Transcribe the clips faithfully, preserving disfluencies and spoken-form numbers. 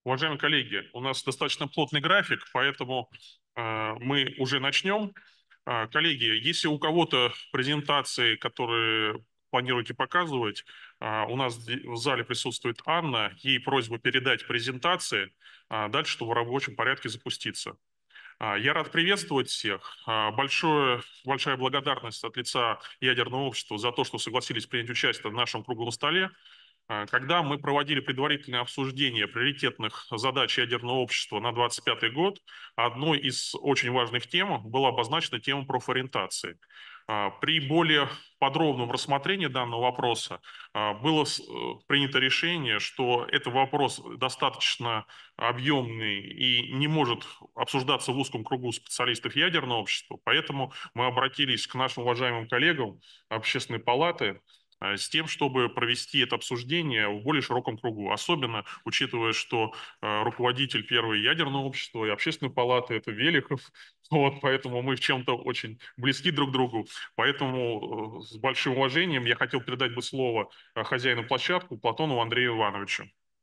Уважаемые коллеги, у нас достаточно плотный график, поэтому э, мы уже начнем. Э, коллеги, если у кого-то презентации, которые планируете показывать, э, у нас в зале присутствует Анна, ей просьба передать презентации, э, дальше, чтобы в рабочем порядке запуститься. Э, Я рад приветствовать всех. Э, Большое, большая благодарность от лица ядерного общества за то, что согласились принять участие в нашем круглом столе. Когда мы проводили предварительное обсуждение приоритетных задач ядерного общества на двадцать пятый год, одной из очень важных тем была обозначена тема профориентации. При более подробном рассмотрении данного вопроса было принято решение, что это вопрос достаточно объемный и не может обсуждаться в узком кругу специалистов ядерного общества, поэтому мы обратились к нашим уважаемым коллегам Общественной палаты с тем, чтобы провести это обсуждение в более широком кругу. Особенно учитывая, что э, руководитель первого ядерного общества и общественной палаты — это Велихов. Вот, поэтому мы в чем-то очень близки друг к другу. Поэтому э, с большим уважением я хотел передать бы слово э, хозяину площадки Платонову Андрею Ивановичу.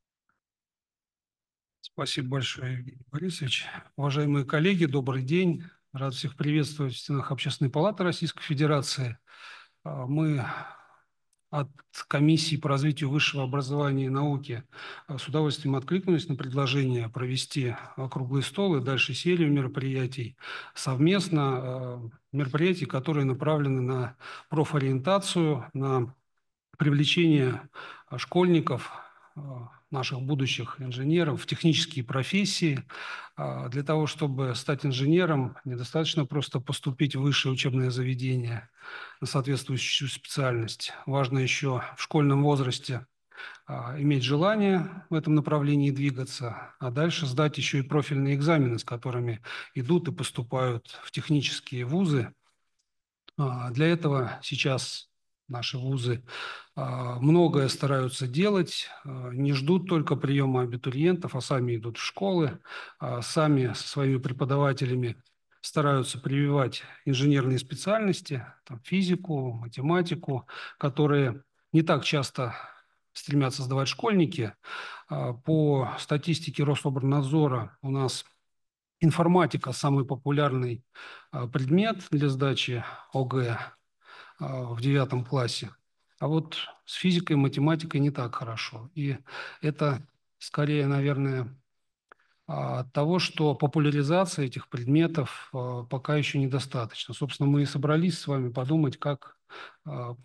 Спасибо большое, Евгений Борисович. Уважаемые коллеги, добрый день. Рад всех приветствовать в стенах Общественной палаты Российской Федерации. А, Мы от Комиссии по развитию высшего образования и науки а, с удовольствием откликнулись на предложение провести а, круглый стол и дальше серию мероприятий совместно, а, мероприятий, которые направлены на профориентацию, на привлечение а, школьников, а, наших будущих инженеров в технические профессии. А, Для того, чтобы стать инженером, недостаточно просто поступить в высшее учебное заведение на соответствующую специальность. Важно еще в школьном возрасте а, иметь желание в этом направлении двигаться, а дальше сдать еще и профильные экзамены, с которыми идут и поступают в технические вузы. А, Для этого сейчас наши вузы а, многое стараются делать, а, не ждут только приема абитуриентов, а сами идут в школы, а, сами со своими преподавателями стараются прививать инженерные специальности, там, физику, математику, которые не так часто стремятся сдавать школьники. А, По статистике Рособорнадзора у нас информатика – самый популярный а, предмет для сдачи ОГЭ а, в девятом классе. А вот с физикой и математикой не так хорошо. И это скорее, наверное, а, от того, что популяризация этих предметов а, пока еще недостаточно. Собственно, мы и собрались с вами подумать, как, а,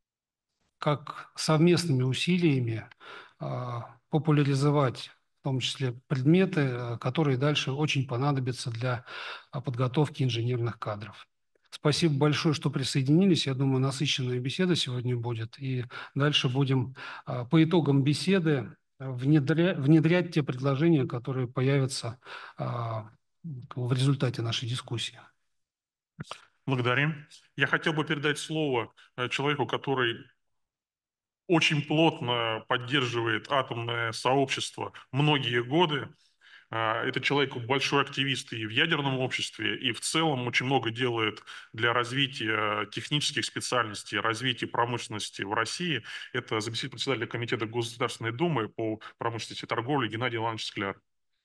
как совместными усилиями а, популяризовать в том числе предметы, а, которые дальше очень понадобятся для а, подготовки инженерных кадров. Спасибо большое, что присоединились. Я думаю, насыщенная беседа сегодня будет. И дальше будем а, по итогам беседы внедря- внедрять те предложения, которые появятся а, в результате нашей дискуссии. Благодарим. Я хотел бы передать слово э, человеку, который очень плотно поддерживает атомное сообщество многие годы. А, Это человек большой активист и в ядерном обществе, и в целом очень много делает для развития технических специальностей, развития промышленности в России. Это заместитель председателя Комитета Государственной Думы по промышленности и торговле Геннадий Иванович Скляр.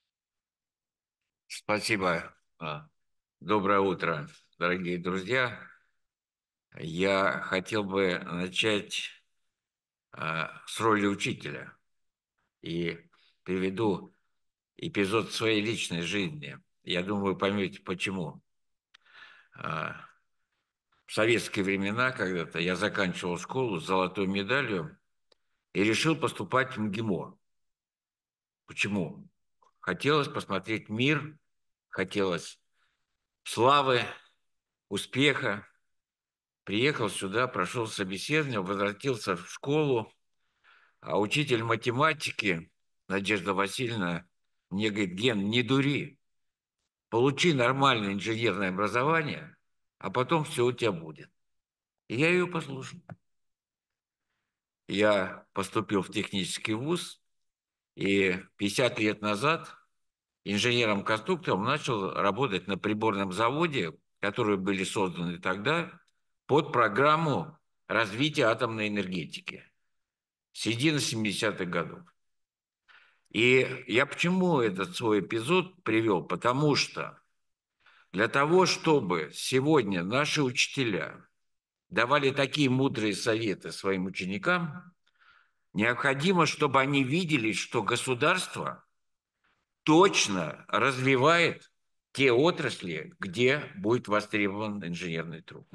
Спасибо. А, Доброе утро, дорогие друзья. Я хотел бы начать а, с роли учителя и приведу эпизод своей личной жизни. Я думаю, вы поймете, почему. А, В советские времена когда-то я заканчивал школу с золотой медалью и решил поступать в МГИМО. Почему? Хотелось посмотреть мир, хотелось славы, успеха. Приехал сюда, прошел собеседование, возвратился в школу, а учитель математики Надежда Васильевна мне говорит: Ген, не дури, получи нормальное инженерное образование, а потом все у тебя будет. И я ее послушал. Я поступил в технический вуз, и пятьдесят лет назад инженером-конструктором начал работать на приборном заводе, которые были созданы тогда под программу развития атомной энергетики. Середина семидесятых годов. И я почему этот свой эпизод привел? Потому что для того, чтобы сегодня наши учителя давали такие мудрые советы своим ученикам, необходимо, чтобы они видели, что государство точно развивает те отрасли, где будет востребован инженерный труд.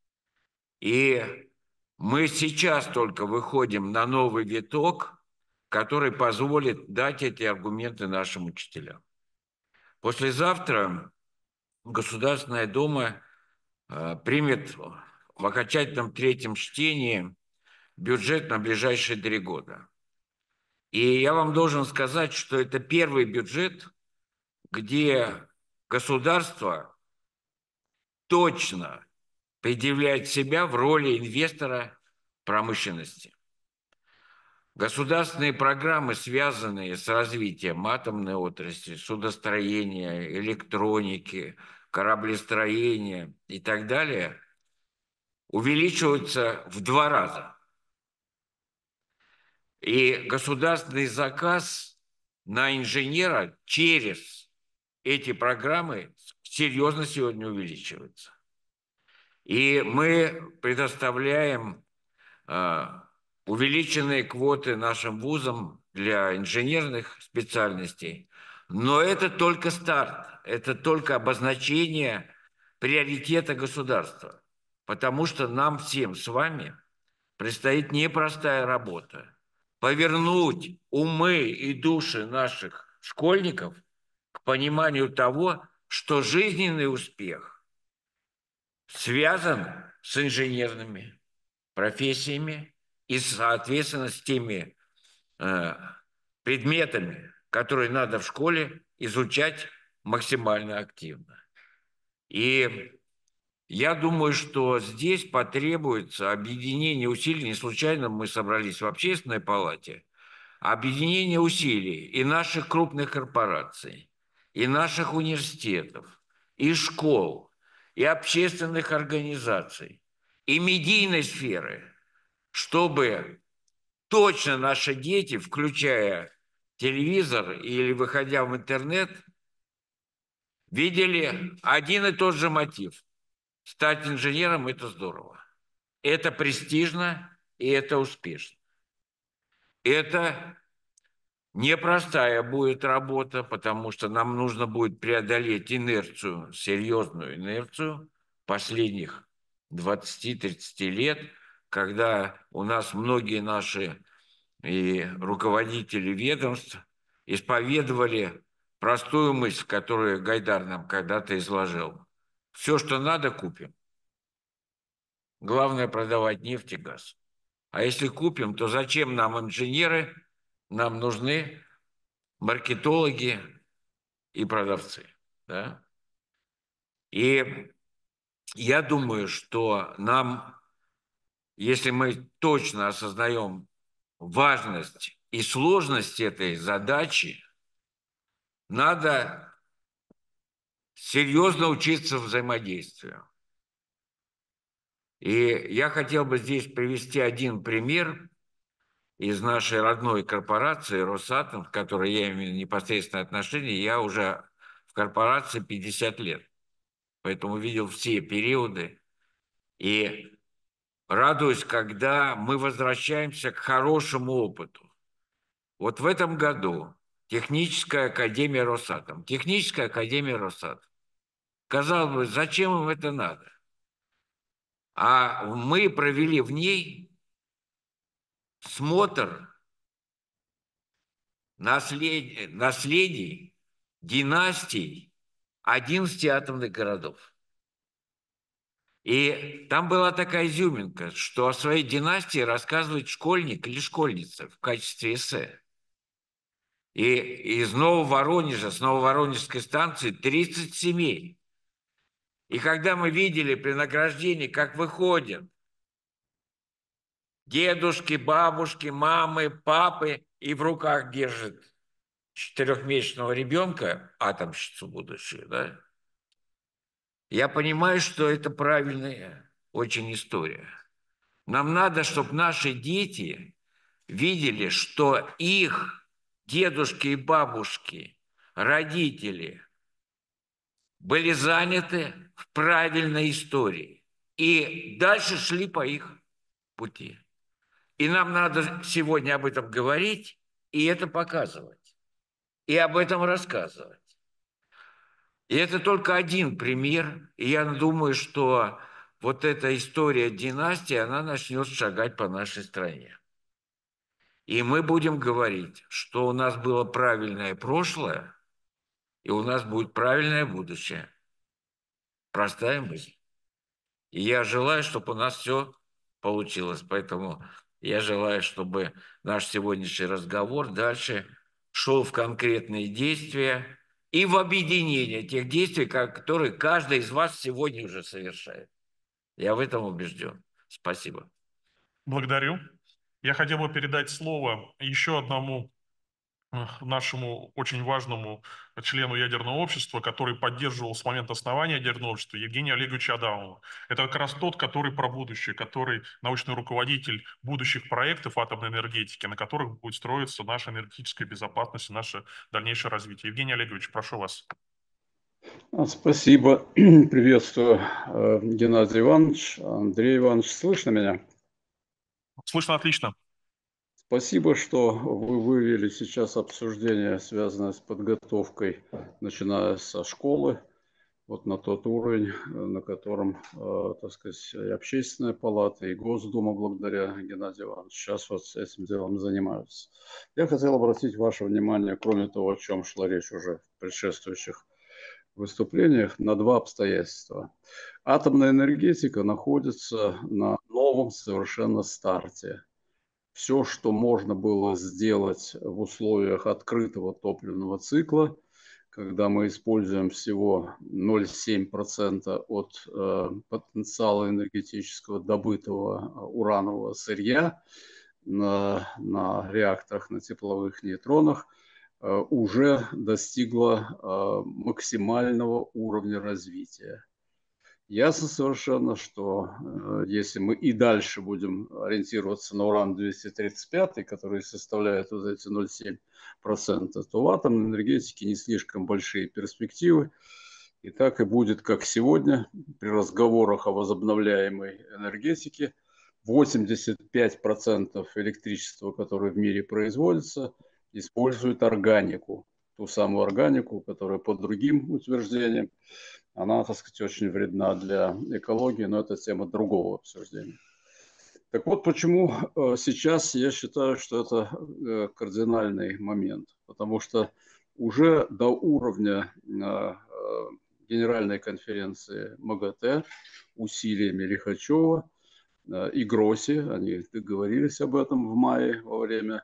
И мы сейчас только выходим на новый виток, который позволит дать эти аргументы нашим учителям. Послезавтра Государственная Дума примет в окончательном третьем чтении бюджет на ближайшие три года. И я вам должен сказать, что это первый бюджет, где государство точно предъявляет себя в роли инвестора промышленности. Государственные программы, связанные с развитием атомной отрасли, судостроения, электроники, кораблестроения и так далее, увеличиваются в два раза. И государственный заказ на инженера через эти программы серьезно сегодня увеличивается. И мы предоставляем э, увеличенные квоты нашим вузам для инженерных специальностей. Но это только старт, это только обозначение приоритета государства. Потому что нам всем с вами предстоит непростая работа. Повернуть умы и души наших школьников к пониманию того, что жизненный успех связан с инженерными профессиями и, соответственно, с теми э, предметами, которые надо в школе изучать максимально активно. И я думаю, что здесь потребуется объединение усилий. Не случайно мы собрались в Общественной палате. Объединение усилий и наших крупных корпораций, и наших университетов, и школ, и общественных организаций, и медийной сферы, чтобы точно наши дети, включая телевизор или выходя в интернет, видели один и тот же мотив. Стать инженером – это здорово. Это престижно и это успешно. Это непростая будет работа, потому что нам нужно будет преодолеть инерцию, серьезную инерцию последних двадцати-тридцати лет, когда у нас многие наши и руководители ведомств исповедовали простую мысль, которую Гайдар нам когда-то изложил. Все, что надо, купим. Главное продавать нефть и газ. А если купим, то зачем нам инженеры? Нам нужны маркетологи и продавцы. Да? И я думаю, что нам, если мы точно осознаем важность и сложность этой задачи, надо серьезно учиться взаимодействию. И я хотел бы здесь привести один пример из нашей родной корпорации «Росатом», к которой я имею непосредственное отношение. Я уже в корпорации пятьдесят лет, поэтому видел все периоды. И радуюсь, когда мы возвращаемся к хорошему опыту. Вот в этом году Техническая академия «Росатом». Техническая академия «Росатом». Казалось бы, зачем им это надо? А мы провели в ней смотр наследий, наследий династий одиннадцати атомных городов. И там была такая изюминка, что о своей династии рассказывает школьник или школьница в качестве эссе. И из Нововоронежа, с Нововоронежской станции тридцать семей. И когда мы видели при награждении, как выходят дедушки, бабушки, мамы, папы, и в руках держат четырехмесячного ребенка, атомщицу будущую, да, я понимаю, что это правильная очень история. Нам надо, чтобы наши дети видели, что их дедушки и бабушки, родители были заняты в правильной истории и дальше шли по их пути. И нам надо сегодня об этом говорить и это показывать, и об этом рассказывать. И это только один пример. И я думаю, что вот эта история династии, она начнет шагать по нашей стране. И мы будем говорить, что у нас было правильное прошлое, и у нас будет правильное будущее. Простая мысль. И я желаю, чтобы у нас все получилось. Поэтому я желаю, чтобы наш сегодняшний разговор дальше шел в конкретные действия и в объединение тех действий, которые каждый из вас сегодня уже совершает. Я в этом убежден. Спасибо. Благодарю. Я хотел бы передать слово еще одному нашему очень важному члену ядерного общества, который поддерживал с момента основания ядерного общества, Евгению Олеговичу Адамову. Это как раз тот, который про будущее, который научный руководитель будущих проектов атомной энергетики, на которых будет строиться наша энергетическая безопасность и наше дальнейшее развитие. Евгений Олегович, прошу вас. Спасибо. Приветствую, Геннадий Иванович, Андрей Иванович. Слышно меня? Слышно отлично. Спасибо, что вы вывели сейчас обсуждение, связанное с подготовкой, начиная со школы, вот на тот уровень, на котором, так сказать, и Общественная палата, и Госдума, благодаря Геннадию Ивановичу, сейчас вот этим делом занимаются. Я хотел обратить ваше внимание, кроме того, о чем шла речь уже в предшествующих выступлениях, на два обстоятельства. Атомная энергетика находится на новом совершенно старте. Все, что можно было сделать в условиях открытого топливного цикла, когда мы используем всего ноль целых семь десятых процента от э, потенциала энергетического добытого уранового сырья на, на реакторах, на тепловых нейтронах, э, уже достигла э, максимального уровня развития. Ясно совершенно, что э, если мы и дальше будем ориентироваться на уран двести тридцать пять, который составляет вот эти ноль целых семь десятых процента, то в атомной энергетике не слишком большие перспективы. И так и будет, как сегодня, при разговорах о возобновляемой энергетике. восемьдесят пять процентов электричества, которое в мире производится, использует органику. Ту самую органику, которая по другим утверждениям, она, так сказать, очень вредна для экологии, но это тема другого обсуждения. Так вот, почему сейчас я считаю, что это кардинальный момент. Потому что уже до уровня Генеральной конференции МАГАТЭ усилиями Лихачева и Гросси, они договорились об этом в мае во время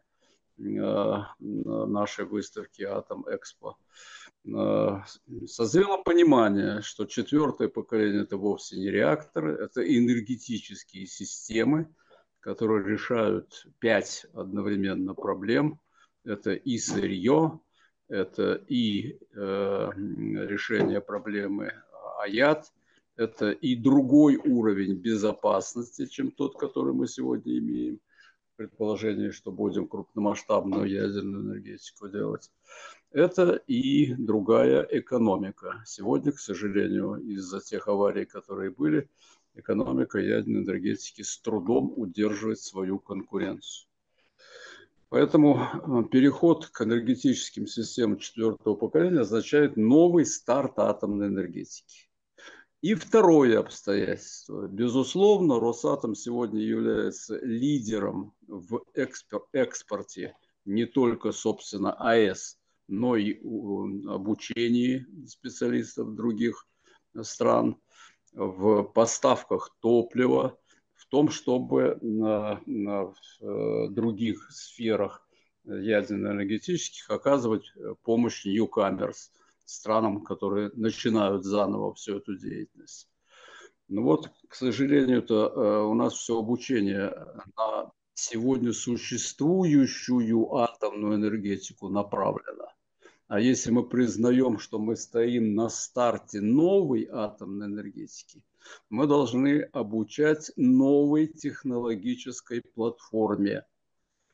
нашей выставки «Атом-Экспо», созрело понимание, что четвертое поколение – это вовсе не реакторы, это энергетические системы, которые решают пять одновременно проблем. Это и сырье, это и э, решение проблемы АЯТ, это и другой уровень безопасности, чем тот, который мы сегодня имеем, предположение, что будем крупномасштабную ядерную энергетику делать. Это и другая экономика. Сегодня, к сожалению, из-за тех аварий, которые были, экономика ядерной энергетики с трудом удерживает свою конкуренцию. Поэтому переход к энергетическим системам четвертого поколения означает новый старт атомной энергетики. И второе обстоятельство. Безусловно, Росатом сегодня является лидером в экспорте не только, собственно, АЭС, но и обучении специалистов других стран, в поставках топлива, в том, чтобы на, на в других сферах ядерно-энергетических оказывать помощь Newcomers, странам, которые начинают заново всю эту деятельность. Ну вот, к сожалению, это у нас все обучение на сегодня существующую атомную энергетику направлено. А если мы признаем, что мы стоим на старте новой атомной энергетики, мы должны обучать новой технологической платформе.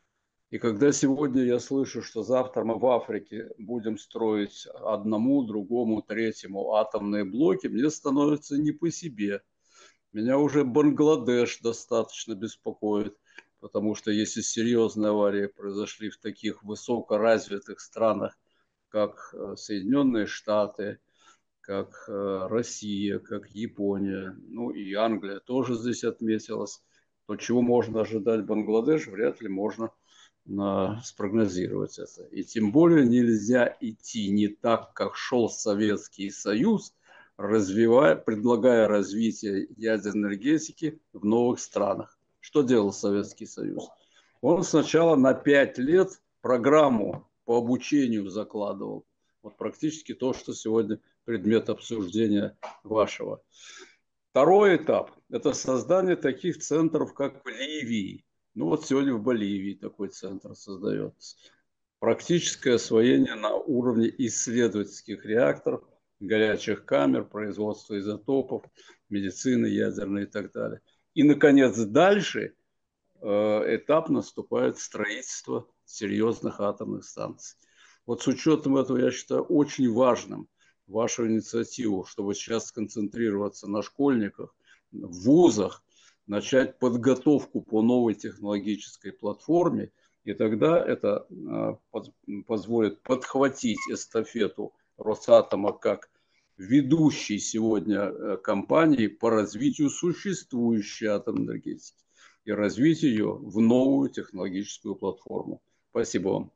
И когда сегодня я слышу, что завтра мы в Африке будем строить одному, другому, третьему атомные блоки, мне становится не по себе. Меня уже Бангладеш достаточно беспокоит, потому что если серьезные аварии произошли в таких высокоразвитых странах, как Соединенные Штаты, как Россия, как Япония, ну и Англия тоже здесь отметилась, то чего можно ожидать Бангладеш, вряд ли можно на, спрогнозировать это. И тем более нельзя идти не так, как шел Советский Союз, развивая, предлагая развитие ядерной энергетики в новых странах. Что делал Советский Союз? Он сначала на пять лет программу по обучению закладывал. Вот практически то, что сегодня предмет обсуждения вашего. Второй этап – это создание таких центров, как в Ливии. Ну вот сегодня в Боливии такой центр создается. Практическое освоение на уровне исследовательских реакторов, горячих камер, производства изотопов, медицины ядерной и так далее. И, наконец, дальше этап наступает строительство серьезных атомных станций. Вот с учетом этого я считаю очень важным вашу инициативу, чтобы сейчас сконцентрироваться на школьниках, в вузах, начать подготовку по новой технологической платформе, и тогда это позволит подхватить эстафету Росатома как ведущей сегодня компании по развитию существующей атомной энергетики и развить ее в новую технологическую платформу. Спасибо вам.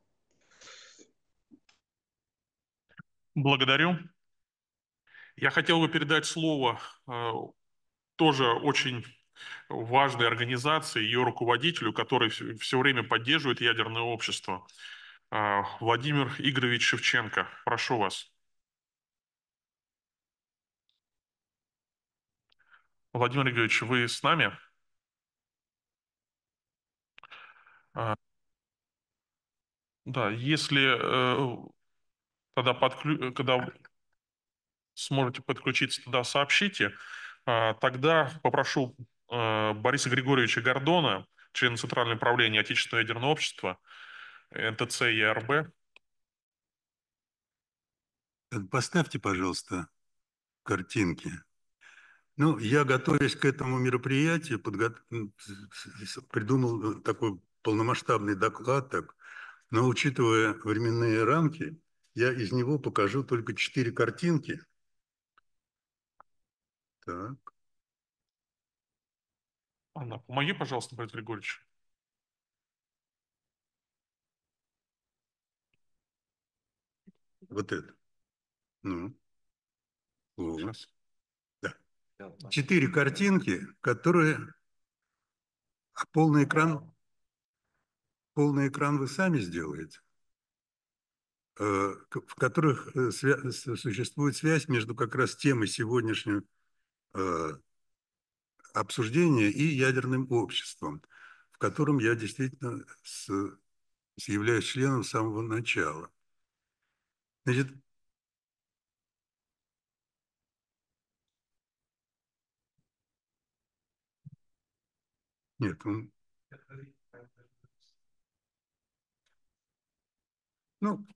Благодарю. Я хотел бы передать слово э, тоже очень важной организации, ее руководителю, который все, все время поддерживает ядерное общество, э, Владимир Игоревич Шевченко. Прошу вас. Владимир Игоревич, вы с нами? Э, да, если э, тогда подклю... когда сможете подключиться, тогда сообщите. Э, тогда попрошу э, Бориса Григорьевича Гордона, члена Центрального управления Отечественного ядерного общества, эн тэ цэ и эр бэ. Поставьте, пожалуйста, картинки. Ну, я, готовясь к этому мероприятию, подго... придумал такой полномасштабный доклад, так, но учитывая временные рамки, я из него покажу только четыре картинки. Так. Анна, помоги, пожалуйста, Борис Григорьевич. Вот это. Ну. Вот. Сейчас. Да. Четыре картинки, которые... А полный экран... Полный экран вы сами сделаете, в которых существует связь между как раз темой сегодняшнего обсуждения и ядерным обществом, в котором я действительно с, являюсь членом с самого начала. Значит, нет, он... Ну,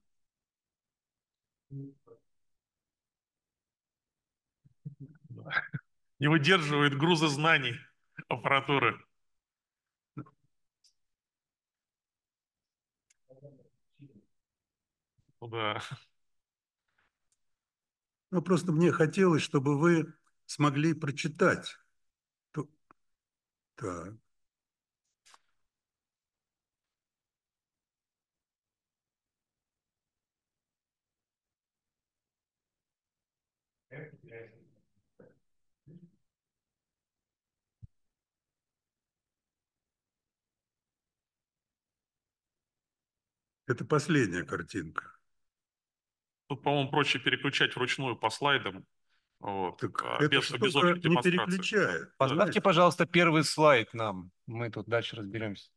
Не выдерживает груза знаний аппаратуры. Да. ну, просто мне хотелось, чтобы вы смогли прочитать. Так. Это последняя картинка. Тут, по-моему, проще переключать вручную по слайдам. Вот. Так А эта без, штука без общей не демонстрации. переключает. Да. Поставьте, пожалуйста, первый слайд нам. Мы тут дальше разберемся.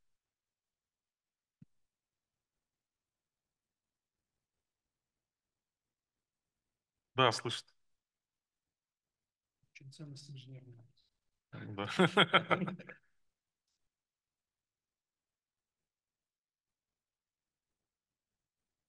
Да, слышит. Очень ценность инженерная. Да.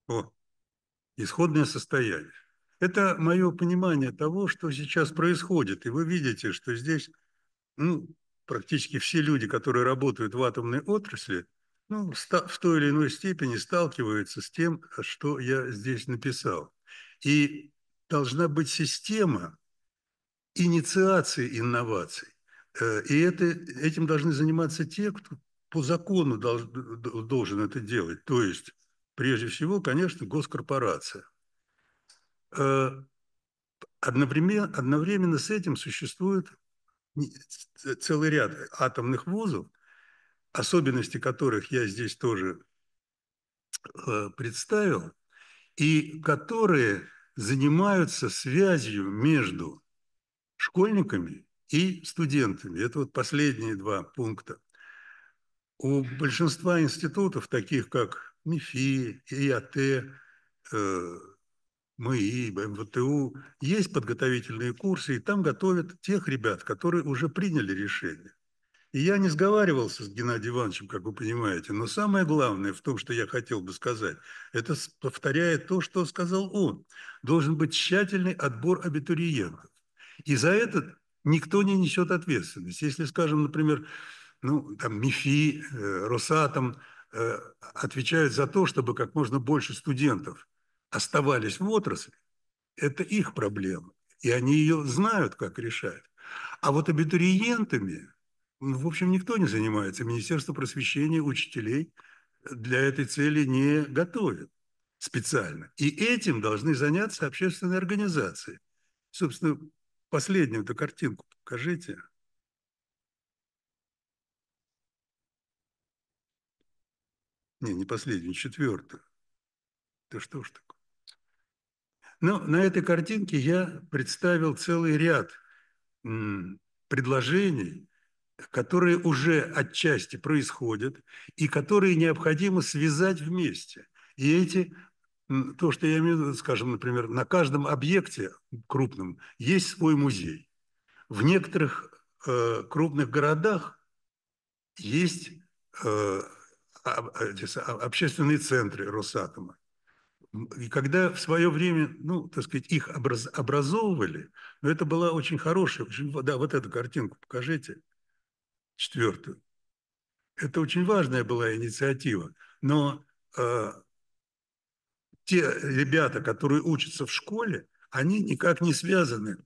О, исходное состояние. Это мое понимание того, что сейчас происходит. И вы видите, что здесь ну, практически все люди, которые работают в атомной отрасли, ну, в той или иной степени сталкиваются с тем, что я здесь написал. И должна быть система инициации инноваций. И это, этим должны заниматься те, кто по закону долж, должен это делать. То есть, прежде всего, конечно, госкорпорация. Одновременно, одновременно с этим существует целый ряд атомных вузов, особенности которых я здесь тоже представил, и которые занимаются связью между школьниками и студентами. Это вот последние два пункта. У большинства институтов, таких как МИФИ, ИАТ, МИИ, МВТУ, есть подготовительные курсы, и там готовят тех ребят, которые уже приняли решение. И я не сговаривался с Геннадием Ивановичем, как вы понимаете, но самое главное в том, что я хотел бы сказать, это повторяет то, что сказал он. Должен быть тщательный отбор абитуриентов. И за это никто не несет ответственность. Если, скажем, например, ну, там МИФИ, Росатом э, отвечают за то, чтобы как можно больше студентов оставались в отрасли, это их проблема. И они ее знают, как решать. А вот абитуриентами, ну, в общем, никто не занимается. Министерство просвещения учителей для этой цели не готовит специально. И этим должны заняться общественные организации. Собственно, последнюю-то картинку покажите. Не, не последнюю, четвертую. Да что ж такое? Ну, на этой картинке я представил целый ряд м, предложений, которые уже отчасти происходят и которые необходимо связать вместе. И эти, то, что я имею в виду, скажем, например, на каждом объекте крупном есть свой музей. В некоторых э, крупных городах есть э, общественные центры Росатома. И когда в свое время, ну, так сказать, их образ, образовывали, но это была очень хорошая, очень, да, вот эту картинку покажите, четвертую. Это очень важная была инициатива, но э, те ребята, которые учатся в школе, они никак не связаны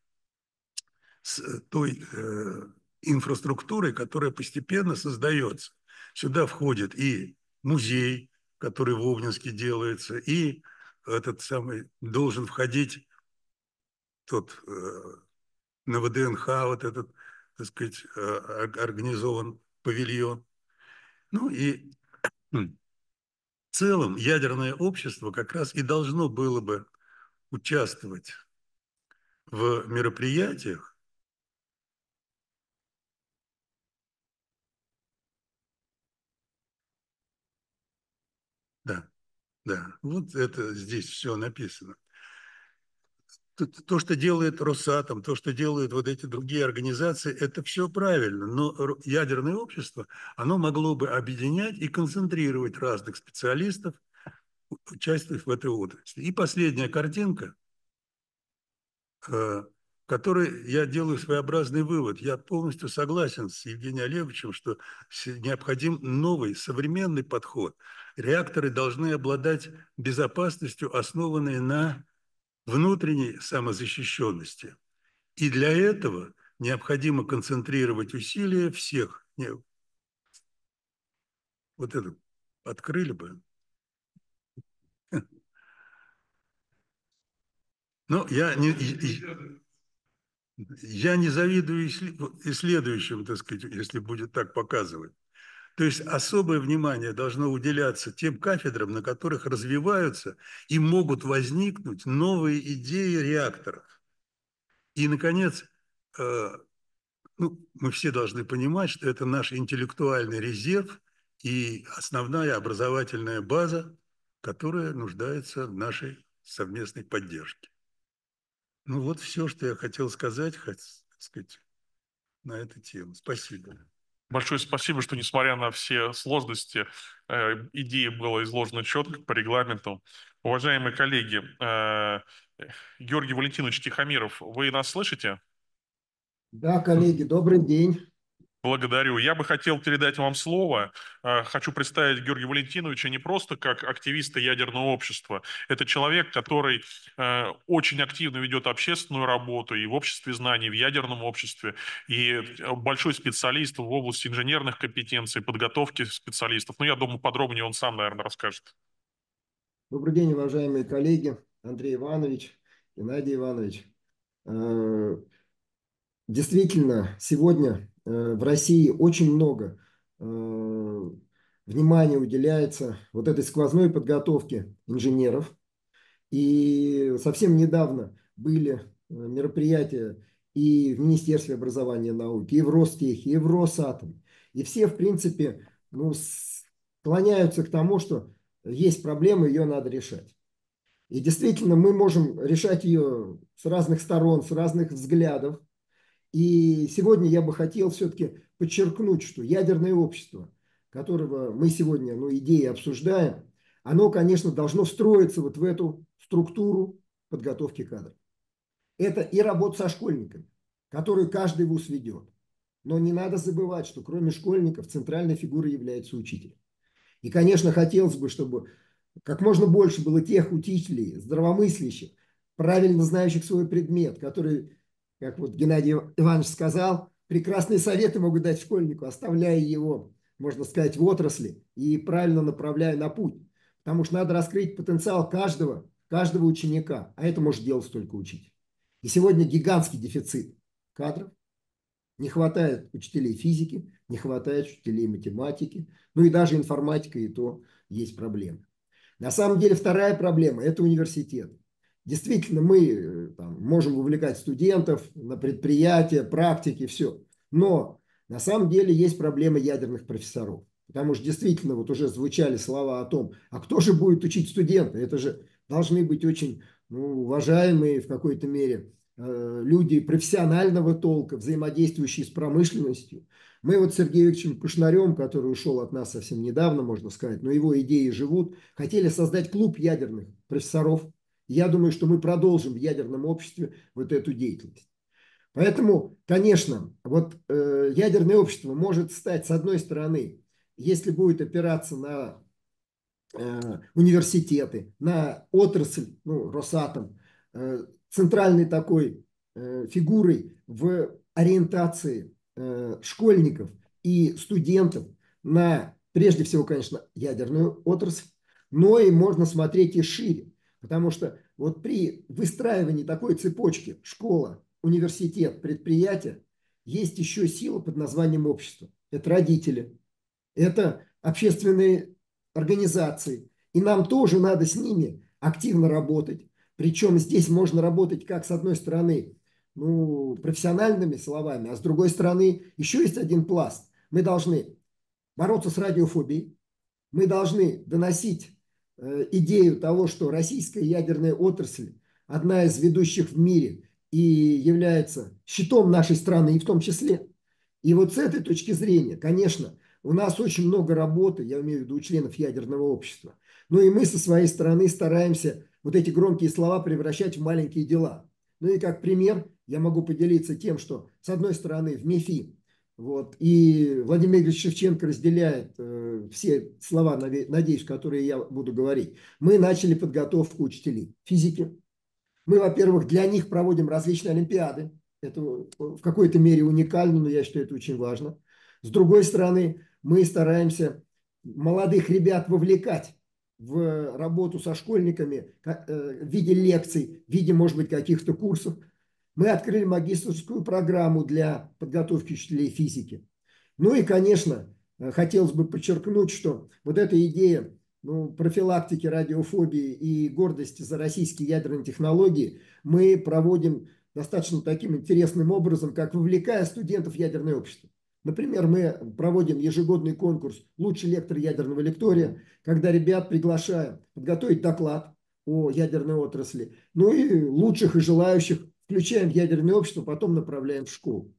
с той э, инфраструктурой, которая постепенно создается. Сюда входит и музей, который в Обнинске делается, и этот самый должен входить тот э, на ВДНХ, вот этот, так сказать, э, организован павильон. Ну и в целом ядерное общество как раз и должно было бы участвовать в мероприятиях, да, да, вот это здесь все написано. То, что делает Росатом, то, что делают вот эти другие организации, это все правильно. Но ядерное общество, оно могло бы объединять и концентрировать разных специалистов, участвующих в этой отрасли. И последняя картинка, в которой я делаю своеобразный вывод. Я полностью согласен с Евгением Олеговичем, что необходим новый, современный подход. Реакторы должны обладать безопасностью, основанной на внутренней самозащищенности. И для этого необходимо концентрировать усилия всех. Вот это открыли бы. Но я не, я не завидую и следующим, так сказать, если будет так показывать. То есть особое внимание должно уделяться тем кафедрам, на которых развиваются и могут возникнуть новые идеи реакторов. И, наконец, ну, мы все должны понимать, что это наш интеллектуальный резерв и основная образовательная база, которая нуждается в нашей совместной поддержке. Ну вот все, что я хотел сказать, хоть, так сказать, на эту тему. Спасибо. Большое спасибо, что, несмотря на все сложности, э, идея была изложена четко по регламенту. Уважаемые коллеги, э, Георгий Валентинович Тихомиров, вы нас слышите? Да, коллеги, добрый день. Благодарю. Я бы хотел передать вам слово. Э, Хочу представить Георгия Валентиновича не просто как активиста ядерного общества. Это человек, который э, очень активно ведет общественную работу и в обществе знаний, в ядерном обществе, и большой специалист в области инженерных компетенций, подготовки специалистов. Ну, я думаю, подробнее он сам, наверное, расскажет. Добрый день, уважаемые коллеги, Андрей Иванович, Геннадий Иванович. Э, Действительно, сегодня э, в России очень много э, внимания уделяется вот этой сквозной подготовке инженеров. И совсем недавно были э, мероприятия и в Министерстве образования и науки, и в Ростехе, и в Росатоме. И все, в принципе, ну, склоняются к тому, что есть проблема, ее надо решать. И действительно, мы можем решать ее с разных сторон, с разных взглядов. И сегодня я бы хотел все-таки подчеркнуть, что ядерное общество, которого мы сегодня, ну, идеи обсуждаем, оно, конечно, должно встроиться вот в эту структуру подготовки кадров. Это и работа со школьниками, которую каждый вуз ведет. Но не надо забывать, что кроме школьников центральной фигурой является учитель. И, конечно, хотелось бы, чтобы как можно больше было тех учителей, здравомыслящих, правильно знающих свой предмет, которые, как вот Геннадий Иванович сказал, прекрасные советы могут дать школьнику, оставляя его, можно сказать, в отрасли и правильно направляя на путь. Потому что надо раскрыть потенциал каждого, каждого ученика, а это может делать только учитель. И сегодня гигантский дефицит кадров. Не хватает учителей физики, не хватает учителей математики, ну и даже информатика, и то есть проблемы. На самом деле вторая проблема – это университет. Действительно, мы там можем вовлекать студентов на предприятия, практики, все. Но на самом деле есть проблема ядерных профессоров. Потому что действительно вот уже звучали слова о том, а кто же будет учить студента? Это же должны быть очень, ну, уважаемые в какой-то мере э, люди профессионального толка, взаимодействующие с промышленностью. Мы вот с Сергеем Викторовичем Кушнарем, который ушел от нас совсем недавно, можно сказать, но его идеи живут, хотели создать клуб ядерных профессоров. Я думаю, что мы продолжим в ядерном обществе вот эту деятельность. Поэтому, конечно, вот э, ядерное общество может стать, с одной стороны, если будет опираться на э, университеты, на отрасль, ну, Росатом, э, центральной такой э, фигурой в ориентации э, школьников и студентов на, прежде всего, конечно, ядерную отрасль, но и можно смотреть и шире. Потому что вот при выстраивании такой цепочки школа, университет, предприятие, есть еще сила под названием общество. Это родители, это общественные организации. И нам тоже надо с ними активно работать. Причем здесь можно работать как с одной стороны, ну, профессиональными словами, а с другой стороны еще есть один пласт. Мы должны бороться с радиофобией, мы должны доносить э, идею того, что российская ядерная отрасль одна из ведущих в мире и является щитом нашей страны, и в том числе. И вот с этой точки зрения, конечно, у нас очень много работы, я имею в виду у членов ядерного общества. Ну и мы со своей стороны стараемся вот эти громкие слова превращать в маленькие дела. Ну и как пример я могу поделиться тем, что с одной стороны в МИФИ, вот, и Владимир Игоревич Шевченко разделяет э, все слова, надеюсь, которые я буду говорить, мы начали подготовку учителей физики. Мы, во-первых, для них проводим различные олимпиады. Это в какой-то мере уникально, но я считаю, это очень важно. С другой стороны, мы стараемся молодых ребят вовлекать в работу со школьниками в виде лекций, в виде, может быть, каких-то курсов. Мы открыли магистерскую программу для подготовки учителей физики. Ну и, конечно, хотелось бы подчеркнуть, что вот эта идея, ну, профилактики радиофобии и гордости за российские ядерные технологии мы проводим достаточно таким интересным образом, как вовлекая студентов в ядерное общество. Например, мы проводим ежегодный конкурс «Лучший лектор ядерного лектория», когда ребят приглашаем подготовить доклад о ядерной отрасли, ну и лучших и желающих включаем в ядерное общество, потом направляем в школу.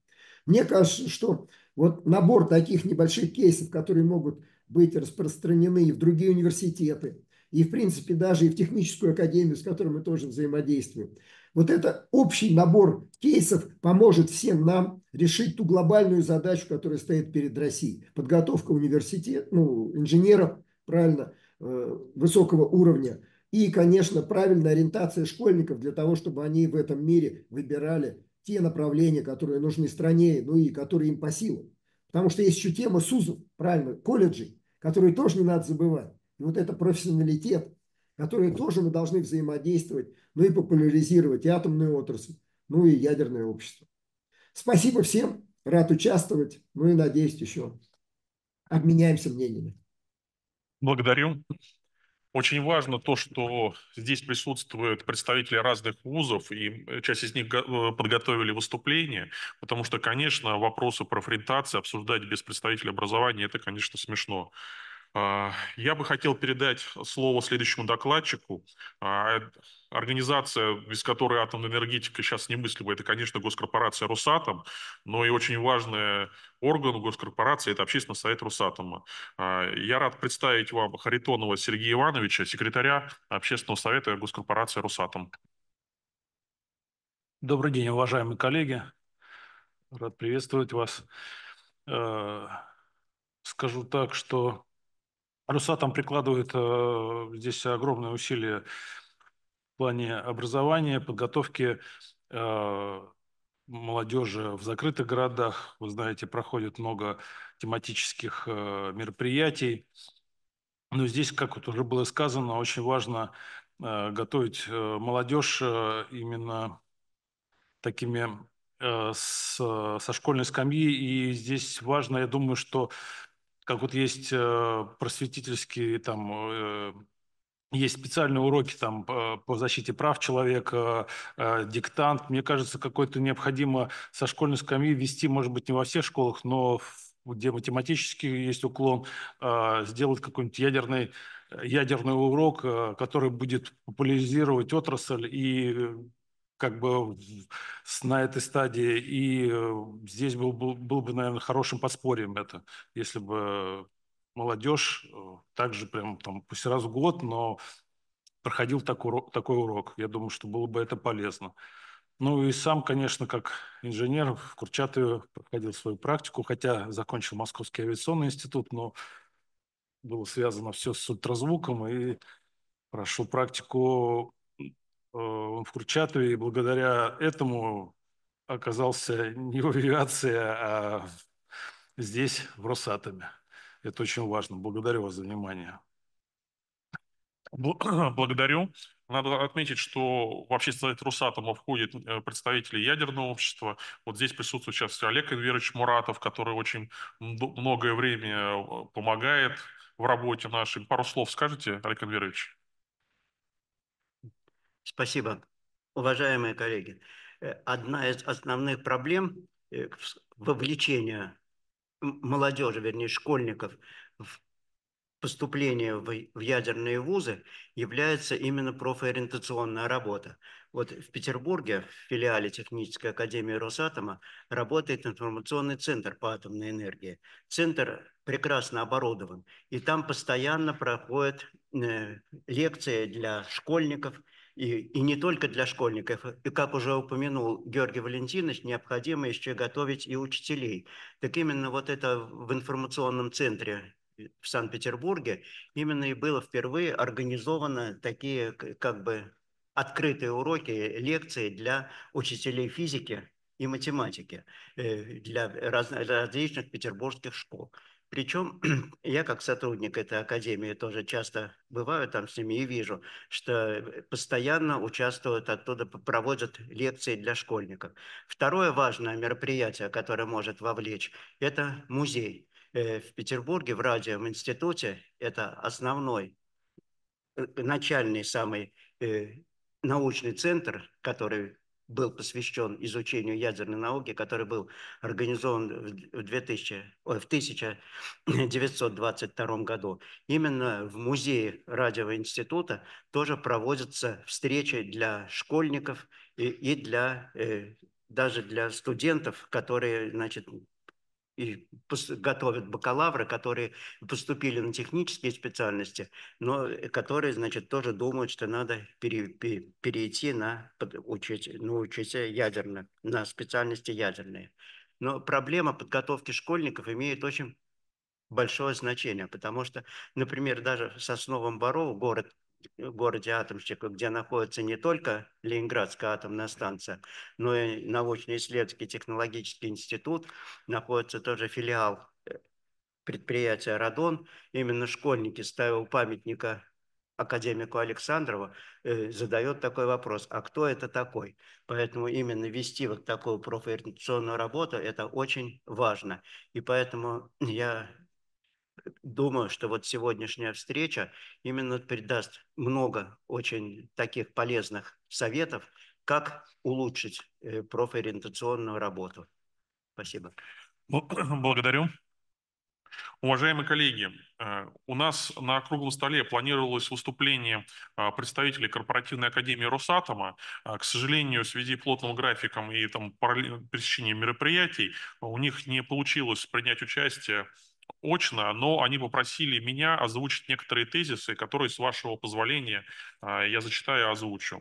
Мне кажется, что вот набор таких небольших кейсов, которые могут быть распространены и в другие университеты, и, в принципе, даже и в техническую академию, с которой мы тоже взаимодействуем. Вот это общий набор кейсов поможет всем нам решить ту глобальную задачу, которая стоит перед Россией. Подготовка университета, ну, инженеров, правильно, э, высокого уровня. И, конечно, правильная ориентация школьников для того, чтобы они в этом мире выбирали те направления, которые нужны стране, ну и которые им по силам. Потому что есть еще тема СУЗов, правильно, колледжей, которые тоже не надо забывать. И вот это профессионалитет, который тоже мы должны взаимодействовать, ну и популяризировать и атомную отрасль, ну и ядерное общество. Спасибо всем, рад участвовать, ну и надеюсь еще обменяемся мнениями. Благодарю. Очень важно то, что здесь присутствуют представители разных вузов, и часть из них подготовили выступления, потому что, конечно, вопросы профориентации обсуждать без представителей образования – это, конечно, смешно. Я бы хотел передать слово следующему докладчику. Организация, без которой атомная энергетика сейчас немыслима, это, конечно, госкорпорация «Росатом», но и очень важный орган госкорпорации – это Общественный совет «Росатома». Я рад представить вам Харитонова Сергея Ивановича, секретаря Общественного совета госкорпорации «Росатом». Добрый день, уважаемые коллеги. Рад приветствовать вас. Скажу так, что Росатом прикладывает здесь огромные усилия в плане образования, подготовки молодежи в закрытых городах. Вы знаете, проходит много тематических мероприятий. Но здесь, как вот уже было сказано, очень важно готовить молодежь именно такими с, со школьной скамьи. И здесь важно, я думаю, что как вот есть просветительские там... Есть специальные уроки там, по защите прав человека, диктант. Мне кажется, какой-то необходимо со школьной скамьи ввести, может быть, не во всех школах, но где математически есть уклон, сделать какой-нибудь ядерный, ядерный урок, который будет популяризировать отрасль и как бы на этой стадии. И здесь был, был, был бы, наверное, хорошим подспорьем это, если бы молодежь также прям там пусть раз в год, но проходил такой урок, такой урок. Я думаю, что было бы это полезно. Ну и сам, конечно, как инженер в Курчатове проходил свою практику, хотя закончил Московский авиационный институт, но было связано все с ультразвуком, и прошел практику в Курчатове, и благодаря этому оказался не в авиации, а здесь, в Росатоме. Это очень важно. Благодарю вас за внимание. Благодарю. Надо отметить, что в Общественный совет Росатома входят представители ядерного общества. Вот здесь присутствует сейчас Олег Энверович Муратов, который очень многое время помогает в работе нашей. Пару слов скажете, Олег Энверович? Спасибо. Уважаемые коллеги, одна из основных проблем вовлечения молодежи, вернее школьников, в поступление в ядерные вузы является именно профориентационная работа. Вот в Петербурге, в филиале Технической академии Росатома, работает информационный центр по атомной энергии. Центр прекрасно оборудован, и там постоянно проходят лекции для школьников, и, и не только для школьников. И, как уже упомянул Георгий Валентинович, необходимо еще готовить и учителей. Так именно вот это в информационном центре в Санкт-Петербурге именно и было впервые организовано такие как бы открытые уроки, лекции для учителей физики и математики для различных петербургских школ. Причем я, как сотрудник этой академии, тоже часто бываю там с ними и вижу, что постоянно участвуют оттуда, проводят лекции для школьников. Второе важное мероприятие, которое может вовлечь, это музей. В Петербурге, в Радиовом институте, это основной, начальный самый научный центр, который был посвящен изучению ядерной науки, который был организован в, две тысячи, ой, в тысяча девятьсот двадцать втором году. Именно в музее Радиового института тоже проводятся встречи для школьников и, и для э, даже для студентов, которые, значит, и готовят бакалавры, которые поступили на технические специальности, но которые, значит, тоже думают, что надо пере, пере, перейти на, учить, ну, учиться ядерно, на специальности ядерные. Но проблема подготовки школьников имеет очень большое значение, потому что, например, даже в Сосновом Бору, город, городе Атомщика, где находится не только Ленинградская атомная станция, но и научно-исследовательский технологический институт, находится тоже филиал предприятия «Радон». Именно школьники, ставя у памятника академику Александрову, э, задает такой вопрос: а кто это такой? Поэтому именно вести вот такую профориентационную работу – это очень важно. И поэтому я думаю, что вот сегодняшняя встреча именно придаст много очень таких полезных советов, как улучшить э, профориентационную работу. Спасибо. Благодарю. Уважаемые коллеги, у нас на круглом столе планировалось выступление представителей корпоративной академии Росатома. К сожалению, в связи с плотным графиком и там, пересечением мероприятий у них не получилось принять участие очно, но они попросили меня озвучить некоторые тезисы, которые, с вашего позволения, я зачитаю и озвучу.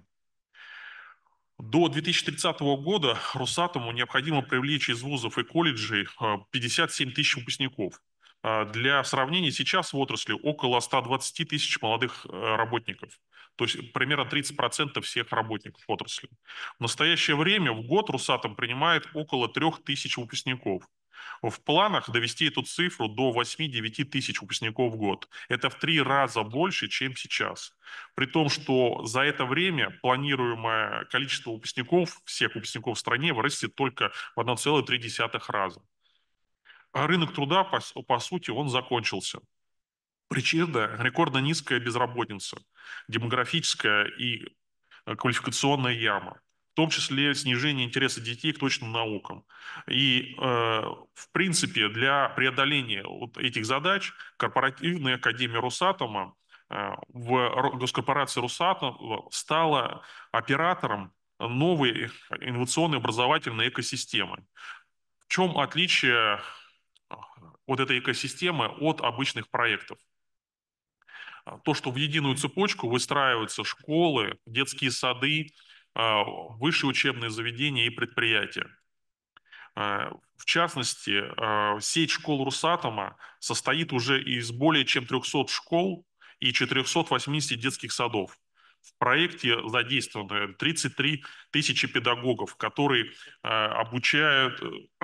До две тысячи тридцатого года Росатому необходимо привлечь из вузов и колледжей пятьдесят семь тысяч выпускников. Для сравнения, сейчас в отрасли около ста двадцати тысяч молодых работников, то есть примерно тридцать процентов всех работников отрасли. В настоящее время в год Росатом принимает около трёх тысяч выпускников. В планах довести эту цифру до восьми-девяти тысяч выпускников в год. Это в три раза больше, чем сейчас. При том, что за это время планируемое количество выпускников, всех выпускников в стране, вырастет только в одна целая три десятых раза. А рынок труда, по, по сути, он закончился. Причина – рекордно низкая безработица, демографическая и квалификационная яма, в том числе снижение интереса детей к точным наукам. И, э, в принципе, для преодоления вот этих задач корпоративная академия Росатома э, в госкорпорации Росатом стала оператором новой инновационной образовательной экосистемы. В чем отличие вот этой экосистемы от обычных проектов? То, что в единую цепочку выстраиваются школы, детские сады, высшие учебные заведения и предприятия. В частности, сеть школ Росатома состоит уже из более чем трёхсот школ и четырёхсот восьмидесяти детских садов. В проекте задействованы тридцать три тысячи педагогов, которые обучают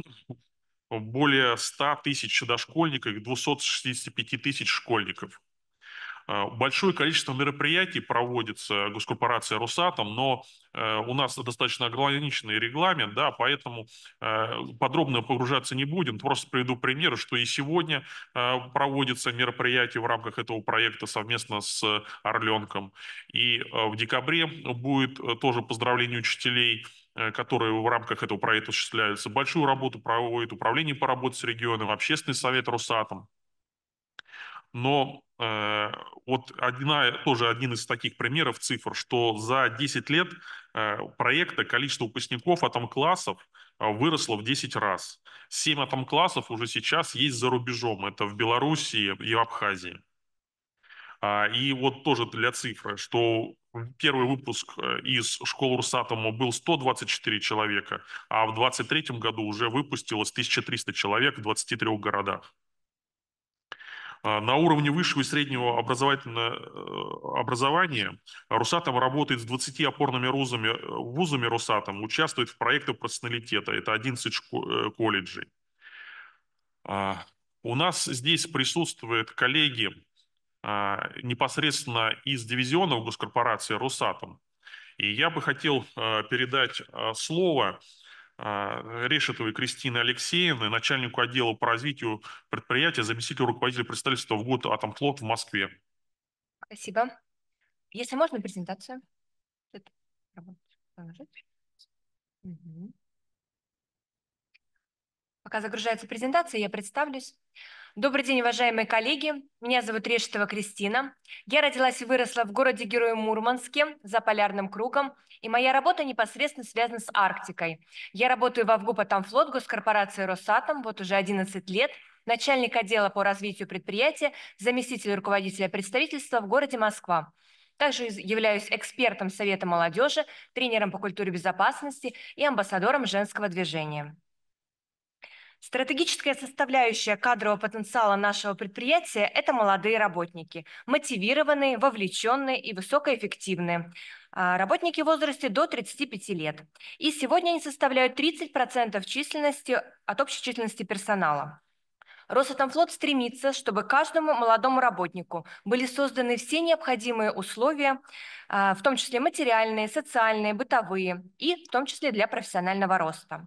более ста тысяч дошкольников и двухсот шестидесяти пяти тысяч школьников. Большое количество мероприятий проводится госкорпорацией Росатом, но э, у нас достаточно ограниченный регламент, да, поэтому э, подробно погружаться не будем. Просто приведу примеры, что и сегодня э, проводится мероприятие в рамках этого проекта совместно с Орленком. И э, в декабре будет тоже поздравление учителей, э, которые в рамках этого проекта осуществляются. Большую работу проводит Управление по работе с регионом, Общественный совет Росатом. Но э, вот одна, тоже один из таких примеров цифр, что за десять лет э, проекта количество выпускников атом-классов э, выросло в десять раз. семь атом-классов уже сейчас есть за рубежом. Это в Белоруссии и в Абхазии. А, и вот тоже для цифры, что первый выпуск из школ Росатома был сто двадцать четыре человека, а в двадцать третьем году уже выпустилось тысяча триста человек в двадцати трёх городах. На уровне высшего и среднего образовательного образования Росатом работает с двадцатью опорными вузами, вузами Росатом, участвует в проектах профессионалитета, это одиннадцать колледжей. У нас здесь присутствуют коллеги непосредственно из дивизионов госкорпорации Росатом. И я бы хотел передать слово Решетовой Кристины Алексеевны, начальнику отдела по развитию предприятия, заместителю руководителя представительства в ГУТ «Атомфлот» в Москве. Спасибо. Если можно, презентацию. Угу. Пока загружается презентация, я представлюсь. Добрый день, уважаемые коллеги. Меня зовут Решетова Кристина. Я родилась и выросла в городе-герое Мурманске, за полярным кругом, и моя работа непосредственно связана с Арктикой. Я работаю в Авгупа Тамфлот, госкорпорации Росатом, вот уже одиннадцать лет, начальник отдела по развитию предприятия, заместитель руководителя представительства в городе Москва. Также являюсь экспертом Совета молодежи, тренером по культуре безопасности и амбассадором женского движения. Стратегическая составляющая кадрового потенциала нашего предприятия – это молодые работники, мотивированные, вовлеченные и высокоэффективные. Работники в возрасте до тридцати пяти лет. И сегодня они составляют тридцать процентов численности от общей численности персонала. Росатомфлот стремится, чтобы каждому молодому работнику были созданы все необходимые условия, в том числе материальные, социальные, бытовые и в том числе для профессионального роста.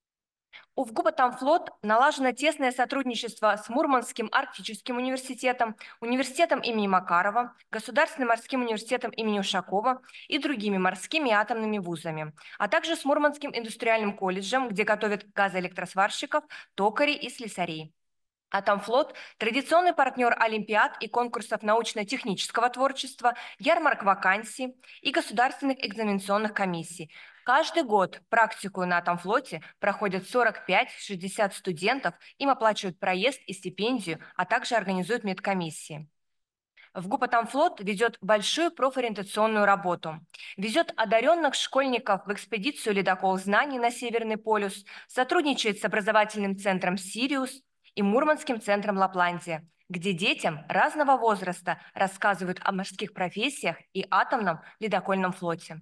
У ВГУПа Тамфлот налажено тесное сотрудничество с Мурманским арктическим университетом, университетом имени Макарова, Государственным морским университетом имени Ушакова и другими морскими и атомными вузами, а также с Мурманским индустриальным колледжем, где готовят газоэлектросварщиков, токарей и слесарей. Атомфлот – традиционный партнер олимпиад и конкурсов научно-технического творчества, ярмарок вакансий и государственных экзаменационных комиссий. Каждый год практику на Атомфлоте проходят сорок пять — шестьдесят студентов, им оплачивают проезд и стипендию, а также организуют медкомиссии. ВГУП Атомфлот ведет большую профориентационную работу. Везет одаренных школьников в экспедицию «Ледокол знаний» на Северный полюс, сотрудничает с образовательным центром «Сириус» и Мурманским центром «Лапландия», где детям разного возраста рассказывают о морских профессиях и атомном ледокольном флоте.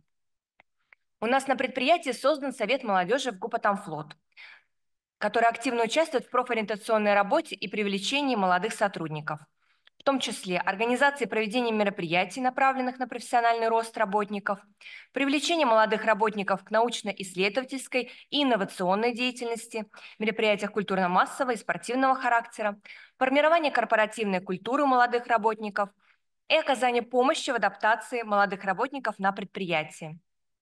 У нас на предприятии создан Совет молодежи ВГУП Атомфлот, который активно участвует в профориентационной работе и привлечении молодых сотрудников, в том числе организации проведения мероприятий, направленных на профессиональный рост работников, привлечение молодых работников к научно-исследовательской и инновационной деятельности, мероприятиях культурно-массового и спортивного характера, формирование корпоративной культуры молодых работников и оказание помощи в адаптации молодых работников на предприятии.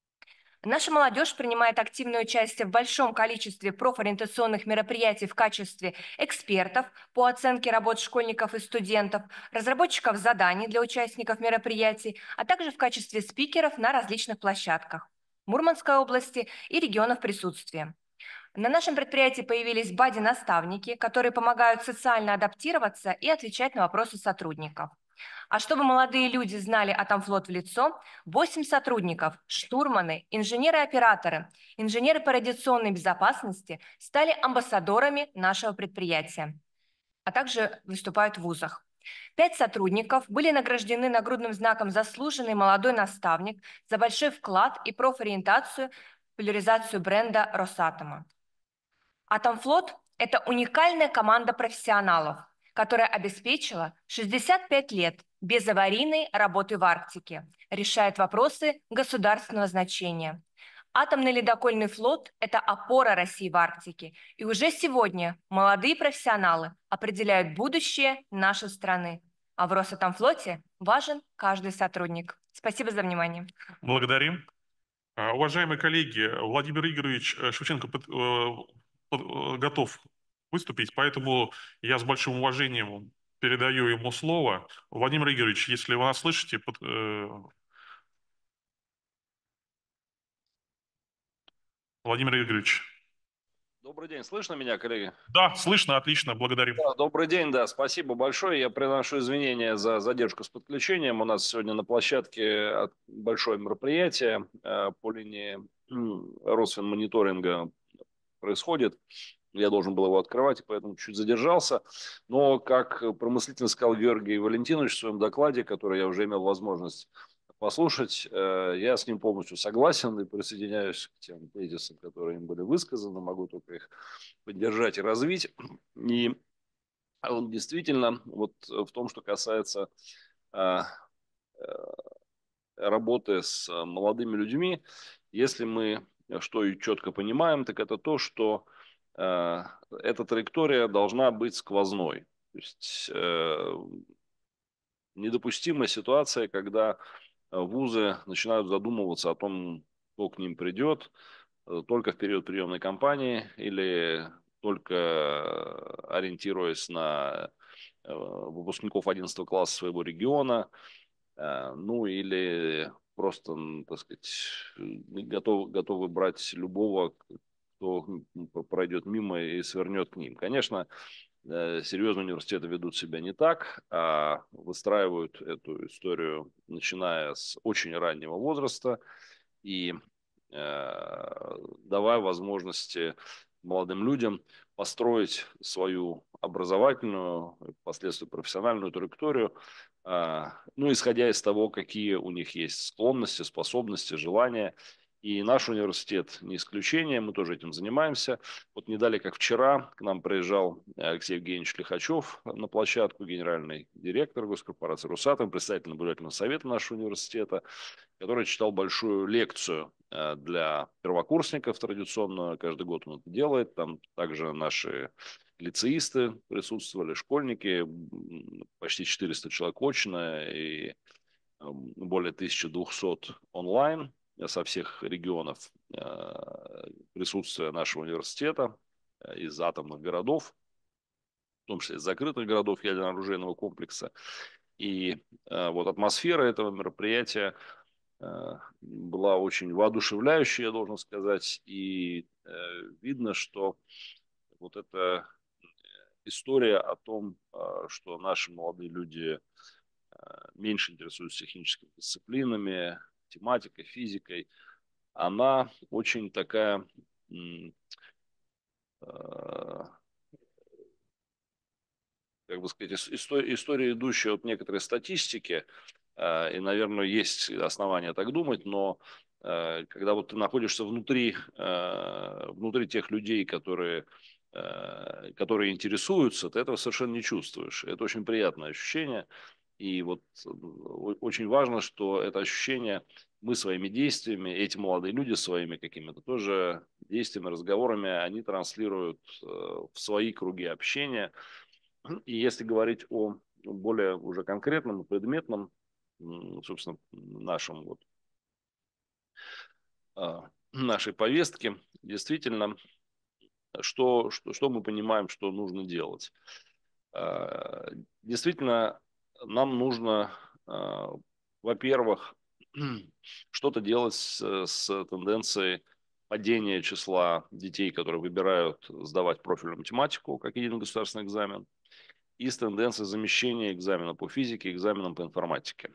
Наша молодежь принимает активное участие в большом количестве профориентационных мероприятий в качестве экспертов по оценке работ школьников и студентов, разработчиков заданий для участников мероприятий, а также в качестве спикеров на различных площадках Мурманской области и регионов присутствия. На нашем предприятии появились бадди-наставники, которые помогают социально адаптироваться и отвечать на вопросы сотрудников. А чтобы молодые люди знали Атомфлот в лицо, восемь сотрудников, штурманы, инженеры-операторы, инженеры по радиационной безопасности стали амбассадорами нашего предприятия, а также выступают в вузах. Пять сотрудников были награждены нагрудным знаком «Заслуженный молодой наставник» за большой вклад и профориентацию, популяризацию бренда Росатома. Атомфлот – это уникальная команда профессионалов, которая обеспечила шестьдесят пять лет безаварийной работы в Арктике, решает вопросы государственного значения. Атомный ледокольный флот – это опора России в Арктике, и уже сегодня молодые профессионалы определяют будущее нашей страны. А в Росатомфлоте важен каждый сотрудник. Спасибо за внимание. Благодарим. Уважаемые коллеги, Владимир Игоревич Шевченко готов выступить, поэтому я с большим уважением передаю ему слово. Владимир Игоревич, если вы нас слышите, под, э... Владимир Игоревич. Добрый день, слышно меня, коллеги? Да, слышно, отлично, благодарим. Да, добрый день, да, спасибо большое. Я приношу извинения за задержку с подключением. У нас сегодня на площадке большое мероприятие по линии Росфинмониторинга происходит. Я должен был его открывать, поэтому чуть задержался. Но, как промыслительно сказал Георгий Валентинович в своем докладе, который я уже имел возможность послушать, я с ним полностью согласен и присоединяюсь к тем тезисам, которые им были высказаны. Могу только их поддержать и развить. И действительно, вот в том, что касается работы с молодыми людьми, если мы что и четко понимаем, так это то, что э, эта траектория должна быть сквозной. То есть э, недопустимая ситуация, когда вузы начинают задумываться о том, кто к ним придет, только в период приемной кампании или только ориентируясь на выпускников одиннадцатого класса своего региона, ну или просто, так сказать, готовы, готовы брать любого, кто пройдет мимо и свернет к ним. Конечно, серьезные университеты ведут себя не так, а выстраивают эту историю, начиная с очень раннего возраста и э, давая возможности молодым людям построить свою образовательную, впоследствии профессиональную траекторию, э, ну, исходя из того, какие у них есть склонности, способности, желания. И наш университет не исключение, мы тоже этим занимаемся. Вот не далее, как вчера, к нам приезжал Алексей Евгеньевич Лихачев на площадку, генеральный директор госкорпорации «Росатом», председатель наблюдательного совета нашего университета, который читал большую лекцию для первокурсников традиционно. Каждый год он это делает. Там также наши лицеисты присутствовали, школьники, почти четыреста человек очно и более тысяча двести онлайн со всех регионов присутствия нашего университета, из атомных городов, в том числе из закрытых городов ядерно-оружейного комплекса. И вот атмосфера этого мероприятия была очень воодушевляющая, я должен сказать, и видно, что вот эта история о том, что наши молодые люди меньше интересуются техническими дисциплинами, математикой, физикой, она очень такая, как бы сказать, история, история идущая от некоторой статистики, и, наверное, есть основания так думать, но когда вот ты находишься внутри, внутри тех людей, которые, которые интересуются, ты этого совершенно не чувствуешь. Это очень приятное ощущение. И вот очень важно, что это ощущение мы своими действиями, эти молодые люди своими какими-то тоже действиями, разговорами, они транслируют в свои круги общения. И если говорить о более уже конкретном, предметном, собственно, нашем вот, нашей повестке, действительно, что, что, что мы понимаем, что нужно делать? Действительно, нам нужно, во-первых, что-то делать с, с тенденцией падения числа детей, которые выбирают сдавать профильную математику как единый государственный экзамен, и с тенденцией замещения экзамена по физике экзаменом по информатике.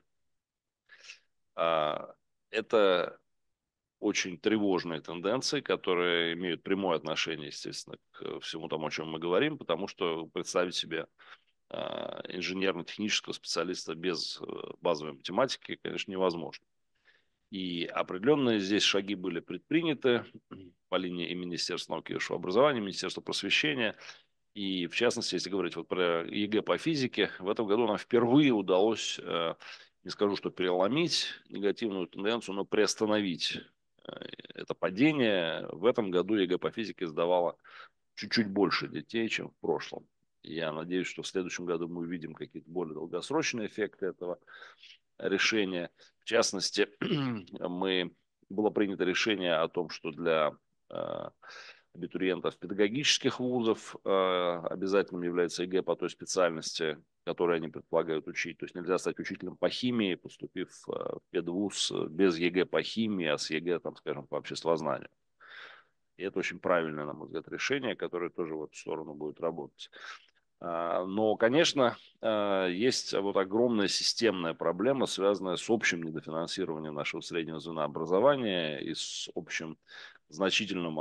Это очень тревожные тенденции, которые имеют прямое отношение, естественно, к всему тому, о чем мы говорим, потому что представить себе инженерно-технического специалиста без базовой математики, конечно, невозможно. И определенные здесь шаги были предприняты по линии и Министерства науки и высшего образования, Министерства просвещения. И в частности, если говорить вот про ЕГЭ по физике, в этом году нам впервые удалось, не скажу, что переломить негативную тенденцию, но приостановить это падение. В этом году ЕГЭ по физике сдавало чуть-чуть больше детей, чем в прошлом. Я надеюсь, что в следующем году мы увидим какие-то более долгосрочные эффекты этого решения. В частности, мы, было принято решение о том, что для э, абитуриентов педагогических вузов э, обязательным является ЕГЭ по той специальности, которую они предполагают учить. То есть нельзя стать учителем по химии, поступив э, в педвуз без ЕГЭ по химии, а с ЕГЭ, там, скажем, по обществознанию. И это очень правильное, на мой взгляд, решение, которое тоже в эту сторону будет работать. Но, конечно, есть вот огромная системная проблема, связанная с общим недофинансированием нашего среднего звена образования и с общим значительным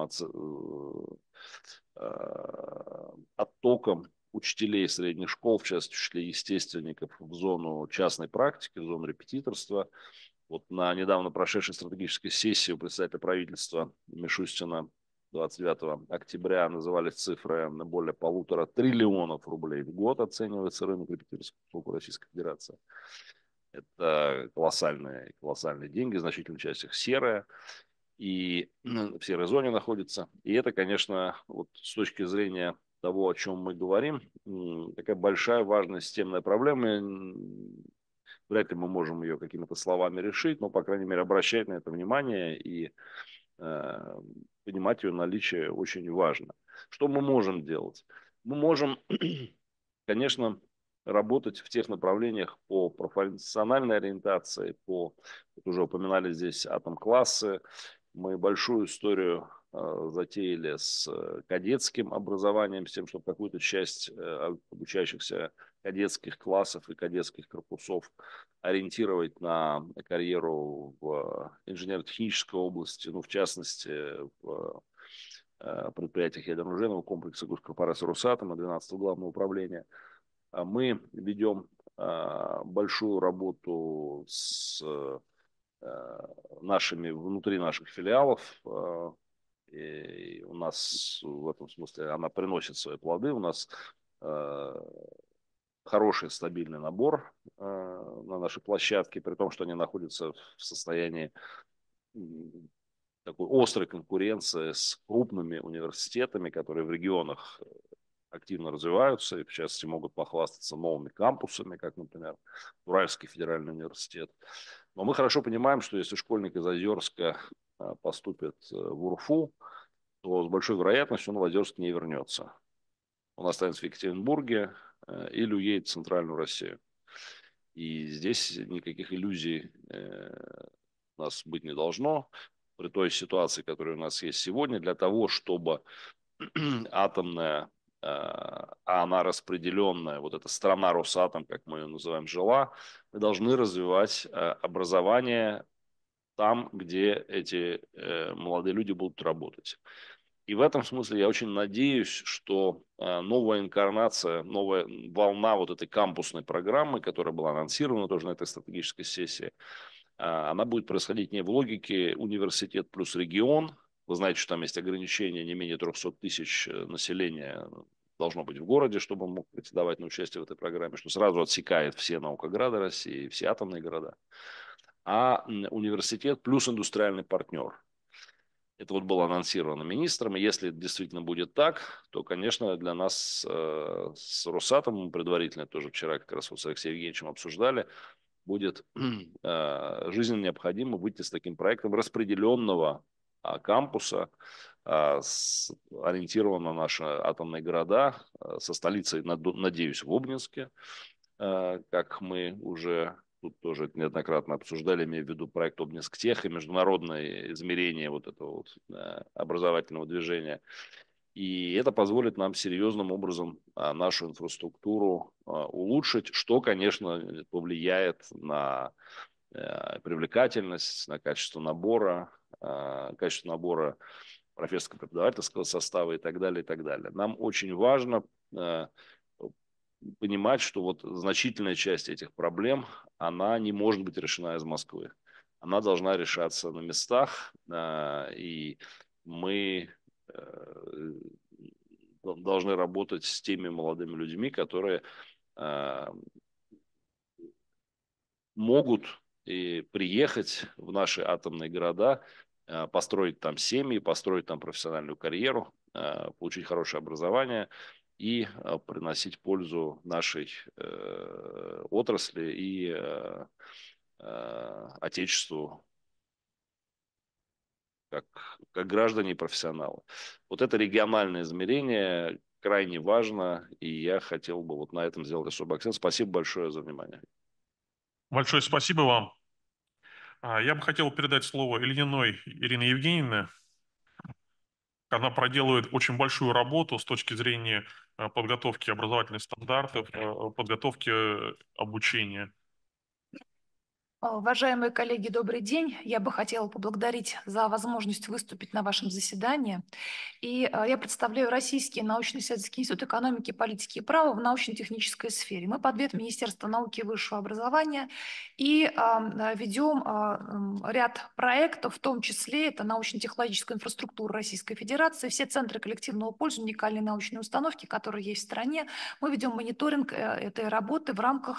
оттоком учителей средних школ, в частности, учителей естественников, в зону частной практики, в зону репетиторства. Вот на недавно прошедшей стратегической сессии у председателя правительства Мишустина двадцать девятого октября назывались цифры на более полутора триллионов рублей в год оценивается рынок репетиторских услуг Российской Федерации. Это колоссальные, колоссальные деньги, значительная часть их серая, и в серой зоне находится. И это, конечно, вот с точки зрения того, о чем мы говорим, такая большая, важная системная проблема. Вряд ли мы можем ее какими-то словами решить, но, по крайней мере, обращать на это внимание и э, понимать ее наличие очень важно. Что мы можем делать? Мы можем, конечно, работать в тех направлениях по профессиональной ориентации, по, вот уже упоминали здесь атом-классы. Мы большую историю э, затеяли с кадетским образованием, с тем, чтобы какую-то часть э, обучающихся кадетских классов и кадетских корпусов ориентировать на карьеру в инженерно-технической области, ну, в частности, в э, предприятиях ядерно-оружейного комплекса госкорпорации «Росатом» и двенадцатого главного управления. Мы ведем э, большую работу с нашими, внутри наших филиалов. И у нас в этом смысле она приносит свои плоды. У нас хороший стабильный набор на нашей площадке, при том, что они находятся в состоянии такой острой конкуренции с крупными университетами, которые в регионах активно развиваются и, в частности, могут похвастаться новыми кампусами, как, например, Уральский федеральный университет. Но мы хорошо понимаем, что если школьник из Озерска поступит в УРФУ, то с большой вероятностью он в Озерск не вернется. Он останется в Екатеринбурге или уедет в Центральную Россию. И здесь никаких иллюзий у нас быть не должно. При той ситуации, которая у нас есть сегодня, для того, чтобы атомная, а она распределенная, вот эта страна Росатом, как мы ее называем, жила, мы должны развивать образование там, где эти молодые люди будут работать. И в этом смысле я очень надеюсь, что новая инкарнация, новая волна вот этой кампусной программы, которая была анонсирована тоже на этой стратегической сессии, она будет происходить не в логике университет плюс регион. Вы знаете, что там есть ограничение, не менее трехсот тысяч населения должно быть в городе, чтобы он мог претендовать на участие в этой программе, что сразу отсекает все наукограды России, все атомные города. А университет плюс индустриальный партнер. Это вот было анонсировано министром, и если это действительно будет так, то, конечно, для нас э, с Росатомом, предварительно тоже вчера как раз вот с Алексеем Евгеньевичем обсуждали, будет э, жизненно необходимо выйти с таким проектом распределенного э, кампуса, э, с, ориентированного на наши атомные города, э, со столицей, надеюсь, в Обнинске, э, как мы уже... Тут тоже это неоднократно обсуждали, имея в виду проект Обнинсктех и международное измерение вот этого вот образовательного движения. И это позволит нам серьезным образом нашу инфраструктуру улучшить, что, конечно, повлияет на привлекательность, на качество набора, качество набора профессорско-преподавательского состава и так далее, и так далее. Нам очень важно понимать, что вот значительная часть этих проблем, она не может быть решена из Москвы. Она должна решаться на местах, и мы должны работать с теми молодыми людьми, которые могут и приехать в наши атомные города, построить там семьи, построить там профессиональную карьеру, получить хорошее образование и э, приносить пользу нашей э, отрасли и э, э, отечеству как, как граждане и профессионалы. Вот это региональное измерение крайне важно, и я хотел бы вот на этом сделать особый акцент. Спасибо большое за внимание. Большое спасибо вам. Я бы хотел передать слово Ильиной Ирине Евгеньевне. Она проделывает очень большую работу с точки зрения подготовки образовательных стандартов, подготовки обучения. Уважаемые коллеги, добрый день. Я бы хотела поблагодарить за возможность выступить на вашем заседании. И я представляю Российский научно-исследовательский институт экономики, политики и права в научно-технической сфере. Мы под ветвью Министерства науки и высшего образования и ведем ряд проектов, в том числе это научно-технологическая инфраструктура Российской Федерации, все центры коллективного пользования, уникальные научные установки, которые есть в стране. Мы ведем мониторинг этой работы в рамках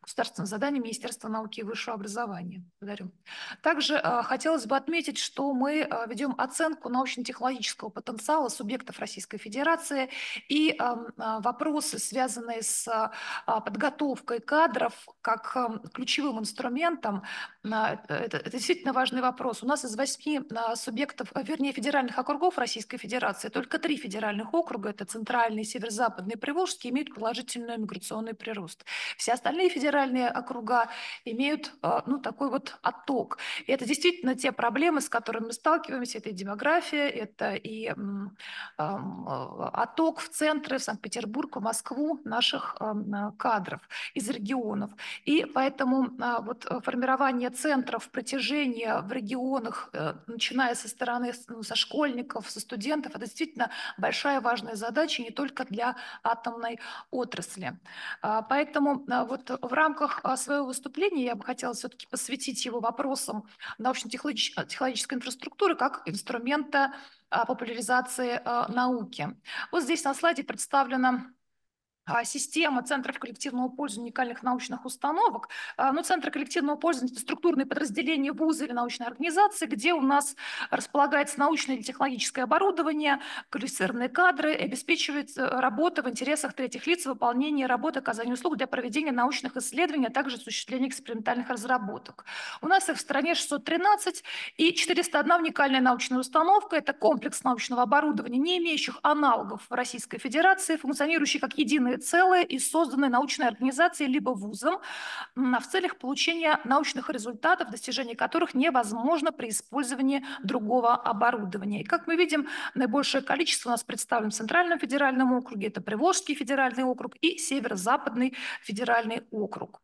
государственное задание Министерства науки и высшего образования. Благодарю. Также э, хотелось бы отметить, что мы э, ведем оценку научно-технологического потенциала субъектов Российской Федерации и э, э, вопросы, связанные с э, подготовкой кадров как э, ключевым инструментом. Э, это, это действительно важный вопрос. У нас из восьми э, субъектов, э, вернее, федеральных округов Российской Федерации только три федеральных округа, это Центральный, Северо-Западный и Приволжский, имеют положительный миграционный прирост. Все остальные федеральные округа имеют ну, такой вот отток. И это действительно те проблемы, с которыми мы сталкиваемся. Это и демография, это и м, м, отток в центры, в Санкт-Петербург, в Москву наших м, кадров из регионов. И поэтому а, вот формирование центров притяжения в регионах, начиная со стороны ну, со школьников, со студентов, это действительно большая важная задача не только для атомной отрасли. Поэтому вот в рамках своего выступления я бы хотела все-таки посвятить его вопросам научно-технологической инфраструктуры как инструмента популяризации науки. Вот здесь на слайде представлена система центров коллективного пользования уникальных научных установок. Ну, центры коллективного пользования – это структурные подразделения вуза или научной организации, где у нас располагается научное или технологическое оборудование, квалифицированные кадры, и обеспечивает работу в интересах третьих лиц, выполнение работы, оказание услуг для проведения научных исследований, а также осуществления экспериментальных разработок. У нас их в стране шестьсот тринадцать, и четыреста одна уникальная научная установка – это комплекс научного оборудования, не имеющих аналогов в Российской Федерации, функционирующий как единый целое и созданной научной организацией либо вузом в целях получения научных результатов, достижение которых невозможно при использовании другого оборудования. И как мы видим, наибольшее количество у нас представлено в Центральном федеральном округе, это Приволжский федеральный округ и Северо-Западный федеральный округ.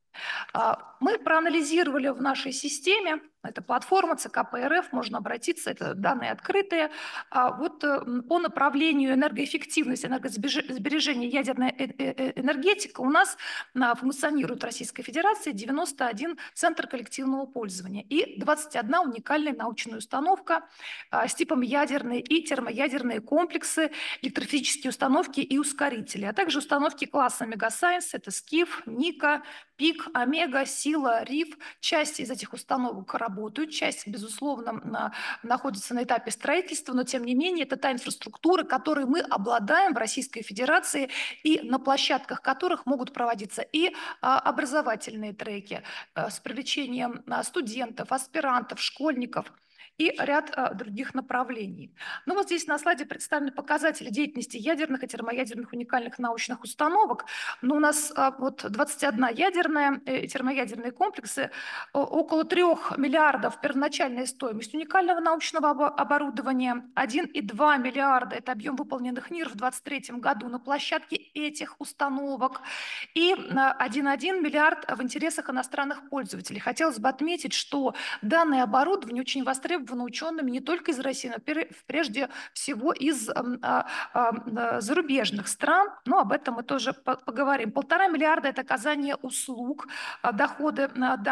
Мы проанализировали в нашей системе, это платформа ЦК ПРФ, можно обратиться, это данные открытые, вот по направлению энергоэффективность, энергосбережение, ядерная энергетика у нас функционирует в Российской Федерации девяносто один центр коллективного пользования и двадцать одна уникальная научная установка с типом ядерные и термоядерные комплексы, электрофизические установки и ускорители, а также установки класса Мегасайенс, это СКИФ, Ника, ПИК, Омега, Сила, РИФ. Часть из этих установок работают, часть, безусловно, на, находится на этапе строительства, но тем не менее это та инфраструктура, которой мы обладаем в Российской Федерации и на площадках которых могут проводиться и а, образовательные треки а, с привлечением а, студентов, аспирантов, школьников и ряд а, других направлений. Ну вот здесь на слайде представлены показатели деятельности ядерных и термоядерных уникальных научных установок. Но у нас а, вот двадцать одна ядерная и термоядерные комплексы, около трех миллиардов первоначальная стоимость уникального научного оборудования, один и два миллиарда – это объем выполненных НИР в двадцать третьем году на площадке этих установок, и один и один миллиард в интересах иностранных пользователей. Хотелось бы отметить, что данное оборудование очень востребовано учеными не только из России, но прежде всего из а, а, зарубежных стран, но об этом мы тоже поговорим. Полтора миллиарда – это оказание услуг, доходы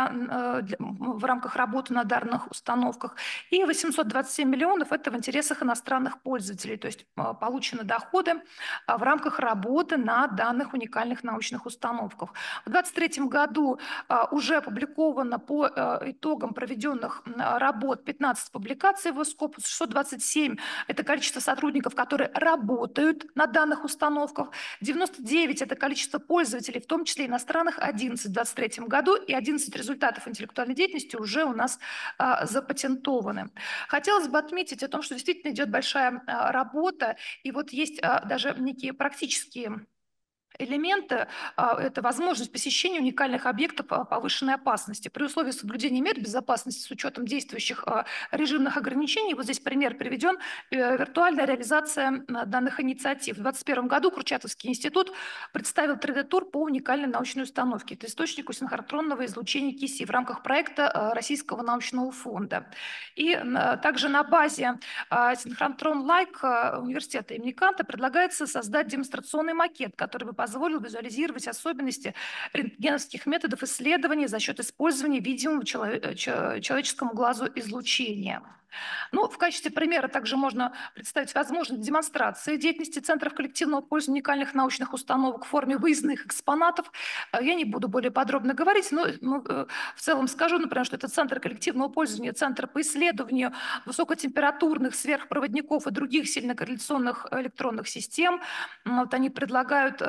в рамках работы на данных установках, и восемьсот двадцать семь миллионов – это в интересах иностранных пользователей, то есть получены доходы в рамках работы на данных уникальных научных установках. В две тысячи двадцать третьем году уже опубликовано по итогам проведенных работ пятнадцать публикаций в Scopus, шестьсот двадцать семь – это количество сотрудников, которые работают на данных установках, девяносто девять – это количество пользователей, в том числе иностранных, одиннадцать в две тысячи двадцать третьем году, и одиннадцать результатов интеллектуальной деятельности уже у нас а, запатентованы. Хотелось бы отметить о том, что действительно идет большая а, работа, и вот есть а, даже некие практические элементы – это возможность посещения уникальных объектов повышенной опасности при условии соблюдения мер безопасности с учетом действующих режимных ограничений. Вот здесь пример приведен. Виртуальная реализация данных инициатив. В две тысячи двадцать первом году Курчатовский институт представил три дэ-тур по уникальной научной установке. Это источнику синхротронного излучения КИСИ в рамках проекта Российского научного фонда. И также на базе синхротрон-лайк университета имени Канта предлагается создать демонстрационный макет, который бы позволил визуализировать особенности рентгеновских методов исследования за счет использования видимого человеческому глазу излучения. Ну, в качестве примера также можно представить возможность демонстрации деятельности центров коллективного пользования уникальных научных установок в форме выездных экспонатов. Я не буду более подробно говорить, но ну, в целом скажу, например, что это центр коллективного пользования, центр по исследованию высокотемпературных сверхпроводников и других сильнокорреляционных электронных систем. Вот они предлагают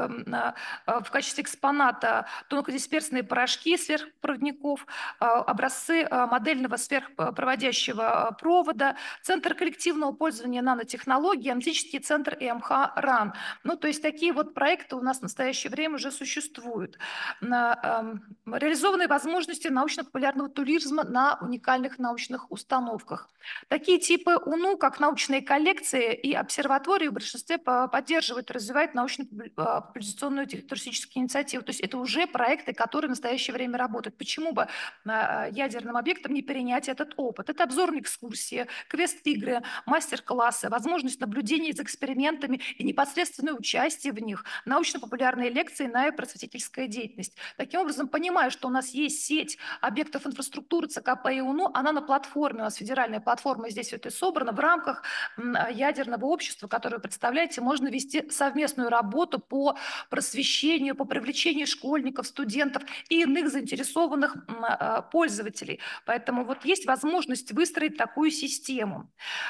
в качестве экспоната тонкодисперсные порошки сверхпроводников, образцы модельного сверхпроводящего провода, центр коллективного пользования нанотехнологий, аналитический центр и эм ха ран. Ну, то есть такие вот проекты у нас в настоящее время уже существуют. Реализованные возможности научно-популярного туризма на уникальных научных установках. Такие типы УНУ, как научные коллекции и обсерватории, в большинстве поддерживают и развивают научно-популяризационную туристическую инициативу. То есть это уже проекты, которые в настоящее время работают. Почему бы ядерным объектам не перенять этот опыт? Это обзорные экскурсии, квест-игры, мастер-классы, возможность наблюдения за экспериментами и непосредственное участие в них, научно-популярные лекции, иная просветительская деятельность. Таким образом, понимая, что у нас есть сеть объектов инфраструктуры цэ ка пэ и УНУ, она на платформе, у нас федеральная платформа здесь все это собрано, в рамках ядерного общества, которое вы представляете, можно вести совместную работу по просвещению, по привлечению школьников, студентов и иных заинтересованных пользователей. Поэтому вот есть возможность выстроить такую систему.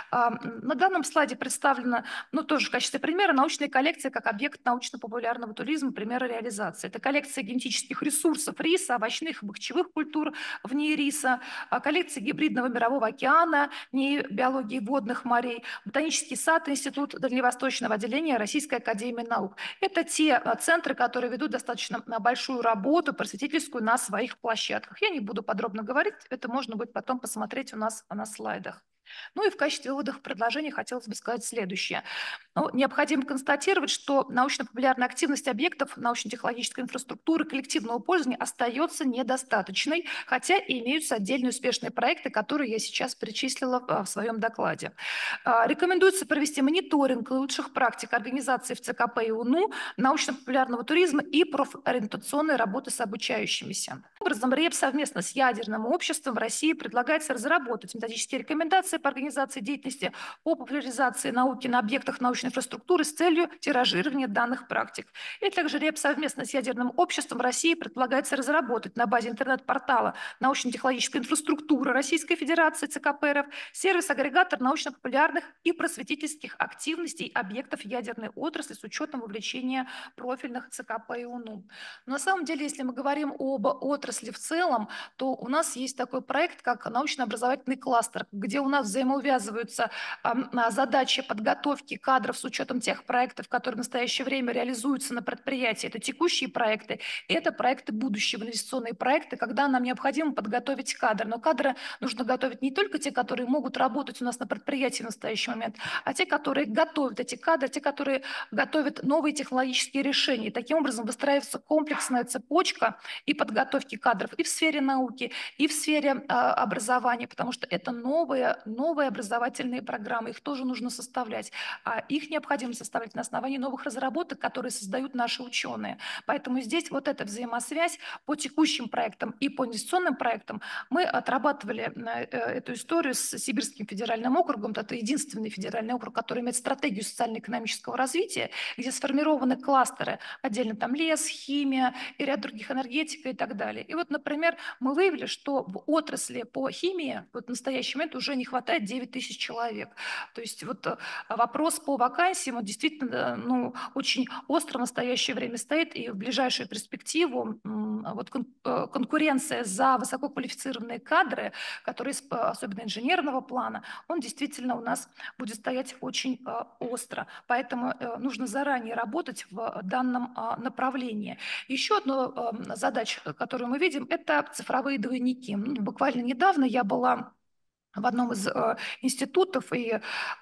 На данном слайде представлена, ну тоже в качестве примера, научная коллекция как объект научно-популярного туризма, примера реализации. Это коллекция генетических ресурсов риса, овощных и бахчевых культур вне риса, коллекция гибридного мирового океана, не биологии водных морей, ботанический сад, Институт Дальневосточного отделения Российской академии наук. Это те центры, которые ведут достаточно большую работу просветительскую на своих площадках. Я не буду подробно говорить, это можно будет потом посмотреть у нас на слайдах. Ну и в качестве выводов предложений хотелось бы сказать следующее. Ну, необходимо констатировать, что научно-популярная активность объектов научно-технологической инфраструктуры коллективного пользования остается недостаточной, хотя и имеются отдельные успешные проекты, которые я сейчас перечислила в своем докладе. Рекомендуется провести мониторинг лучших практик организации в цэ ка пэ и УНУ, научно-популярного туризма и профориентационной работы с обучающимися. Таким образом, РЕП совместно с ядерным обществом в России предлагается разработать методические рекомендации по организации деятельности по популяризации науки на объектах научной инфраструктуры с целью тиражирования данных практик. И также РЕП совместно с ядерным обществом в России предлагается разработать на базе интернет-портала научно-технологическая инфраструктура Российской Федерации цэ ка пэ эр эф сервис-агрегатор научно-популярных и просветительских активностей объектов ядерной отрасли с учетом вовлечения профильных цэ ка пэ и УНУ. Но на самом деле, если мы говорим об отрасли в целом, то у нас есть такой проект, как научно-образовательный кластер, где у нас взаимоувязываются а, задачи подготовки кадров с учетом тех проектов, которые в настоящее время реализуются на предприятии. Это текущие проекты, и это проекты будущего, инвестиционные проекты, когда нам необходимо подготовить кадры. Но кадры нужно готовить не только те, которые могут работать у нас на предприятии в настоящий момент, а те, которые готовят эти кадры, те, которые готовят новые технологические решения. И таким образом выстраивается комплексная цепочка и подготовки кадров и в сфере науки, и в сфере э, образования, потому что это новые, новые образовательные программы, их тоже нужно составлять. А их необходимо составлять на основании новых разработок, которые создают наши ученые. Поэтому здесь вот эта взаимосвязь по текущим проектам и по инвестиционным проектам. Мы отрабатывали э, эту историю с Сибирским федеральным округом. Это единственный федеральный округ, который имеет стратегию социально-экономического развития, где сформированы кластеры, отдельно там лес, химия и ряд других, энергетика и так далее. И вот, например, мы выявили, что в отрасли по химии вот в настоящий момент уже не хватает девять тысяч человек. То есть вот вопрос по вакансиям он действительно ну, очень остро в настоящее время стоит, и в ближайшую перспективу вот конкуренция за высококвалифицированные кадры, которые особенно инженерного плана, он действительно у нас будет стоять очень остро. Поэтому нужно заранее работать в данном направлении. Еще одна задача, которую мы видим, это цифровые двойники. Буквально недавно я была в одном из э, институтов, и э,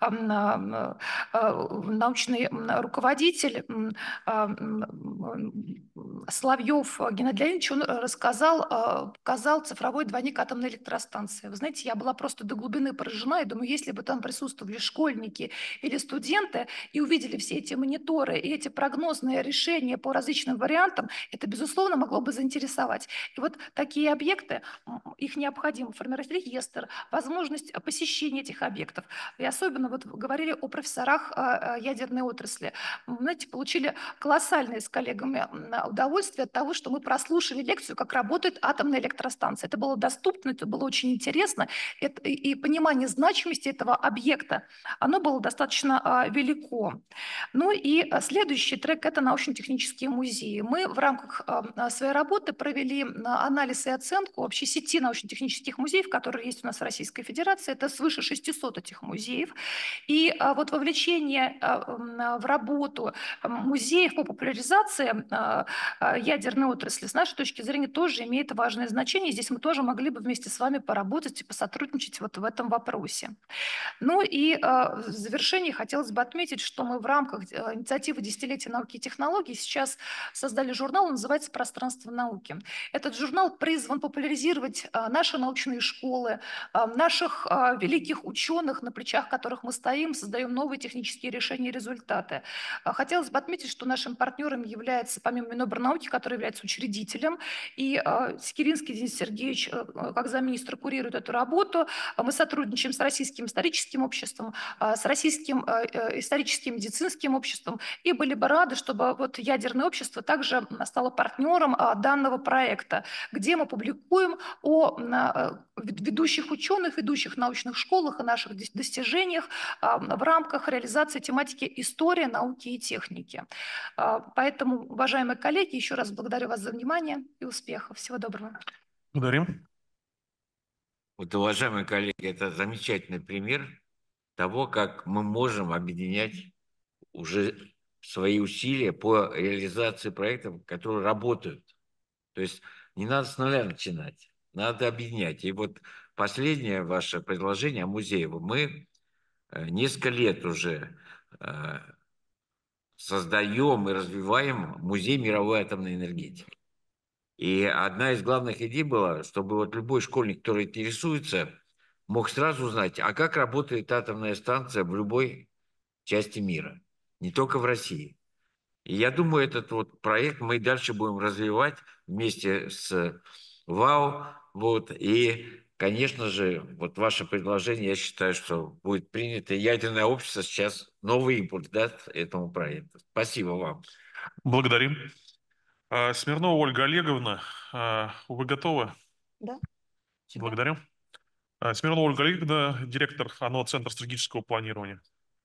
э, э, научный руководитель э, Соловьев Геннадий Леонидович, он рассказал, э, показал цифровой двойник атомной электростанции. Вы знаете, я была просто до глубины поражена, и думаю, если бы там присутствовали школьники или студенты и увидели все эти мониторы и эти прогнозные решения по различным вариантам, это, безусловно, могло бы заинтересовать. И вот такие объекты, их необходимо формировать реестр, возможно, возможность посещения этих объектов. И особенно вот говорили о профессорах ядерной отрасли. Мы, знаете, получили колоссальное с коллегами удовольствие от того, что мы прослушали лекцию, как работает атомная электростанция. Это было доступно, это было очень интересно. Это, и, и понимание значимости этого объекта, оно было достаточно а, велико. Ну и следующий трек – это научно-технические музеи. Мы в рамках а, своей работы провели анализ и оценку вообще сети научно-технических музеев, которые есть у нас в Российской Федерации. Это свыше шестисот этих музеев. И а, вот вовлечение а, в работу музеев по популяризации а, а, ядерной отрасли с нашей точки зрения тоже имеет важное значение. Здесь мы тоже могли бы вместе с вами поработать и посотрудничать вот в этом вопросе. Ну и э, в завершении хотелось бы отметить, что мы в рамках э, инициативы «Десятилетия науки и технологий» сейчас создали журнал, он называется «Пространство науки». Этот журнал призван популяризировать э, наши научные школы, э, наших э, великих ученых, на плечах которых мы стоим, создаем новые технические решения и результаты. Э, хотелось бы отметить, что нашим партнером является, помимо Минобрнауки, который является учредителем, и э, Секиринский Денис Сергеевич, э, как замминистра, курирует эту работу. Мы сотрудничаем с Российским историческим обществом, с Российским историческим медицинским обществом, и были бы рады, чтобы вот ядерное общество также стало партнером данного проекта, где мы публикуем о ведущих ученых, ведущих научных школах и наших достижениях в рамках реализации тематики «История науки и техники». Поэтому, уважаемые коллеги, еще раз благодарю вас за внимание и успехов. Всего доброго. Благодарим. Вот, уважаемые коллеги, это замечательный пример того, как мы можем объединять уже свои усилия по реализации проектов, которые работают. То есть не надо с нуля начинать, надо объединять. И вот последнее ваше предложение о музее. Мы несколько лет уже создаем и развиваем музей мировой атомной энергетики. И одна из главных идей была, чтобы вот любой школьник, который интересуется, мог сразу узнать, а как работает атомная станция в любой части мира, не только в России. И я думаю, этот вот проект мы дальше будем развивать вместе с ВАУ. Вот, и, конечно же, вот ваше предложение, я считаю, что будет принято. Ядерное общество сейчас новый импульс даст этому проекту. Спасибо вам. Благодарим. Смирнова Ольга Олеговна, вы готовы? Да. Благодарю. Смирнова Ольга Олеговна, директор АНО Центра стратегического планирования.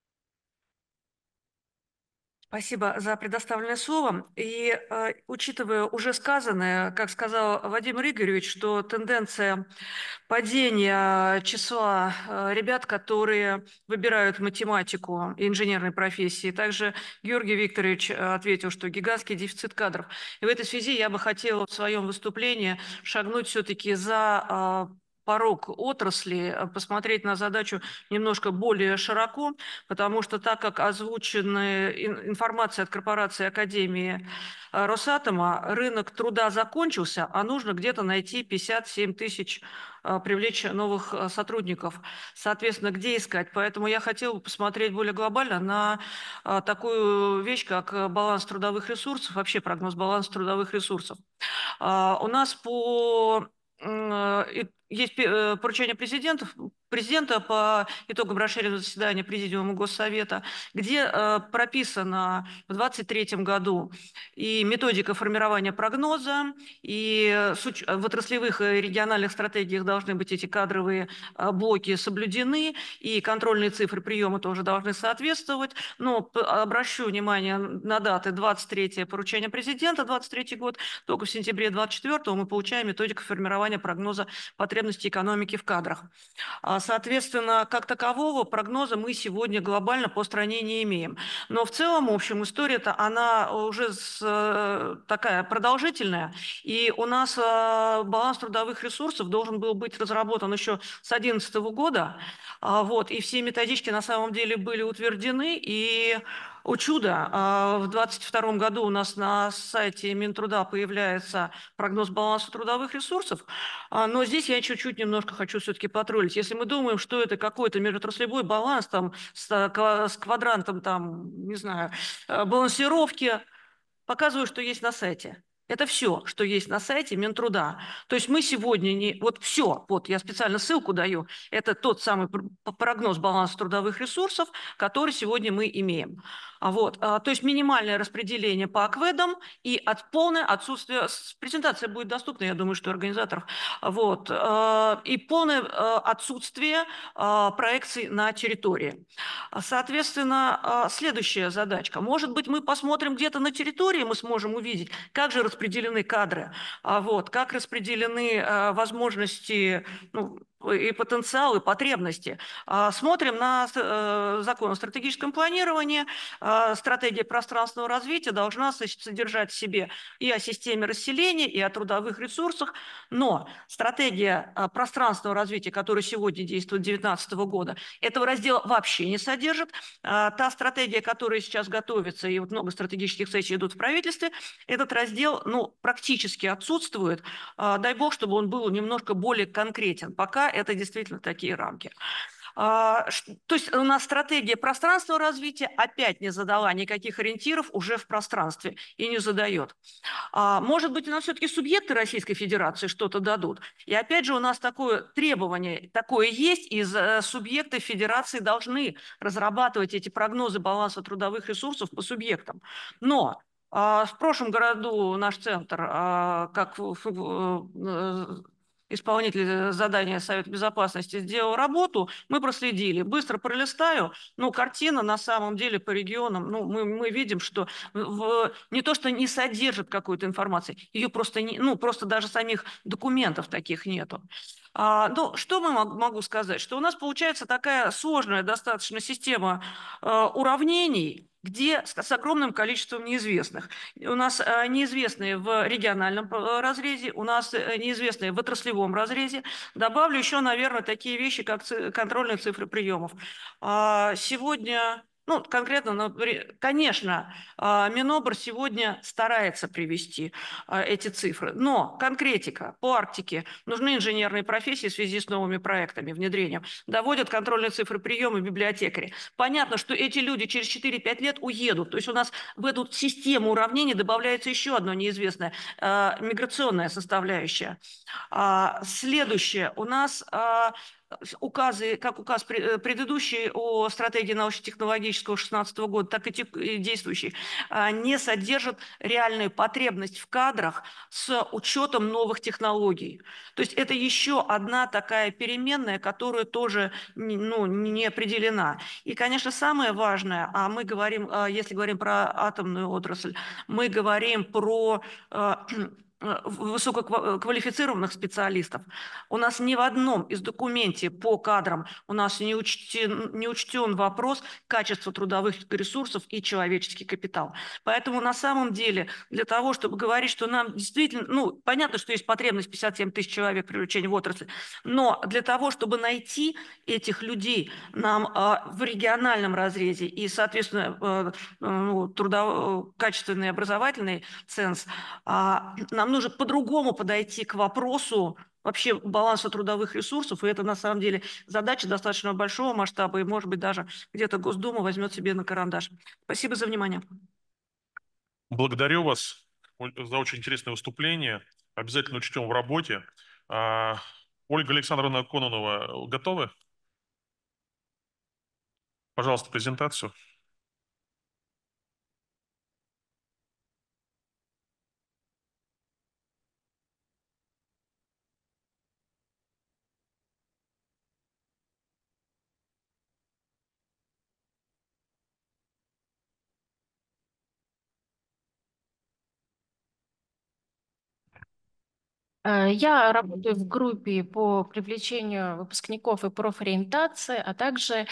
Спасибо за предоставленное слово. И э, учитывая уже сказанное, как сказал Вадим Игоревич, что тенденция падения числа э, ребят, которые выбирают математику и инженерные профессии, также Георгий Викторович ответил, что гигантский дефицит кадров. И в этой связи я бы хотела в своем выступлении шагнуть все-таки за э, порог отрасли, посмотреть на задачу немножко более широко, потому что так как озвучена информация от корпорации Академии Росатома, рынок труда закончился, а нужно где-то найти пятьдесят семь тысяч, привлечь новых сотрудников. Соответственно, где искать? Поэтому я хотела бы посмотреть более глобально на такую вещь, как баланс трудовых ресурсов, вообще прогноз баланса трудовых ресурсов. У нас по есть поручение президентов, президента по итогам расширенного заседания Президиума Госсовета, где э, прописано в двадцать третьем году и методика формирования прогноза, и в отраслевых и региональных стратегиях должны быть эти кадровые э, блоки соблюдены, и контрольные цифры приема тоже должны соответствовать. Но обращу внимание на даты: двадцать третье поручение президента, двадцать третий год, только в сентябре двадцать четвёртого мы получаем методику формирования прогноза потребностей экономики в кадрах. Соответственно, как такового прогноза мы сегодня глобально по стране не имеем. Но в целом, в общем, история-то она уже с, такая продолжительная. И у нас баланс трудовых ресурсов должен был быть разработан еще с две тысячи одиннадцатого года. Вот, и все методички на самом деле были утверждены. И, о чудо, в две тысячи двадцать втором году у нас на сайте Минтруда появляется прогноз баланса трудовых ресурсов. Но здесь я чуть-чуть немножко хочу все-таки потроллить. Если мы думаем, что это какой-то межотраслевой баланс там, с, с квадрантом, там, не знаю, балансировки, показываю, что есть на сайте. Это все, что есть на сайте Минтруда. То есть мы сегодня не... Вот все, вот я специально ссылку даю, это тот самый прогноз баланса трудовых ресурсов, который сегодня мы имеем. Вот. То есть минимальное распределение по акведам и от, полное отсутствие... Презентация будет доступна, я думаю, что организаторов. Вот. И полное отсутствие проекций на территории. Соответственно, следующая задачка. Может быть, мы посмотрим где-то на территории, мы сможем увидеть, как же распределены кадры, вот, как распределены возможности, ну, и потенциал, и потребности. Смотрим на закон о стратегическом планировании. Стратегия пространственного развития должна содержать в себе и о системе расселения, и о трудовых ресурсах. Но стратегия пространственного развития, которая сегодня действует с две тысячи девятнадцатого года, этого раздела вообще не содержит. Та стратегия, которая сейчас готовится, и вот много стратегических сессий идут в правительстве, этот раздел, ну, практически отсутствует. Дай бог, чтобы он был немножко более конкретен. Пока это действительно такие рамки. То есть у нас стратегия пространственного развития опять не задала никаких ориентиров уже в пространстве и не задает. Может быть, у нас все-таки субъекты Российской Федерации что-то дадут. И опять же у нас такое требование, такое есть, и субъекты Федерации должны разрабатывать эти прогнозы баланса трудовых ресурсов по субъектам. Но в прошлом году наш центр, как исполнитель задания Совета Безопасности, сделал работу, мы проследили. Быстро пролистаю, ну, картина на самом деле по регионам, ну, мы, мы видим, что в, не то, что не содержит какой-то информации, ее просто, не, ну, просто даже самих документов таких нету. А, ну, что мы мог, могу сказать? Что у нас получается такая сложная достаточно система э, уравнений, где с, с огромным количеством неизвестных. У нас э, неизвестные в региональном разрезе, у нас э, неизвестные в отраслевом разрезе. Добавлю еще, наверное, такие вещи, как ци- контрольные цифры приемов. А, сегодня... Ну, конкретно, конечно, Минобр сегодня старается привести эти цифры, но конкретика по Арктике, нужны инженерные профессии в связи с новыми проектами, внедрением, доводят контрольные цифры приема библиотекари. Понятно, что эти люди через четыре-пять лет уедут, то есть у нас в эту систему уравнений добавляется еще одно неизвестное, миграционная составляющая. Следующее, у нас... указы, как указ предыдущий о стратегии научно-технологического две тысячи шестнадцатого года, так и действующий, не содержат реальную потребность в кадрах с учетом новых технологий. То есть это еще одна такая переменная, которая тоже, ну, не определена. И, конечно, самое важное, а мы говорим, если говорим про атомную отрасль, мы говорим про высококвалифицированных специалистов. У нас ни в одном из документов по кадрам у нас не учтен, не учтен вопрос качества трудовых ресурсов и человеческий капитал. Поэтому на самом деле для того, чтобы говорить, что нам действительно, ну, понятно, что есть потребность пятьдесят семь тысяч человек привлечения в отрасль, но для того, чтобы найти этих людей нам э, в региональном разрезе и, соответственно, э, э, трудово, качественный образовательный ценз, э, нам нужно по-другому подойти к вопросу вообще баланса трудовых ресурсов, и это на самом деле задача достаточно большого масштаба, и, может быть, даже где-то Госдума возьмет себе на карандаш. Спасибо за внимание. Благодарю вас за очень интересное выступление. Обязательно учтем в работе. Ольга Александровна Кононова, готовы? Пожалуйста, презентацию. Я работаю в группе по привлечению выпускников и профориентации, а также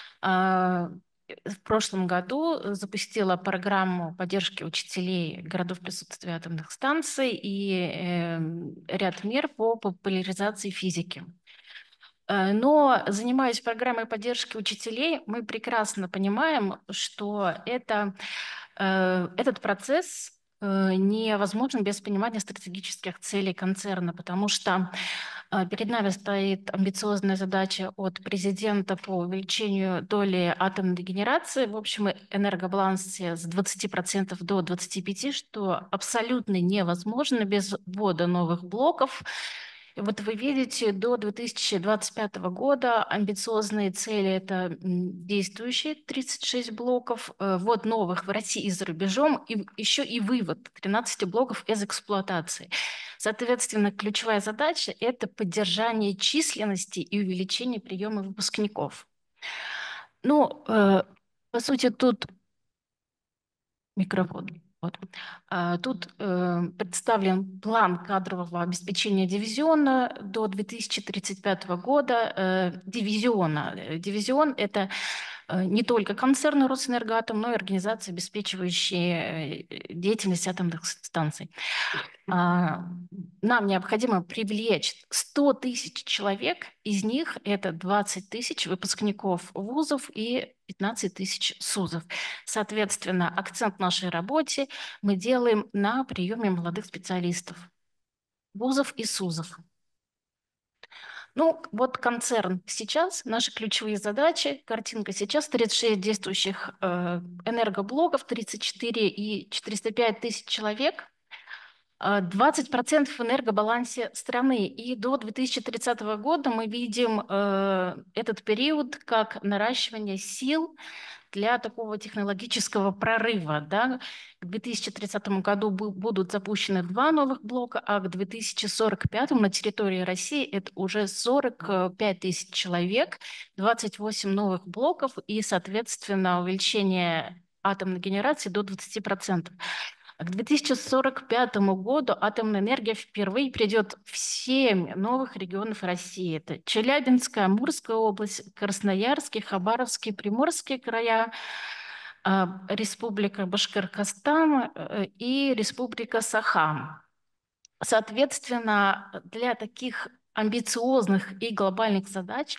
в прошлом году запустила программу поддержки учителей городов присутствия атомных станций и ряд мер по популяризации физики. Но, занимаясь программой поддержки учителей, мы прекрасно понимаем, что это, этот процесс невозможен без понимания стратегических целей концерна, потому что перед нами стоит амбициозная задача от президента по увеличению доли атомной генерации в общем энергобалансе с двадцати процентов до двадцати пяти процентов, что абсолютно невозможно без ввода новых блоков. И вот вы видите, до две тысячи двадцать пятого года амбициозные цели – это действующие тридцать шесть блоков, ввод новых в России и за рубежом, и еще и вывод тринадцати блоков из эксплуатации. Соответственно, ключевая задача – это поддержание численности и увеличение приема выпускников. Ну, э, по сути, тут микрофон. Вот. А, тут э, представлен план кадрового обеспечения дивизиона до две тысячи тридцать пятого года. Э, дивизиона. Дивизион – это э, не только концерны Росэнергоатом, но и организации, обеспечивающие э, деятельность атомных станций. А, нам необходимо привлечь сто тысяч человек, из них это двадцать тысяч выпускников вузов и пятнадцать тысяч СУЗов. Соответственно, акцент в нашей работе мы делаем на приеме молодых специалистов, вузов и СУЗов. Ну, вот концерн сейчас, наши ключевые задачи, картинка сейчас, тридцать шесть действующих э, энергоблоков, тридцать четыре и четыреста пять тысяч человек, двадцать процентов в энергобалансе страны. И до две тысячи тридцатого года мы видим э, этот период как наращивание сил для такого технологического прорыва. Да? К две тысячи тридцатому году будут запущены два новых блока, а к две тысячи сорок пятому на территории России это уже сорок пять тысяч человек, двадцать восемь новых блоков и, соответственно, увеличение атомной генерации до двадцати процентов. К две тысячи сорок пятому году атомная энергия впервые придет в семь новых регионов России. Это Челябинская, Амурская область, Красноярский, Хабаровский, Приморские края, Республика Башкортостан и Республика Саха. Соответственно, для таких амбициозных и глобальных задач,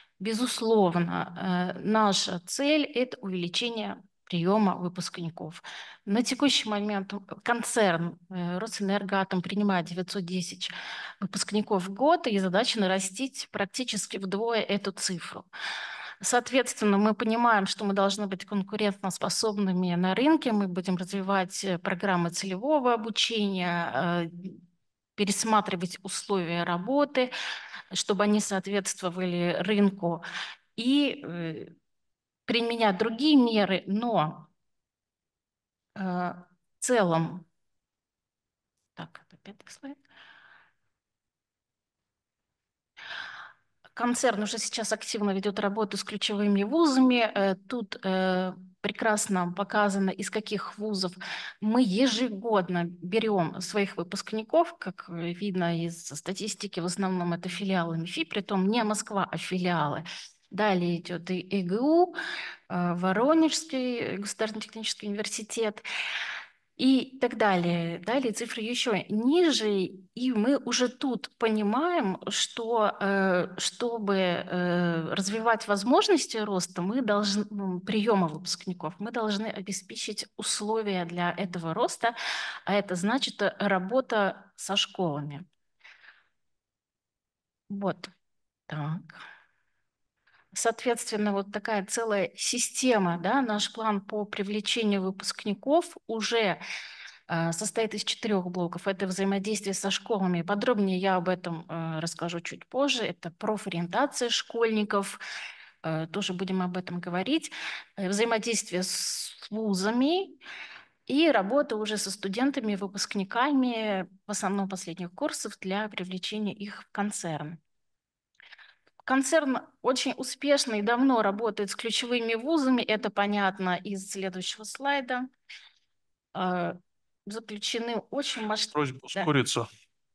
безусловно, наша цель – это увеличение приема выпускников. На текущий момент концерн Росэнергоатом принимает девятьсот десять выпускников в год, и задача нарастить практически вдвое эту цифру. Соответственно, мы понимаем, что мы должны быть конкурентоспособными на рынке, мы будем развивать программы целевого обучения, пересматривать условия работы, чтобы они соответствовали рынку, и применять другие меры, но э, в целом... Так, это пятый слайд. Концерн уже сейчас активно ведет работу с ключевыми вузами. Тут э, прекрасно показано, из каких вузов мы ежегодно берем своих выпускников. Как видно из статистики, в основном это филиалы МИФИ, притом не Москва, а филиалы. Далее идет и ЭГУ, Воронежский государственный технический университет и так далее. Далее цифры еще ниже, и мы уже тут понимаем, что чтобы развивать возможности роста, мы должны, приема выпускников, мы должны обеспечить условия для этого роста, а это значит работа со школами. Вот так. Соответственно, вот такая целая система, да, наш план по привлечению выпускников уже э, состоит из четырех блоков. Это взаимодействие со школами. Подробнее я об этом э, расскажу чуть позже. Это профориентация школьников, э, тоже будем об этом говорить. Взаимодействие с вузами и работа уже со студентами, выпускниками, в основном последних курсов, для привлечения их в концерн. Концерн очень успешно и давно работает с ключевыми вузами, это понятно из следующего слайда. Заключены очень масштабные... Просьба ускориться.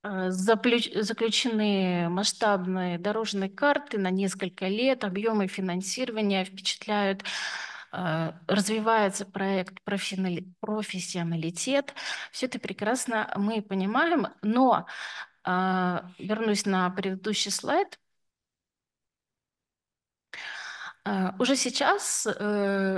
Заключены масштабные дорожные карты на несколько лет, объемы финансирования впечатляют, развивается проект профессионалитет. Все это прекрасно мы понимаем, но вернусь на предыдущий слайд. Уже сейчас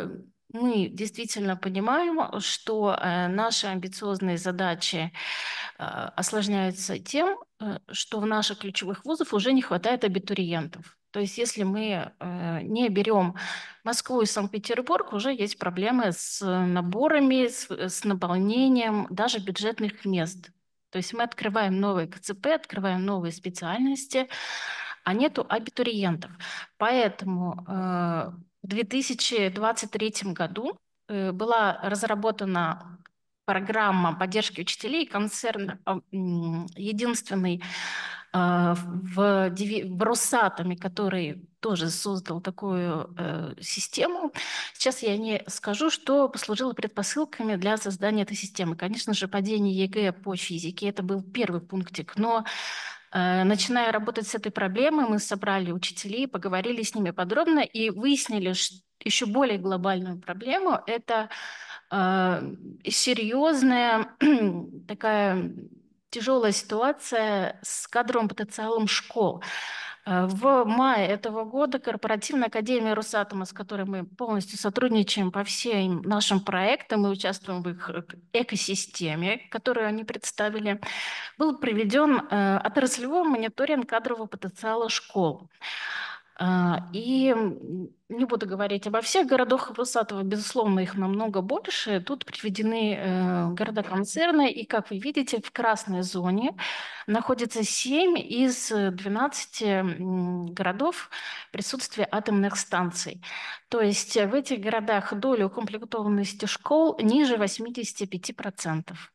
мы действительно понимаем, что э, наши амбициозные задачи э, осложняются тем, э, что в наших ключевых вузах уже не хватает абитуриентов. То есть если мы э, не берем Москву и Санкт-Петербург, уже есть проблемы с наборами, с, с наполнением даже бюджетных мест. То есть мы открываем новые КЦП, открываем новые специальности, а нету абитуриентов. Поэтому э, в две тысячи двадцать третьем году э, была разработана программа поддержки учителей, концерн а, м, единственный а, в, диви- в Росатоме, который тоже создал такую э, систему. Сейчас я не скажу, что послужило предпосылками для создания этой системы. Конечно же, падение ЕГЭ по физике – это был первый пунктик, но э, начиная работать с этой проблемой, мы собрали учителей, поговорили с ними подробно и выяснили, что еще более глобальную проблему – это э, серьезная такая тяжелая ситуация с кадровым потенциалом школ. Э, В мае этого года корпоративная академия Росатома, с которой мы полностью сотрудничаем по всем нашим проектам, мы участвуем в их экосистеме, которую они представили, был проведен э, отраслевой мониторинг кадрового потенциала школ. А, И м, не буду говорить обо всех городах Росатова, безусловно, их намного больше. Тут приведены э, города-концерны, и, как вы видите, в красной зоне находится семь из двенадцати м, городов присутствия атомных станций. То есть э, в этих городах доля укомплектованности школ ниже восьмидесяти пяти процентов.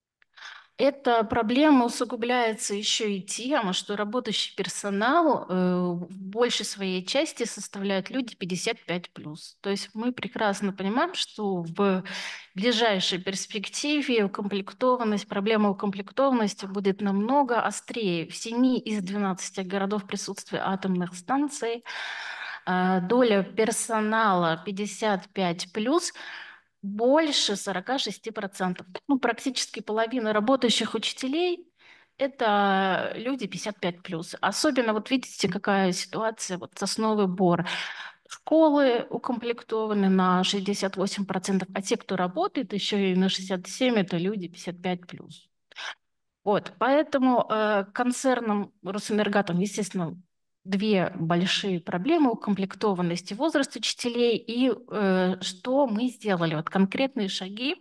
Эта проблема усугубляется еще и тем, что работающий персонал э, в большей своей части составляют люди пятьдесят пять плюс. То есть мы прекрасно понимаем, что в ближайшей перспективе укомплектованность, проблема укомплектованности будет намного острее. В семи из двенадцати городов присутствия атомных станций э, доля персонала пятьдесят пять плюс больше сорока шести процентов. Ну, практически половина работающих учителей – это люди пятьдесят пять плюс. Особенно, вот видите, какая ситуация, вот сосновый бор. Школы укомплектованы на шестьдесят восемь процентов, а те, кто работает, еще и на шестьдесят семь процентов, это люди пятьдесят пять плюс. Вот, поэтому э, концерном Росэнергатом, естественно, две большие проблемы – укомплектованность и возраст учителей. И э, что мы сделали? Вот конкретные шаги.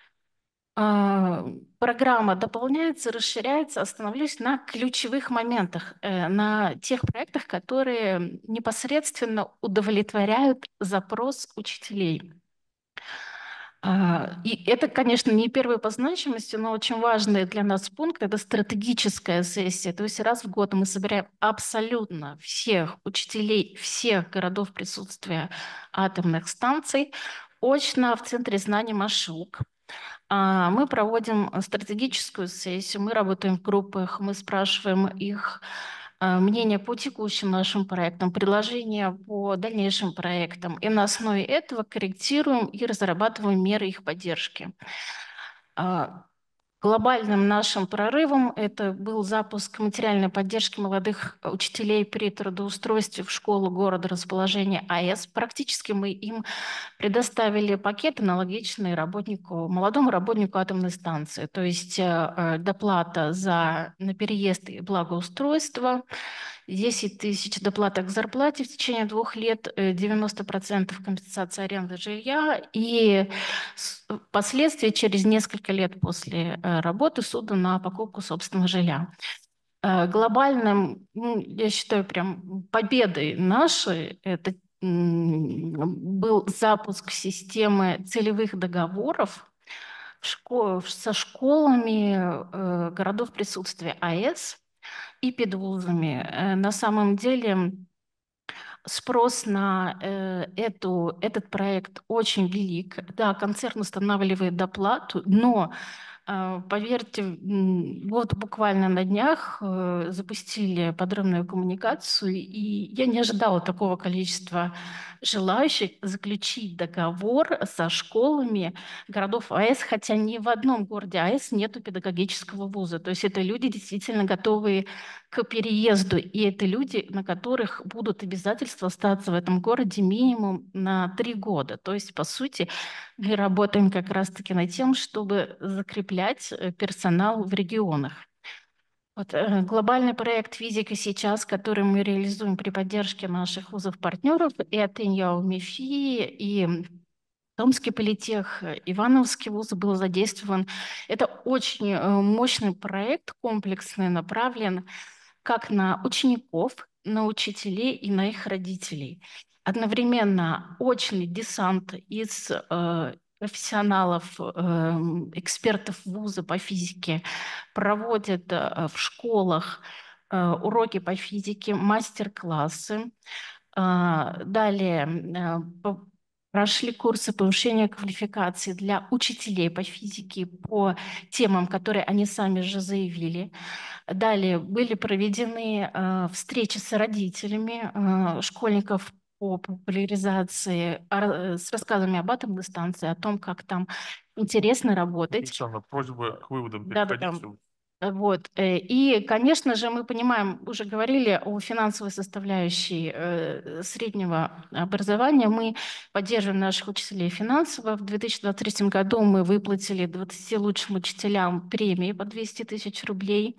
Э, программа дополняется, расширяется. Остановлюсь на ключевых моментах, э, на тех проектах, которые непосредственно удовлетворяют запрос учителей. И это, конечно, не первый по значимости, но очень важный для нас пункт – это стратегическая сессия. То есть раз в год мы собираем абсолютно всех учителей всех городов присутствия атомных станций очно в Центре знаний МАШУК. Мы проводим стратегическую сессию, мы работаем в группах, мы спрашиваем их мнение по текущим нашим проектам, предложения по дальнейшим проектам. И на основе этого корректируем и разрабатываем меры их поддержки. Глобальным нашим прорывом это был запуск материальной поддержки молодых учителей при трудоустройстве в школу города расположения АЭС. Практически мы им предоставили пакет, аналогичный работнику, молодому работнику атомной станции. То есть э, доплата за, на переезд и благоустройство, десять тысяч доплата к зарплате в течение двух лет, девяносто процентов компенсации аренды жилья и впоследствии через несколько лет после работы суда на покупку собственного жилья. Глобальным, ну, я считаю, прям победой нашей это был запуск системы целевых договоров в школ, со школами э, городов присутствия АЭС и педвузами. На самом деле спрос на э, эту, этот проект очень велик. Да, концерн устанавливает доплату, но поверьте, вот буквально на днях запустили подробную коммуникацию, и я не ожидала такого количества желающих заключить договор со школами городов АЭС, хотя ни в одном городе АЭС нету педагогического вуза. То есть это люди, действительно готовые к переезду, и это люди, на которых будут обязательства остаться в этом городе минимум на три года. То есть, по сути, мы работаем как раз-таки над тем, чтобы закреплять э, персонал в регионах. Вот, э, глобальный проект «Физика сейчас», который мы реализуем при поддержке наших вузов-партнеров, это ИНЯУ, МИФИ и Томский политех, э, Ивановский вуз был задействован. Это очень э, мощный проект, комплексный, направлен как на учеников, на учителей и на их родителей. Одновременно очный десант из э, профессионалов, э, экспертов вуза по физике проводят э, в школах э, уроки по физике, мастер-классы. Э, далее э, по- прошли курсы повышения квалификации для учителей по физике по темам, которые они сами же заявили. Далее были проведены э, встречи с родителями э, школьников по популяризации, а, э, с рассказами об атомной станции, о том, как там интересно работать. Александр, просьба к выводам Да, да, переходить. да. Вот. э, И, конечно же, мы понимаем, уже говорили о финансовой составляющей э, среднего образования. Мы поддерживаем наших учителей финансово. В две тысячи двадцать третьем году мы выплатили двадцати лучшим учителям премии по двести тысяч рублей.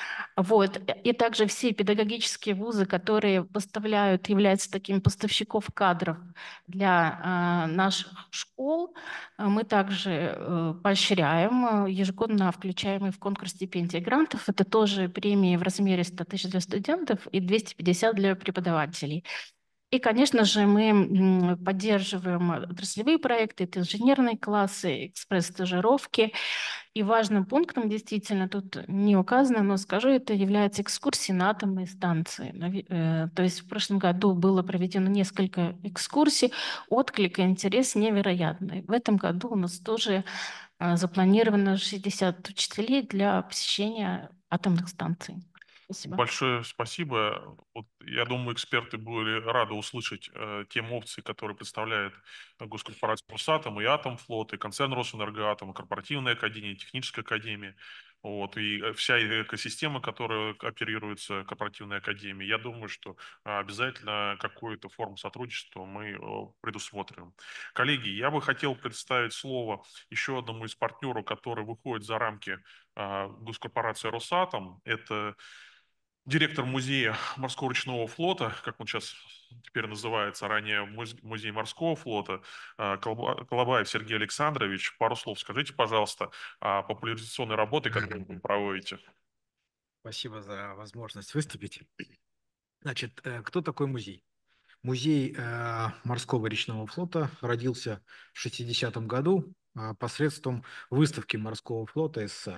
Вот. И также все педагогические вузы, которые поставляют, являются таким поставщиков кадров для а, наших школ, а, мы также э, поощряем, э, ежегодно включаем их в конкурс стипендий и грантов. Это тоже премии в размере сто тысяч для студентов и двести пятьдесят для преподавателей. И, конечно же, мы м, поддерживаем отраслевые проекты, это инженерные классы, экспресс-стажировки. И важным пунктом, действительно, тут не указано, но скажу, это является экскурсии на атомные станции. Нави- э, То есть в прошлом году было проведено несколько экскурсий, отклик и интерес невероятный. В этом году у нас тоже э, запланировано шестьдесят учителей для посещения атомных станций. Спасибо. Большое спасибо. Вот, я думаю, эксперты были рады услышать э, те опции, которые представляет госкорпорация «Росатом», и «Атомфлот», и концерн «Росэнергоатом», и корпоративная академия, и техническая академия. Вот, и вся экосистема, которая оперируется корпоративной академией. Я думаю, что а, обязательно какую-то форму сотрудничества мы э, предусмотрим. Коллеги, я бы хотел представить слово еще одному из партнеров, который выходит за рамки а, госкорпорации «Росатом». Это директор музея морского речного флота, как он сейчас теперь называется, ранее муз- музей морского флота, э, Колба- Колобаев Сергей Александрович. Пару слов скажите, пожалуйста, о популяризационной работе, которую вы проводите. Спасибо за возможность выступить. Значит, э, кто такой музей? Музей э, морского речного флота родился в шестидесятом году э, посредством выставки морского флота СССР.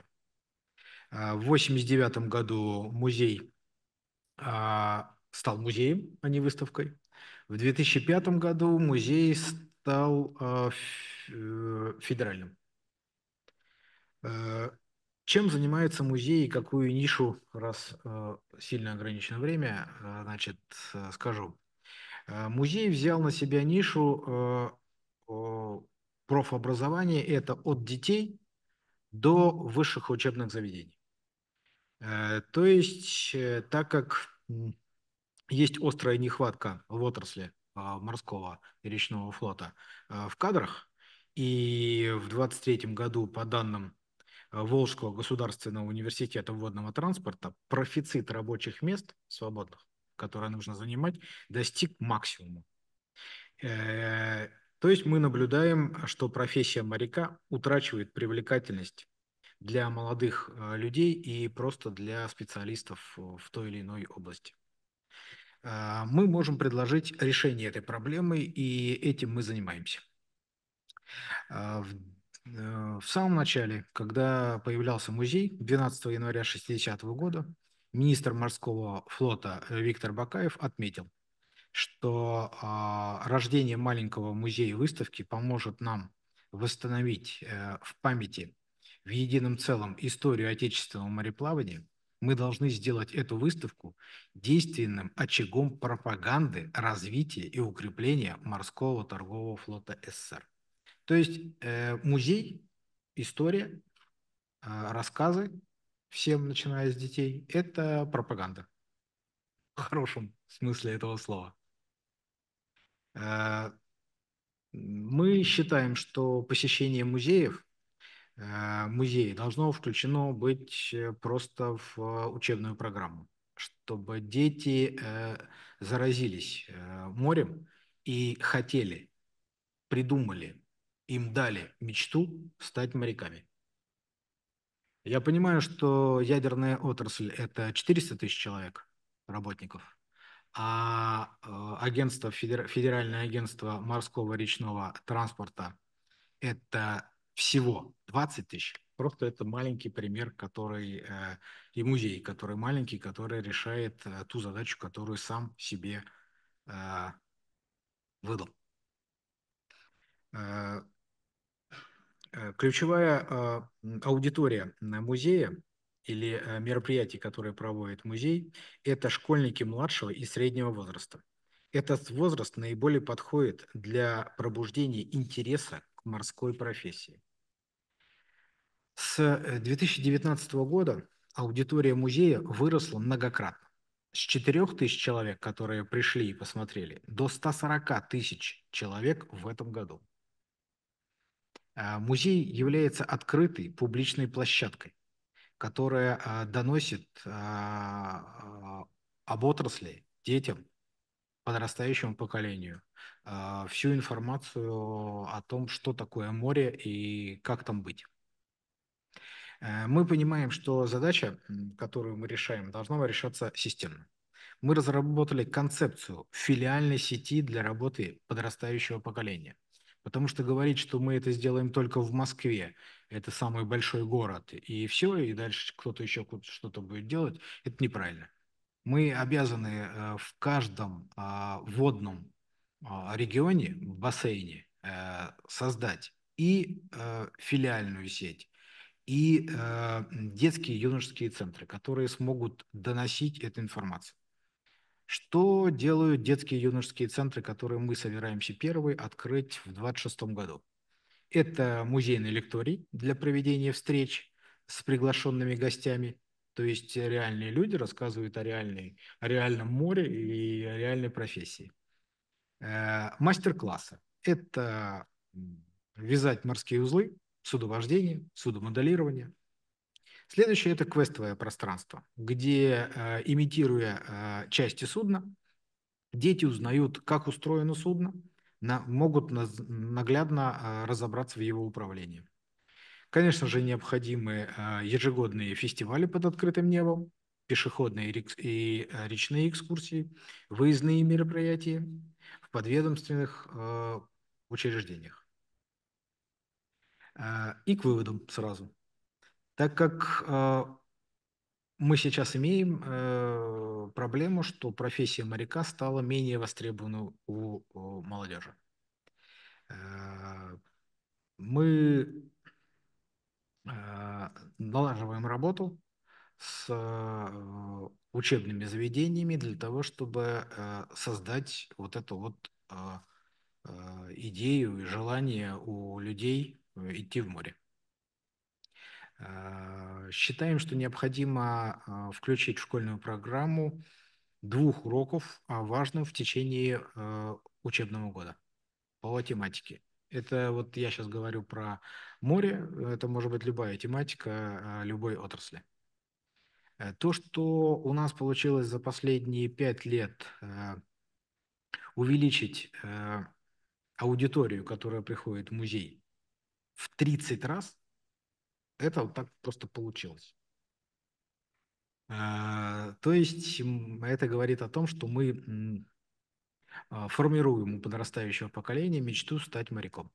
Э, В восемьдесят девятом году музей э, стал музеем, а не выставкой. В две тысячи пятом году музей стал э, ф- э, федеральным. Э, Чем занимается музей и какую нишу, раз э, сильно ограничено время, э, значит, э, скажу. Э, Музей взял на себя нишу э, э, профобразования, это от детей до высших учебных заведений. Э, То есть, э, так как м, есть острая нехватка в отрасли э, морского и речного флота э, в кадрах, и в двадцать третьем году, по данным э, Волжского государственного университета водного транспорта, профицит рабочих мест свободных, которые нужно занимать, достиг максимума. Э, То есть мы наблюдаем, что профессия моряка утрачивает привлекательность для молодых э, людей и просто для специалистов в той или иной области. Э, Мы можем предложить решение этой проблемы, и этим мы занимаемся. Э, В э, в самом начале, когда появлялся музей, двенадцатого января шестидесятого года, министр морского флота э, Виктор Бакаев отметил, что а, рождение маленького музея-выставки поможет нам восстановить э, в памяти в едином целом историю отечественного мореплавания. Мы должны сделать эту выставку действенным очагом пропаганды, развития и укрепления морского торгового флота СССР. То есть э, музей, история, э, рассказы всем, начиная с детей, это пропаганда. В хорошем смысле этого слова. Мы считаем, что посещение музеев, музеи должно включено быть просто в учебную программу, чтобы дети заразились морем и хотели, придумали, им дали мечту стать моряками. Я понимаю, что ядерная отрасль – это четыреста тысяч человек, работников, а агентство, Федеральное агентство морского речного транспорта – это всего двадцать тысяч. Просто это маленький пример, который и музей, который маленький, который решает ту задачу, которую сам себе выдал. Ключевая аудитория музея или мероприятий, которые проводит музей, это школьники младшего и среднего возраста. Этот возраст наиболее подходит для пробуждения интереса к морской профессии. С две тысячи девятнадцатого года аудитория музея выросла многократно. С четырёх тысяч человек, которые пришли и посмотрели, до ста сорока тысяч человек в этом году. Музей является открытой публичной площадкой, которая доносит об отрасли детям, подрастающему поколению, всю информацию о том, что такое море и как там быть. Мы понимаем, что задача, которую мы решаем, должна решаться системно. Мы разработали концепцию филиальной сети для работы подрастающего поколения. Потому что говорить, что мы это сделаем только в Москве, это самый большой город, и все, и дальше кто-то еще что-то будет делать, это неправильно. Мы обязаны в каждом водном регионе, в бассейне, создать и филиальную сеть, и детские и юношеские центры, которые смогут доносить эту информацию. Что делают детские и юношеские центры, которые мы собираемся первые открыть в двадцать шестом году? Это музейный лекторий для проведения встреч с приглашенными гостями, то есть реальные люди рассказывают о, реальной, о реальном море и о реальной профессии. Мастер-классы – это вязать морские узлы, судовождение, судомоделирование. Следующее – это квестовое пространство, где, э, имитируя э, части судна, дети узнают, как устроено судно, на, могут на, наглядно э, разобраться в его управлении. Конечно же, необходимы э, ежегодные фестивали под открытым небом, пешеходные и э, речные экскурсии, выездные мероприятия в подведомственных э, учреждениях. Э, и к выводам сразу. Так как э, мы сейчас имеем э, проблему, что профессия моряка стала менее востребованной у, у молодежи. Э, мы э, налаживаем работу с э, учебными заведениями для того, чтобы э, создать вот эту вот э, э, идею и желание у людей идти в море. Считаем, что необходимо включить в школьную программу двух уроков, важных в течение учебного года по тематике. Это вот я сейчас говорю про море, это может быть любая тематика любой отрасли. То, что у нас получилось за последние пять лет увеличить аудиторию, которая приходит в музей, в тридцать раз, это вот так просто получилось. То есть это говорит о том, что мы формируем у подрастающего поколения мечту стать моряком.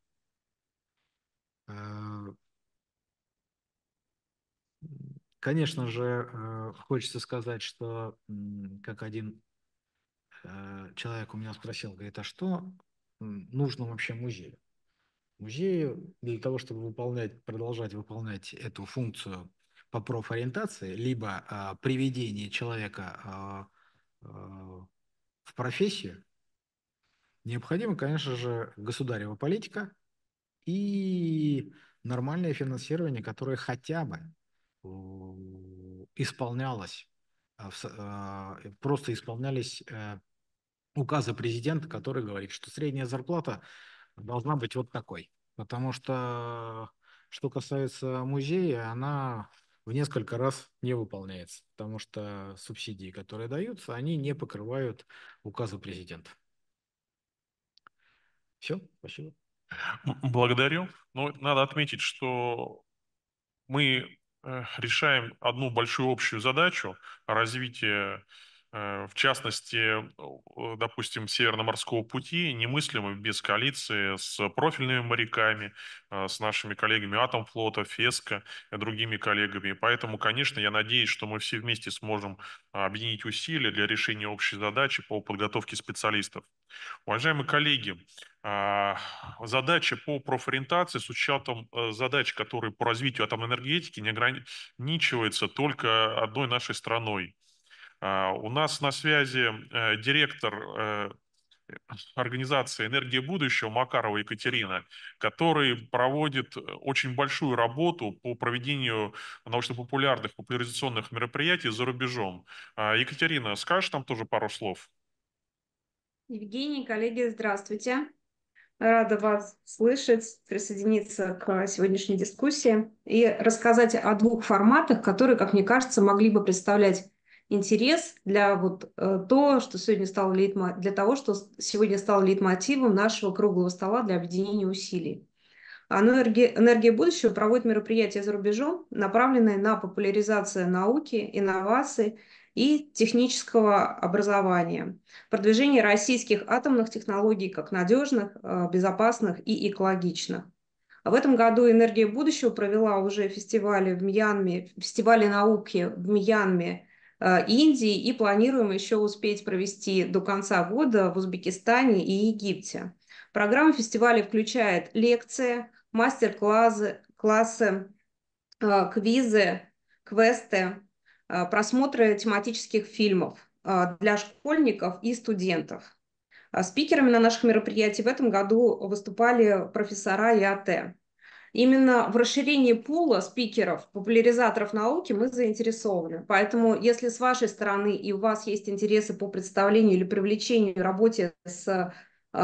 Конечно же, хочется сказать, что как один человек у меня спросил, говорит, а что нужно вообще музею? Музею для того, чтобы выполнять, продолжать выполнять эту функцию по профориентации, либо а, приведение человека а, а, в профессию, необходима, конечно же, государева политика и нормальное финансирование, которое хотя бы исполнялось, э, в с- э, просто исполнялись э, указы президента, который говорит, что средняя зарплата должна быть вот такой. Потому что, что касается музея, она в несколько раз не выполняется, потому что субсидии, которые даются, они не покрывают указы президента. Все, спасибо. М, Благодарю. Но надо отметить, что мы э, решаем одну большую общую задачу развития, э, в частности, э, допустим, Северно-морского пути, немыслимо без коалиции с профильными моряками, э, с нашими коллегами Атомфлота, ФЕСКО и другими коллегами. Поэтому, конечно, я надеюсь, что мы все вместе сможем объединить усилия для решения общей задачи по подготовке специалистов. Уважаемые коллеги, а, задача по профориентации с учетом э, задач, которые по развитию атомной энергетики, не ограничивается только одной нашей страной. А, У нас на связи э, директор э, организации «Энергия будущего» Макарова Екатерина, который проводит очень большую работу по проведению научно-популярных, популяризационных мероприятий за рубежом. А, Екатерина, скажешь нам тоже пару слов? Евгений, коллеги, здравствуйте. Рада вас слышать, присоединиться к сегодняшней дискуссии и рассказать о двух форматах, которые, как мне кажется, могли бы представлять интерес для вот э, то, что сегодня стало лейтмо... для того, что сегодня стало лейтмотивом нашего круглого стола для объединения усилий. А «Энергия, энергия будущего» проводит мероприятия за рубежом, направленные на популяризацию науки, инноваций и технического образования, продвижение российских атомных технологий как надежных, э, безопасных и экологичных. В этом году «Энергия будущего» провела уже фестивали в Мьянме, фестивали науки в Мьянме, э, Индии, и планируем еще успеть провести до конца года в Узбекистане и Египте. Программа фестиваля включает лекции, мастер-классы, классы, э, квизы, квесты, э, просмотры тематических фильмов э, для школьников и студентов. А Спикерами на наших мероприятиях в этом году выступали профессора ИАТ. Именно в расширении пула спикеров, популяризаторов науки мы заинтересованы. Поэтому, если с вашей стороны и у вас есть интересы по представлению или привлечению работе с э,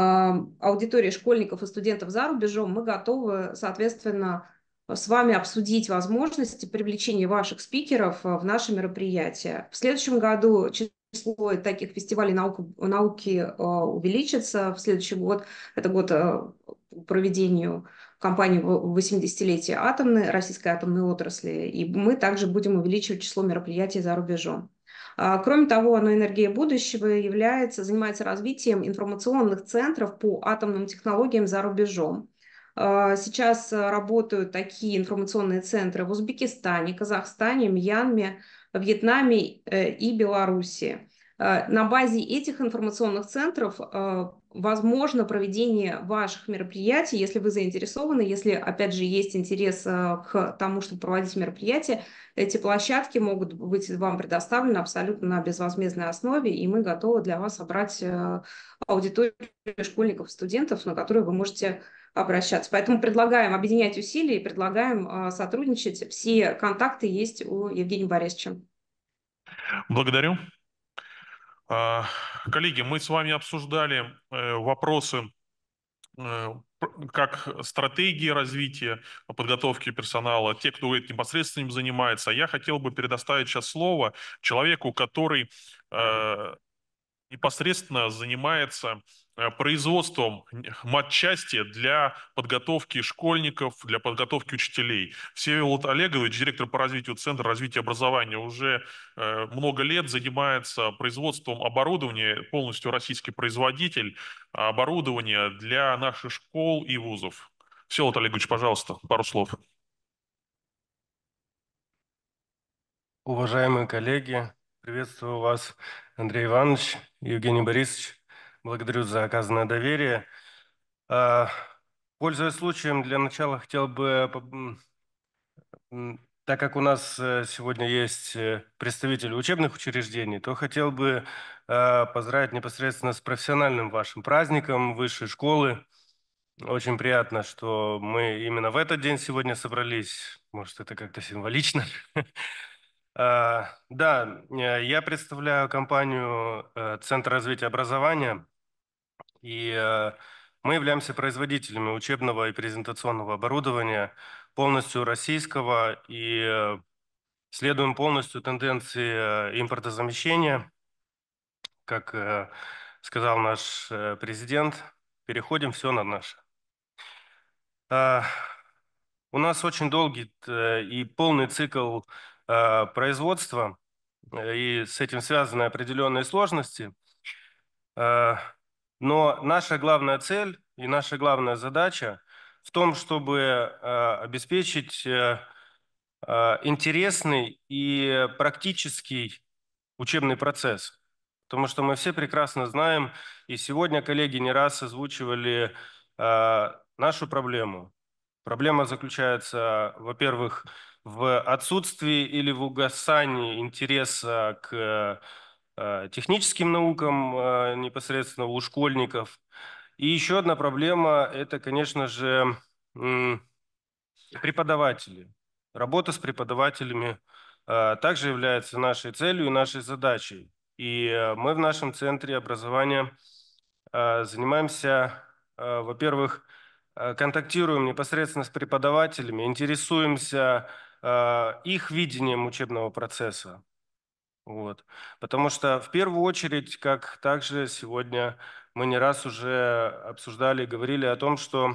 аудиторией школьников и студентов за рубежом, мы готовы, соответственно, с вами обсудить возможности привлечения ваших спикеров в наши мероприятия. В следующем году число таких фестивалей науки, науки э, увеличится. В следующий год, это год э, по проведению кампании восьмидесятилетия атомной, российской атомной отрасли, и мы также будем увеличивать число мероприятий за рубежом. А, Кроме того, оно «Энергия будущего» является, занимается развитием информационных центров по атомным технологиям за рубежом. А, Сейчас работают такие информационные центры в Узбекистане, Казахстане, Мьянме, Вьетнаме э, и Беларуси. Э, На базе этих информационных центров э, возможно проведение ваших мероприятий, если вы заинтересованы, если, опять же, есть интерес э, к тому, чтобы проводить мероприятия, эти площадки могут быть вам предоставлены абсолютно на безвозмездной основе, и мы готовы для вас собрать э, аудиторию школьников и студентов, на которую вы можете обращаться. Поэтому предлагаем объединять усилия и предлагаем э, сотрудничать. Все контакты есть у Евгения Борисовича. Благодарю. А, Коллеги, мы с вами обсуждали э, вопросы э, пр- как стратегии развития подготовки персонала, те, кто этим непосредственно занимается. А я хотел бы предоставить сейчас слово человеку, который э, непосредственно занимается э, производством матчасти для подготовки школьников, для подготовки учителей. Всеволод Олегович, директор по развитию Центра развития образования, уже э, много лет занимается производством оборудования, полностью российский производитель оборудования для наших школ и вузов. Всеволод Олегович, пожалуйста, пару слов. Уважаемые коллеги, приветствую вас, Андрей Иванович, Евгений Борисович. Благодарю за оказанное доверие. А, Пользуясь случаем, для начала хотел бы, м, м, так как у нас э, сегодня есть э, представители учебных учреждений, то хотел бы э, поздравить непосредственно с профессиональным вашим праздником высшей школы. Очень приятно, что мы именно в этот день сегодня собрались. Может, это как-то символично. А, Да, э, я представляю компанию э, Центр развития образования, и э, мы являемся производителями учебного и презентационного оборудования, полностью российского, и э, следуем полностью тенденции э, импортозамещения. Как э, сказал наш э, президент, переходим все на наше. А, У нас очень долгий э, и полный цикл э, производства, э, и с этим связаны определенные сложности. Э, Но наша главная цель и наша главная задача в том, чтобы э, обеспечить э, э, интересный и практический учебный процесс. Потому что мы все прекрасно знаем, и сегодня коллеги не раз озвучивали э, нашу проблему. Проблема заключается, во-первых, в отсутствии или в угасании интереса к э, техническим наукам э, непосредственно у школьников. И еще одна проблема – это, конечно же, м, преподаватели. Работа с преподавателями э, также является нашей целью и нашей задачей. И э, мы в нашем центре образования э, занимаемся, э, во-первых, э, контактируем непосредственно с преподавателями, интересуемся э, их видением учебного процесса. Вот. Потому что в первую очередь, как также сегодня мы не раз уже обсуждали и говорили о том, что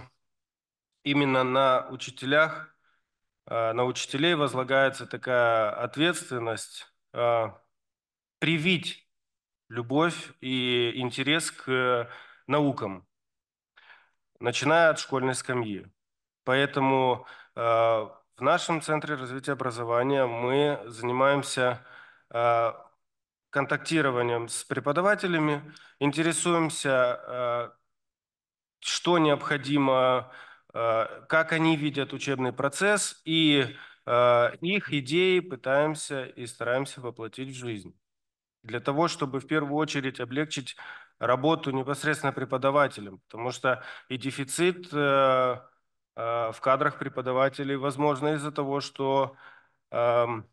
именно на учителях, э, на учителей возлагается такая ответственность э, привить любовь и интерес к наукам, начиная от школьной скамьи. Поэтому э, в нашем Центре развития образования мы занимаемся э, контактированием с преподавателями, интересуемся, э, что необходимо, э, как они видят учебный процесс, и э, их идеи пытаемся и стараемся воплотить в жизнь. Для того, чтобы в первую очередь облегчить работу непосредственно преподавателям, потому что и дефицит э, э, в кадрах преподавателей возможно из-за того, что эм,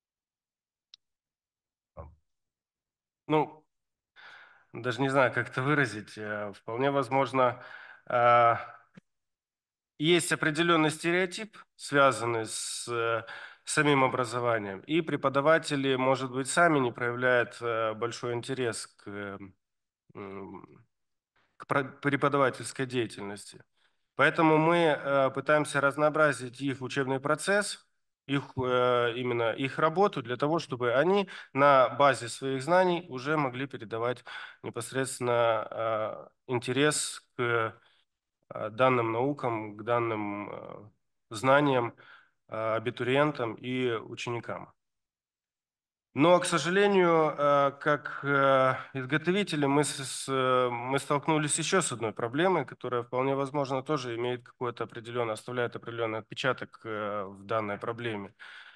ну, даже не знаю, как это выразить, э, вполне возможно, э, есть определенный стереотип, связанный с э, самим образованием, и преподаватели, может быть, сами не проявляют э, большой интерес к, э, м, к про- преподавательской деятельности. Поэтому мы э, пытаемся разнообразить их учебный процесс, их, э, именно их работу, для того, чтобы они на базе своих знаний уже могли передавать непосредственно э, интерес к э, данным наукам, к данным э, знаниям э, абитуриентам и ученикам. Но, к сожалению, э, как э, изготовители, мы, с, э, мы столкнулись еще с одной проблемой, которая вполне возможно тоже имеет какой-то определенный, оставляет определенный отпечаток э, в данной проблеме.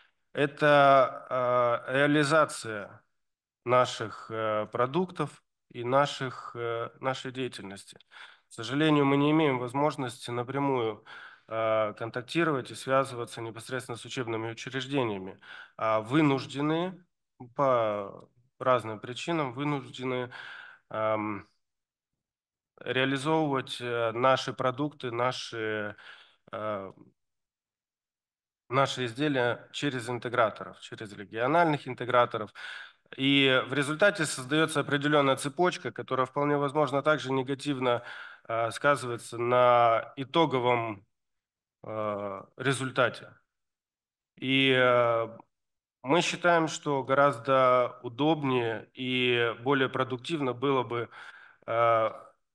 Это э, реализация наших э, продуктов и наших, э, нашей деятельности. К сожалению, мы не имеем возможности напрямую э, контактировать и связываться непосредственно с учебными учреждениями, а вынуждены по разным причинам, вынуждены эм, реализовывать э, наши продукты, наши, э, наши изделия через интеграторов, через региональных интеграторов. И в результате создается определенная цепочка, которая вполне возможно также негативно э, сказывается на итоговом э, результате. И э, мы считаем, что гораздо удобнее и более продуктивно было бы э,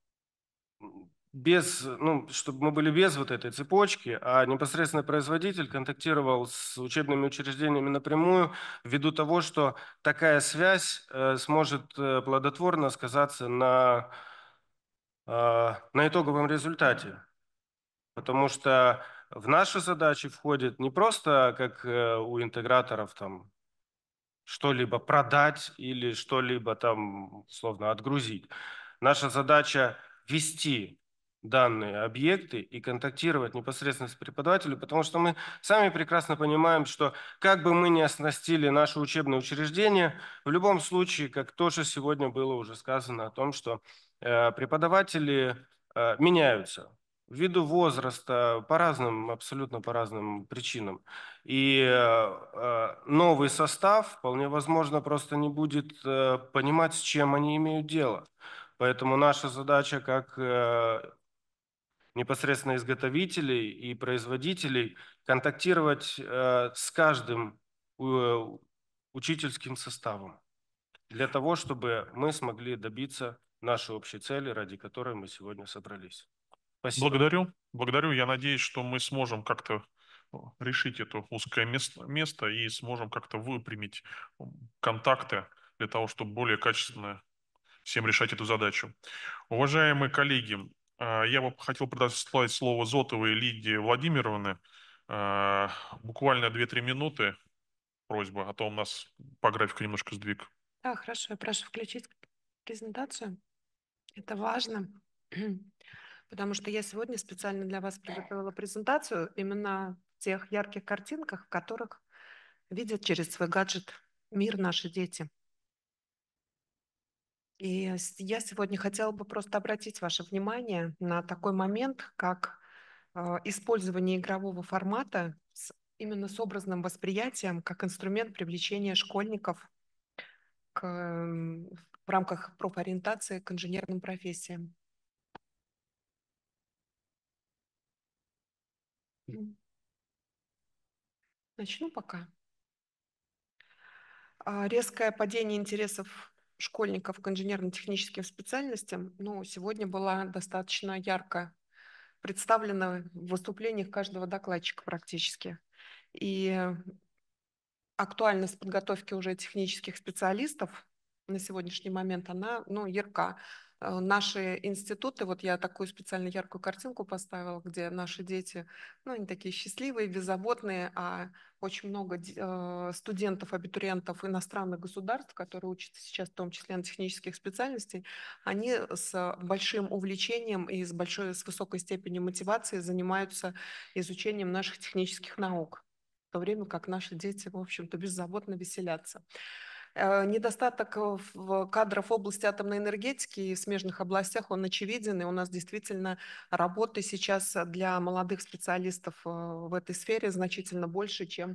без, ну, чтобы мы были без вот этой цепочки, а непосредственно производитель контактировал с учебными учреждениями напрямую, ввиду того, что такая связь э, сможет э, плодотворно сказаться на, э, на итоговом результате. Потому что в наши задачи входит не просто, как э, у интеграторов, там, что-либо продать или что-либо там, условно, отгрузить. Наша задача вести данные объекты и контактировать непосредственно с преподавателем, потому что мы сами прекрасно понимаем, что как бы мы ни оснастили наши учебные учреждения, в любом случае, как тоже сегодня было уже сказано о том, что э, преподаватели э, меняются ввиду возраста, по разным, абсолютно по разным причинам. И э, новый состав, вполне возможно, просто не будет э, понимать, с чем они имеют дело. Поэтому наша задача как э, непосредственно изготовителей и производителей контактировать э, с каждым э, учительским составом для того, чтобы мы смогли добиться нашей общей цели, ради которой мы сегодня собрались. Спасибо. Благодарю. Благодарю. Я надеюсь, что мы сможем как-то решить это узкое место, место и сможем как-то выпрямить контакты для того, чтобы более качественно всем решать эту задачу. Уважаемые коллеги, я бы хотел предоставить слово Зотовой Лидии Владимировне. Буквально две-три минуты просьба, а то у нас по графику немножко сдвиг. Да, хорошо, я прошу включить презентацию. Это важно, потому что я сегодня специально для вас приготовила презентацию именно в тех ярких картинках, в которых видят через свой гаджет мир наши дети. И я сегодня хотела бы просто обратить ваше внимание на такой момент, как э, использование игрового формата с, именно с образным восприятием как инструмент привлечения школьников к, в рамках профориентации к инженерным профессиям. Начну пока. Резкое падение интересов школьников к инженерно-техническим специальностям, ну, сегодня была достаточно ярко представлена в выступлениях каждого докладчика практически. И актуальность подготовки уже технических специалистов на сегодняшний момент, она, ну, ярка. Наши институты, вот я такую специально яркую картинку поставила, где наши дети, ну, они такие счастливые, беззаботные, а очень много студентов, абитуриентов иностранных государств, которые учатся сейчас в том числе на технических специальностях, они с большим увлечением и с большой, с высокой степенью мотивации занимаются изучением наших технических наук, в то время как наши дети, в общем-то, беззаботно веселятся. Недостаток в кадров в области атомной энергетики и в смежных областях, он очевиден, и у нас действительно работы сейчас для молодых специалистов в этой сфере значительно больше, чем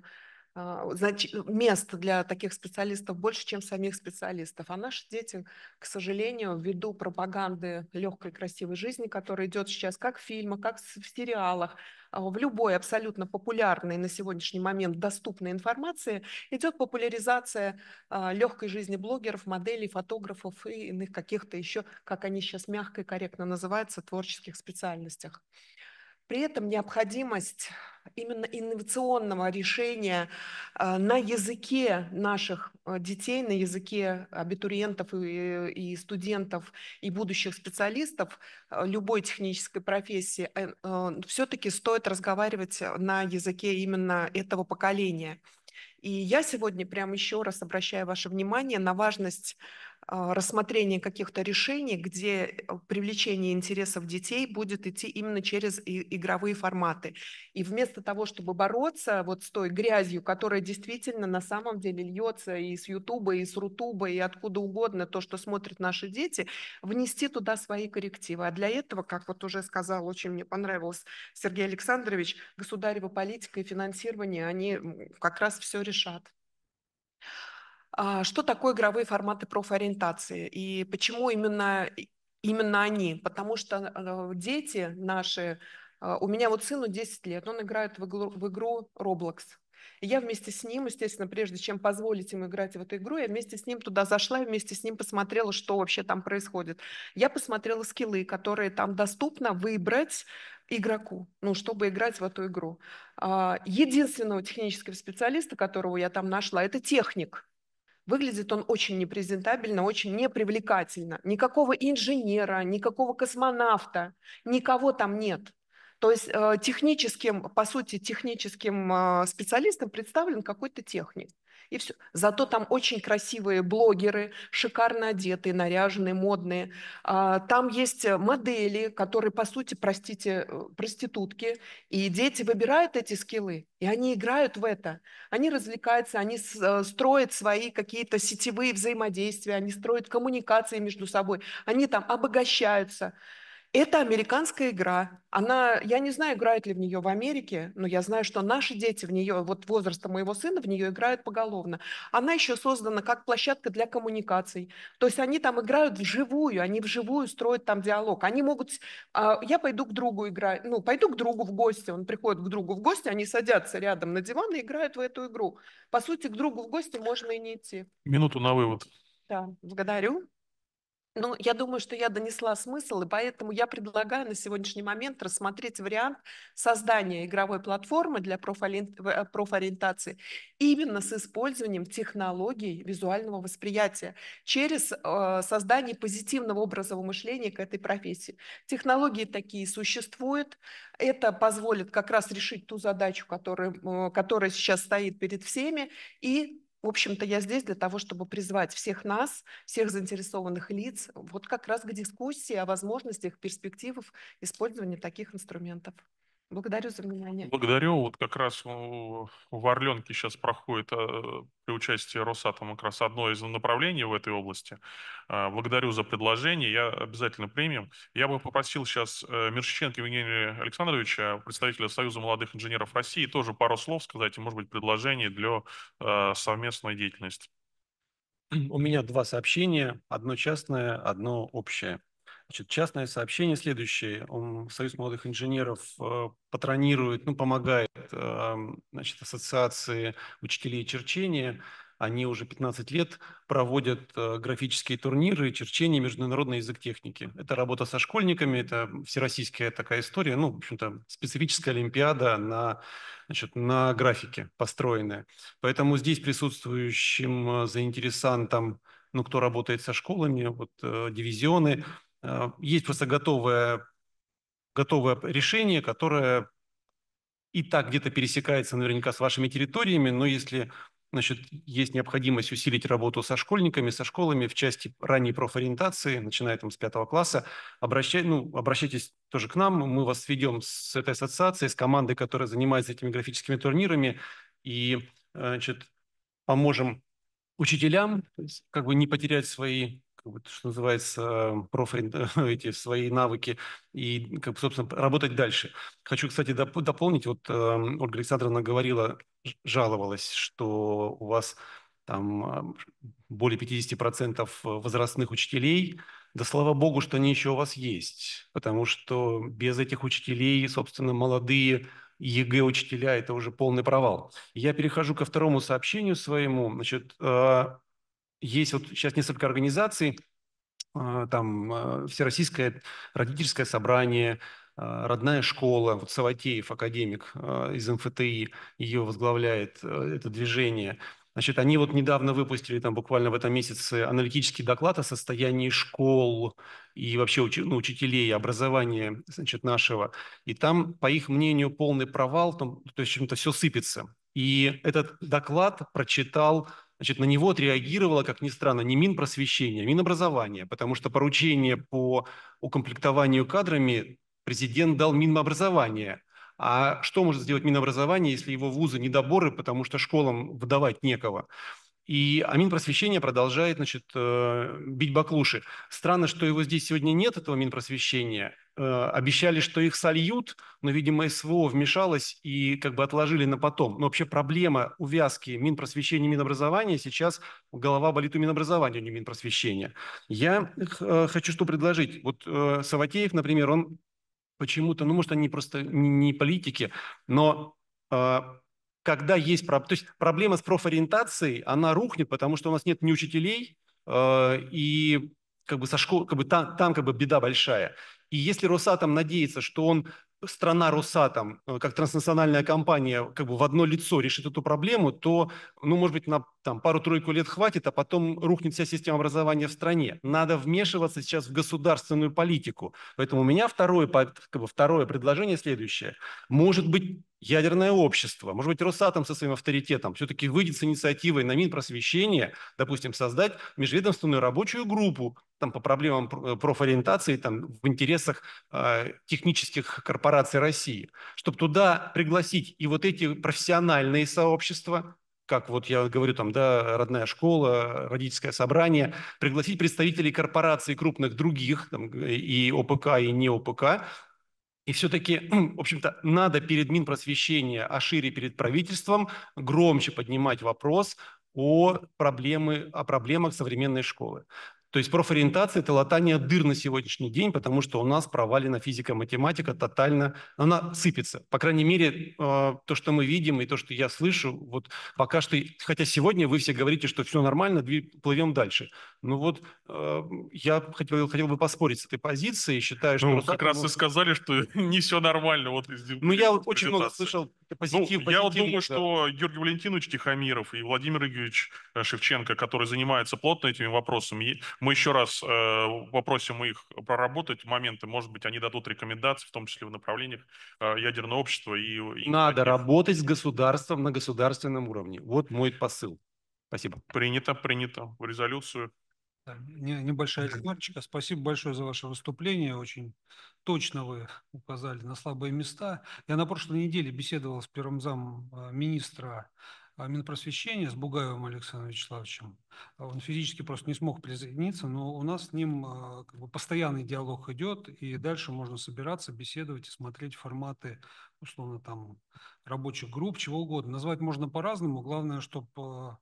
мест для таких специалистов больше, чем самих специалистов. А наши дети, к сожалению, ввиду пропаганды легкой красивой жизни, которая идет сейчас как в фильмах, как в сериалах, в любой абсолютно популярной на сегодняшний момент доступной информации, идет популяризация легкой жизни блогеров, моделей, фотографов и иных каких-то еще, как они сейчас мягко и корректно называются, творческих специальностях. При этом необходимость именно инновационного решения на языке наших детей, на языке абитуриентов и, и студентов и будущих специалистов любой технической профессии, все-таки стоит разговаривать на языке именно этого поколения. И я сегодня прямо еще раз обращаю ваше внимание на важность рассмотрения каких-то решений, где привлечение интересов детей будет идти именно через игровые форматы. И вместо того, чтобы бороться вот с той грязью, которая действительно на самом деле льется и с Ютуба, и с Рутуба, и откуда угодно, то, что смотрят наши дети, внести туда свои коррективы. А для этого, как вот уже сказал, очень мне понравилось Сергей Александрович, государева политика и финансирование, они как раз все решат. Что такое игровые форматы профориентации и почему именно, именно они? Потому что дети наши, у меня вот сыну десять лет, он играет в игру, в игру Roblox. И я вместе с ним, естественно, прежде чем позволить ему играть в эту игру, я вместе с ним туда зашла и вместе с ним посмотрела, что вообще там происходит. Я посмотрела скиллы, которые там доступно выбрать игроку, ну, чтобы играть в эту игру. Единственного технического специалиста, которого я там нашла, это техник. Выглядит он очень непрезентабельно, очень непривлекательно. Никакого инженера, никакого космонавта, никого там нет. То есть э, техническим, по сути, техническим э, специалистом представлен какой-то техник. И все. Зато там очень красивые блогеры, шикарно одетые, наряженные, модные. А, там есть модели, которые, по сути, простите, э, проститутки. И дети выбирают эти скиллы, и они играют в это. Они развлекаются, они с- э, строят свои какие-то сетевые взаимодействия, они строят коммуникации между собой, они там обогащаются. Это американская игра. Она, я не знаю, играют ли в нее в Америке, но я знаю, что наши дети в нее, вот возраста моего сына, в нее играют поголовно. Она еще создана как площадка для коммуникаций. То есть они там играют вживую, они вживую строят там диалог. Они могут, а, я пойду к другу играть, ну, пойду к другу в гости, он приходит к другу в гости, они садятся рядом на диван и играют в эту игру. По сути, к другу в гости можно и не идти. Минуту на вывод. Да, благодарю. Ну, я думаю, что я донесла смысл, и поэтому я предлагаю на сегодняшний момент рассмотреть вариант создания игровой платформы для профорien- э, профориентации именно с использованием технологий визуального восприятия через э, создание позитивного образового мышления к этой профессии. Технологии такие существуют. Это позволит как раз решить ту задачу, которая, э, которая сейчас стоит перед всеми, и в общем-то, я здесь для того, чтобы призвать всех нас, всех заинтересованных лиц, вот как раз к дискуссии о возможностях, перспективах использования таких инструментов. Благодарю за внимание. Благодарю. Вот как раз у- в Орленке сейчас проходит э, при участии Росатома как раз одно из направлений в этой области. Э, Благодарю за предложение. Я обязательно примем. Я бы попросил сейчас э, Миршиченко Евгения Александровича, представителя Союза молодых инженеров России, тоже пару слов сказать и, может быть, предложение для э, совместной деятельности. У меня два сообщения, одно частное, одно общее. Значит, частное сообщение следующее. Он, Союз молодых инженеров э, патронирует, ну, помогает э, значит, ассоциации учителей черчения. Они уже пятнадцать лет проводят э, графические турниры, черчение, международный язык техники. Это работа со школьниками, это всероссийская такая история, ну, в общем-то, специфическая олимпиада на, значит, на графике построенная. Поэтому здесь присутствующим э, заинтересантам, ну, кто работает со школами, вот э, дивизионы, э, есть просто готовое, готовое решение, которое и так где-то пересекается наверняка с вашими территориями, но если, значит, есть необходимость усилить работу со школьниками, со школами в части ранней профориентации, начиная там с пятого класса, обращай, ну, обращайтесь тоже к нам, мы вас сведем с этой ассоциацией, с командой, которая занимается этими графическими турнирами, и, значит, поможем учителям, то есть, как бы не потерять свои, как бы, что называется, профи, эти свои навыки и, как бы, собственно, работать дальше. Хочу, кстати, доп- дополнить. Вот э, Ольга Александровна говорила, ж- жаловалась, что у вас там э, более пятьдесят процентов возрастных учителей. Да слава богу, что они еще у вас есть, потому что без этих учителей, собственно, молодые ЕГЭ-учителя – это уже полный провал. Я перехожу ко второму сообщению своему. Значит, э, есть вот сейчас несколько организаций, э, там э, Всероссийское родительское собрание, э, родная школа, вот Саватеев, академик э, из эм эф тэ и, ее возглавляет э, это движение. Значит, они вот недавно выпустили, там буквально в этом месяце, аналитический доклад о состоянии школ и вообще учи- ну, учителей, образования, значит, нашего. И там, по их мнению, полный провал, там, то есть, в общем-то, все сыпется. И этот доклад прочитал, значит, на него отреагировало, как ни странно, не Минпросвещение, а Минобразование, потому что поручение по укомплектованию кадрами президент дал Минобразование. А что может сделать Минобразование, если его вузы недоборы, потому что школам выдавать некого? И а Минпросвещение продолжает, значит, э, бить баклуши. Странно, что его здесь сегодня нет, этого Минпросвещения. Э, Обещали, что их сольют, но, видимо, эс вэ о вмешалось и как бы отложили на потом. Но вообще проблема увязки Минпросвещения и Минобразования сейчас голова болит у Минобразования, а не Минпросвещения. Я э, хочу что предложить. Вот э, Саватеев, например, он почему-то, ну, может, они просто не, не политики, но э, когда есть... проб- То есть проблема с профориентацией, она рухнет, потому что у нас нет ни учителей, э, и как бы со школ, как бы там, там как бы беда большая. И если Росатом надеется, что он, страна Росатом, как транснациональная компания, как бы в одно лицо решит эту проблему, то, ну, может быть, на там, пару-тройку лет хватит, а потом рухнет вся система образования в стране. Надо вмешиваться сейчас в государственную политику. Поэтому у меня второе, как бы, второе предложение следующее. Может быть, ядерное общество, может быть, Росатом со своим авторитетом все-таки выйдет с инициативой на Минпросвещение, допустим, создать межведомственную рабочую группу там, по проблемам профориентации там, в интересах э, технических корпораций России, чтобы туда пригласить и вот эти профессиональные сообщества, как вот я говорю, там, да, родная школа, родительское собрание, пригласить представителей корпораций крупных других, там, и ОПК, и не ОПК. И все-таки, в общем-то, надо перед Минпросвещения, а шире перед правительством громче поднимать вопрос о, проблемы, о проблемах современной школы. То есть профориентация – это латание дыр на сегодняшний день, потому что у нас провалена физика, математика тотально, она сыпется. По крайней мере, то, что мы видим и то, что я слышу, вот пока что, хотя сегодня вы все говорите, что все нормально, плывем дальше. Ну вот я хотел, хотел бы поспорить с этой позицией, считаю, что… Ну, Росатом, как раз и сказали, что не все нормально. Вот, ну, я очень много слышал позитив, ну, я вот думаю, да. что Георгий Валентинович Тихомиров и Владимир Игоревич Шевченко, которые занимаются плотно этими вопросами, мы еще раз э, попросим их проработать моменты, может быть, они дадут рекомендации, в том числе в направлениях э, ядерного общества. И, и Надо таких. работать с государством на государственном уровне. Вот мой посыл. Спасибо. Принято, принято в резолюцию. Небольшая ремарочка. Спасибо большое за ваше выступление. Очень точно вы указали на слабые места. Я на прошлой неделе беседовал с первым замом министра Минпросвещения, с Бугаевым Александром Вячеславовичем. Он физически просто не смог присоединиться, но у нас с ним как бы постоянный диалог идет, и дальше можно собираться, беседовать и смотреть форматы, условно, там, рабочих групп, чего угодно. Назвать можно по-разному. Главное, чтобы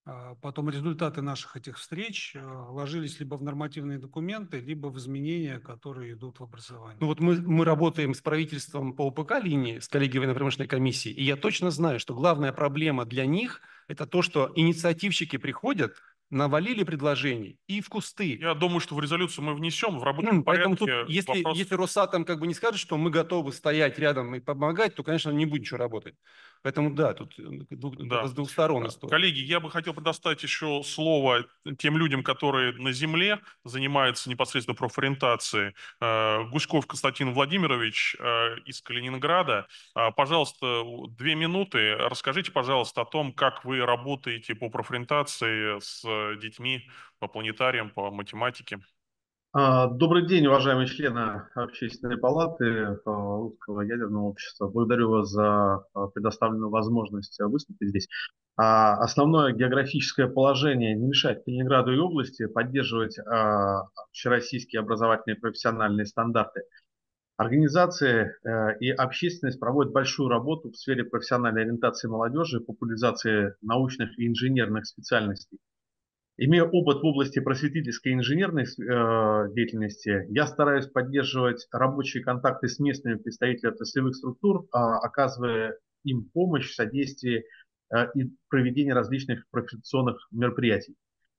потом результаты наших этих встреч ложились либо в нормативные документы, либо в изменения, которые идут в образовании. Ну вот мы, мы работаем с правительством по ОПК линии, с коллегией военно-промышленной комиссии, и я точно знаю, что главная проблема для них – это то, что инициативщики приходят, навалили предложений и в кусты. Я думаю, что в резолюцию мы внесем в рабочем Поэтому порядке. тут, если, вопрос... если Росатом как бы не скажет, что мы готовы стоять рядом и помогать, то, конечно, не будет ничего работать. Поэтому да, тут да. с двух сторон история. Коллеги, я бы хотел предоставить еще слово тем людям, которые на земле занимаются непосредственно профориентацией. Гуськов Константин Владимирович из Калининграда. Пожалуйста, две минуты. Расскажите, пожалуйста, о том, как вы работаете по профориентации с детьми по планетариям, по математике. Добрый день, уважаемые члены Общественной палаты Русского ядерного общества. Благодарю вас за предоставленную возможность выступить здесь. Основное географическое положение не мешает Калининграду и области поддерживать общероссийские образовательные и профессиональные стандарты. Организации и общественность проводят большую работу в сфере профессиональной ориентации молодежи и популяризации научных и инженерных специальностей. Имея опыт в области просветительской и инженерной э, деятельности, я стараюсь поддерживать рабочие контакты с местными представителями отраслевых структур, э, оказывая им помощь в содействии э, и проведении различных профориентационных мероприятий.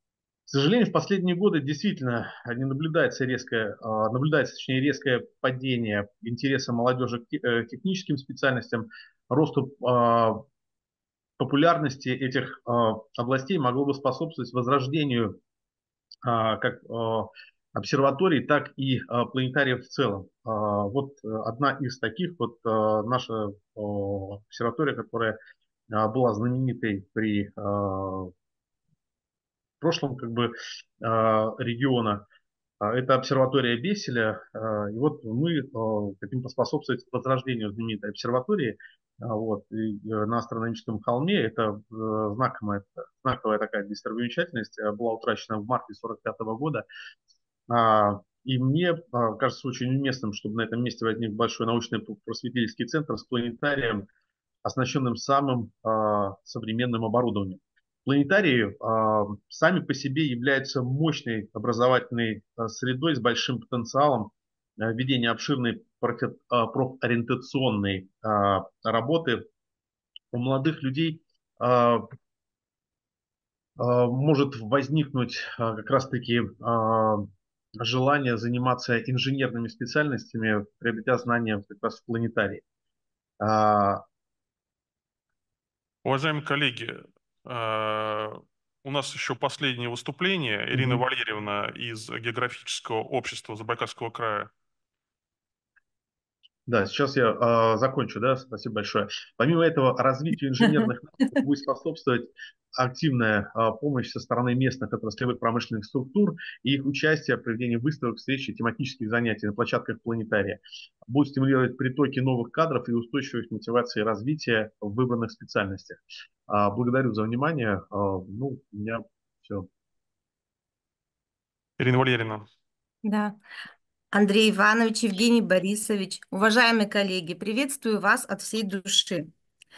К сожалению, в последние годы действительно не наблюдается резкое, э, наблюдается, точнее, резкое падение интереса молодежи к э, техническим специальностям, росту э, популярности этих э, областей могло бы способствовать возрождению э, как э, обсерваторий, так и э, планетариев в целом. Э, вот одна из таких, вот э, наша э, обсерватория, которая э, была знаменитой при э, прошлом как бы, э, региона, это обсерватория Бесселя. И вот мы хотим поспособствовать возрождению знаменитой обсерватории. Вот. И на астрономическом холме это знаковая, знаковая такая достопримечательность была утрачена в марте сорок пятого года. И мне кажется очень уместным, чтобы на этом месте возник большой научно-просветительский центр с планетарием, оснащенным самым современным оборудованием. Планетарии э, сами по себе являются мощной образовательной э, средой с большим потенциалом э, ведения обширной профи, э, профориентационной э, работы. У молодых людей э, э, может возникнуть э, как раз-таки э, желание заниматься инженерными специальностями, приобретя знания как раз в планетарии. А, Уважаемые коллеги, э, у нас еще последнее выступление. Ирина Мгм. Валерьевна из географического общества Забайкальского края. Да, сейчас я а, закончу, да, спасибо большое. Помимо этого, развитию инженерных навыков будет способствовать активная а, помощь со стороны местных отраслевых промышленных структур и их участие в проведении выставок, встреч и тематических занятий на площадках планетария. Будет стимулировать притоки новых кадров и устойчивых мотиваций развития в выбранных специальностях. А, благодарю за внимание. А, ну, у меня все. Ирина Валерьевна. Да. Андрей Иванович, Евгений Борисович, уважаемые коллеги, приветствую вас от всей души.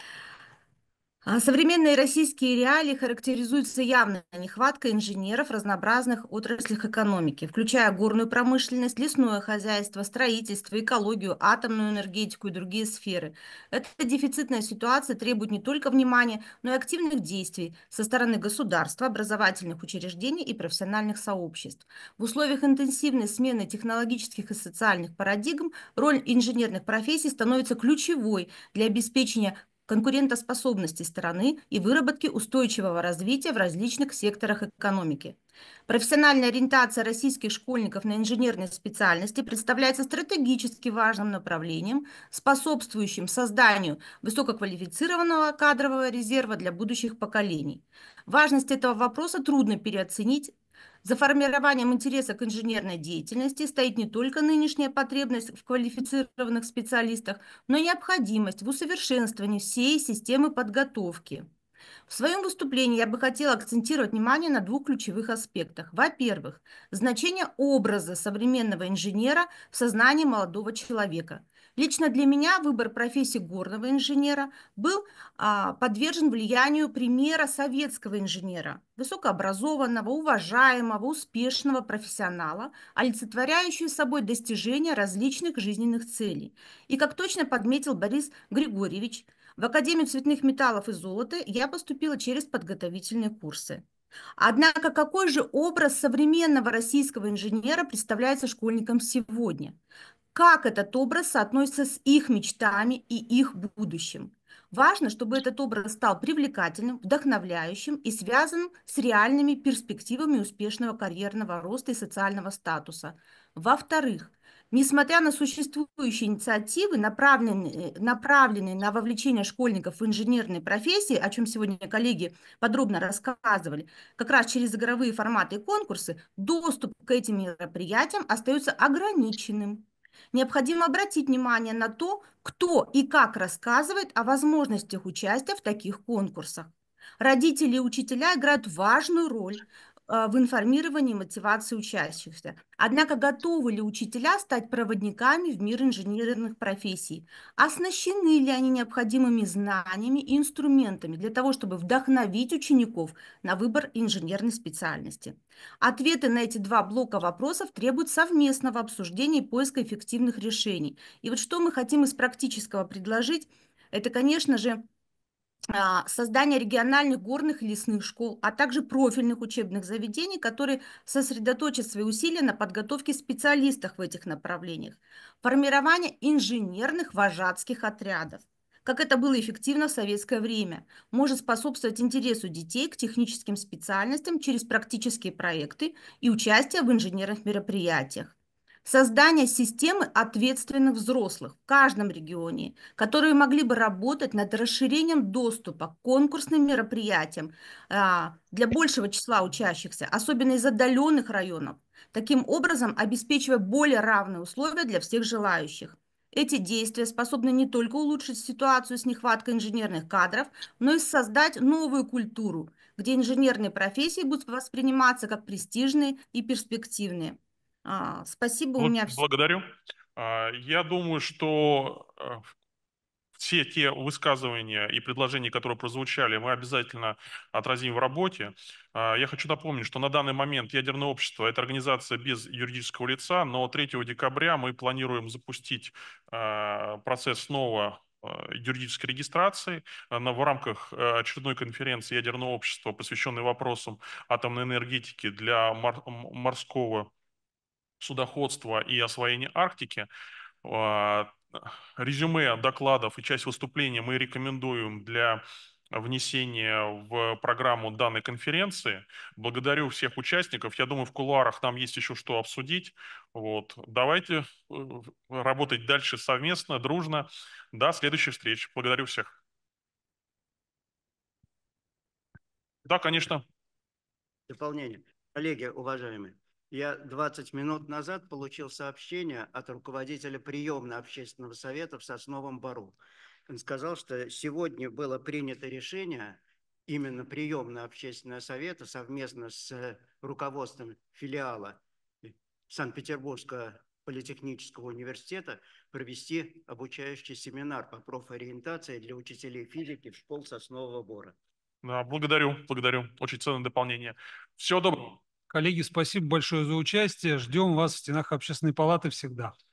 А современные российские реалии характеризуются явной нехваткой инженеров в разнообразных отраслях экономики, включая горную промышленность, лесное хозяйство, строительство, экологию, атомную энергетику и другие сферы. Эта дефицитная ситуация требует не только внимания, но и активных действий со стороны государства, образовательных учреждений и профессиональных сообществ. В условиях интенсивной смены технологических и социальных парадигм роль инженерных профессий становится ключевой для обеспечения конкурентоспособности страны и выработки устойчивого развития в различных секторах экономики. Профессиональная ориентация российских школьников на инженерные специальности представляется стратегически важным направлением, способствующим созданию высококвалифицированного кадрового резерва для будущих поколений. Важность этого вопроса трудно переоценить. За формированием интереса к инженерной деятельности стоит не только нынешняя потребность в квалифицированных специалистах, но и необходимость в усовершенствовании всей системы подготовки. В своем выступлении я бы хотела акцентировать внимание на двух ключевых аспектах. Во-первых, значение образа современного инженера в сознании молодого человека. Лично для меня выбор профессии горного инженера был а, подвержен влиянию примера советского инженера, высокообразованного, уважаемого, успешного профессионала, олицетворяющего собой достижения различных жизненных целей. И как точно подметил Борис Григорьевич, в Академию цветных металлов и золота я поступила через подготовительные курсы. Однако какой же образ современного российского инженера представляется школьникам сегодня? Как этот образ соотносится с их мечтами и их будущим? Важно, чтобы этот образ стал привлекательным, вдохновляющим и связанным с реальными перспективами успешного карьерного роста и социального статуса. Во-вторых, несмотря на существующие инициативы, направленные, направленные на вовлечение школьников в инженерные профессии, о чем сегодня коллеги подробно рассказывали, как раз через игровые форматы и конкурсы, доступ к этим мероприятиям остается ограниченным. Необходимо обратить внимание на то, кто и как рассказывает о возможностях участия в таких конкурсах. Родители и учителя играют важную роль в информировании и мотивации учащихся. Однако готовы ли учителя стать проводниками в мир инженерных профессий? Оснащены ли они необходимыми знаниями и инструментами для того, чтобы вдохновить учеников на выбор инженерной специальности? Ответы на эти два блока вопросов требуют совместного обсуждения и поиска эффективных решений. И вот что мы хотим из практического предложить, это, конечно же, создание региональных горных и лесных школ, а также профильных учебных заведений, которые сосредоточат свои усилия на подготовке специалистов в этих направлениях. Формирование инженерных вожатских отрядов, как это было эффективно в советское время, может способствовать интересу детей к техническим специальностям через практические проекты и участие в инженерных мероприятиях. Создание системы ответственных взрослых в каждом регионе, которые могли бы работать над расширением доступа к конкурсным мероприятиям а, для большего числа учащихся, особенно из отдаленных районов, таким образом обеспечивая более равные условия для всех желающих. Эти действия способны не только улучшить ситуацию с нехваткой инженерных кадров, но и создать новую культуру, где инженерные профессии будут восприниматься как престижные и перспективные. А, спасибо, у меня все. Благодарю. Я думаю, что все те высказывания и предложения, которые прозвучали, мы обязательно отразим в работе. Я хочу напомнить, что на данный момент ядерное общество – это организация без юридического лица, но третьего декабря мы планируем запустить процесс снова юридической регистрации в рамках очередной конференции ядерного общества, посвященной вопросам атомной энергетики для морского судоходства и освоения Арктики. Резюме докладов и часть выступления мы рекомендуем для внесения в программу данной конференции. Благодарю всех участников. Я думаю, в кулуарах нам есть еще что обсудить. Вот. Давайте работать дальше совместно, дружно. До следующих встреч. Благодарю всех. Да, конечно. Дополнение. Коллеги, уважаемые, я двадцать минут назад получил сообщение от руководителя приемного общественного совета в Сосновом Бору. Он сказал, что сегодня было принято решение, именно приемного общественного совета совместно с руководством филиала Санкт-Петербургского политехнического университета провести обучающий семинар по профориентации для учителей физики в школ Соснового Бора. Да, благодарю, благодарю. Очень ценное дополнение. Всего доброго. Коллеги, спасибо большое за участие. Ждем вас в стенах Общественной палаты всегда.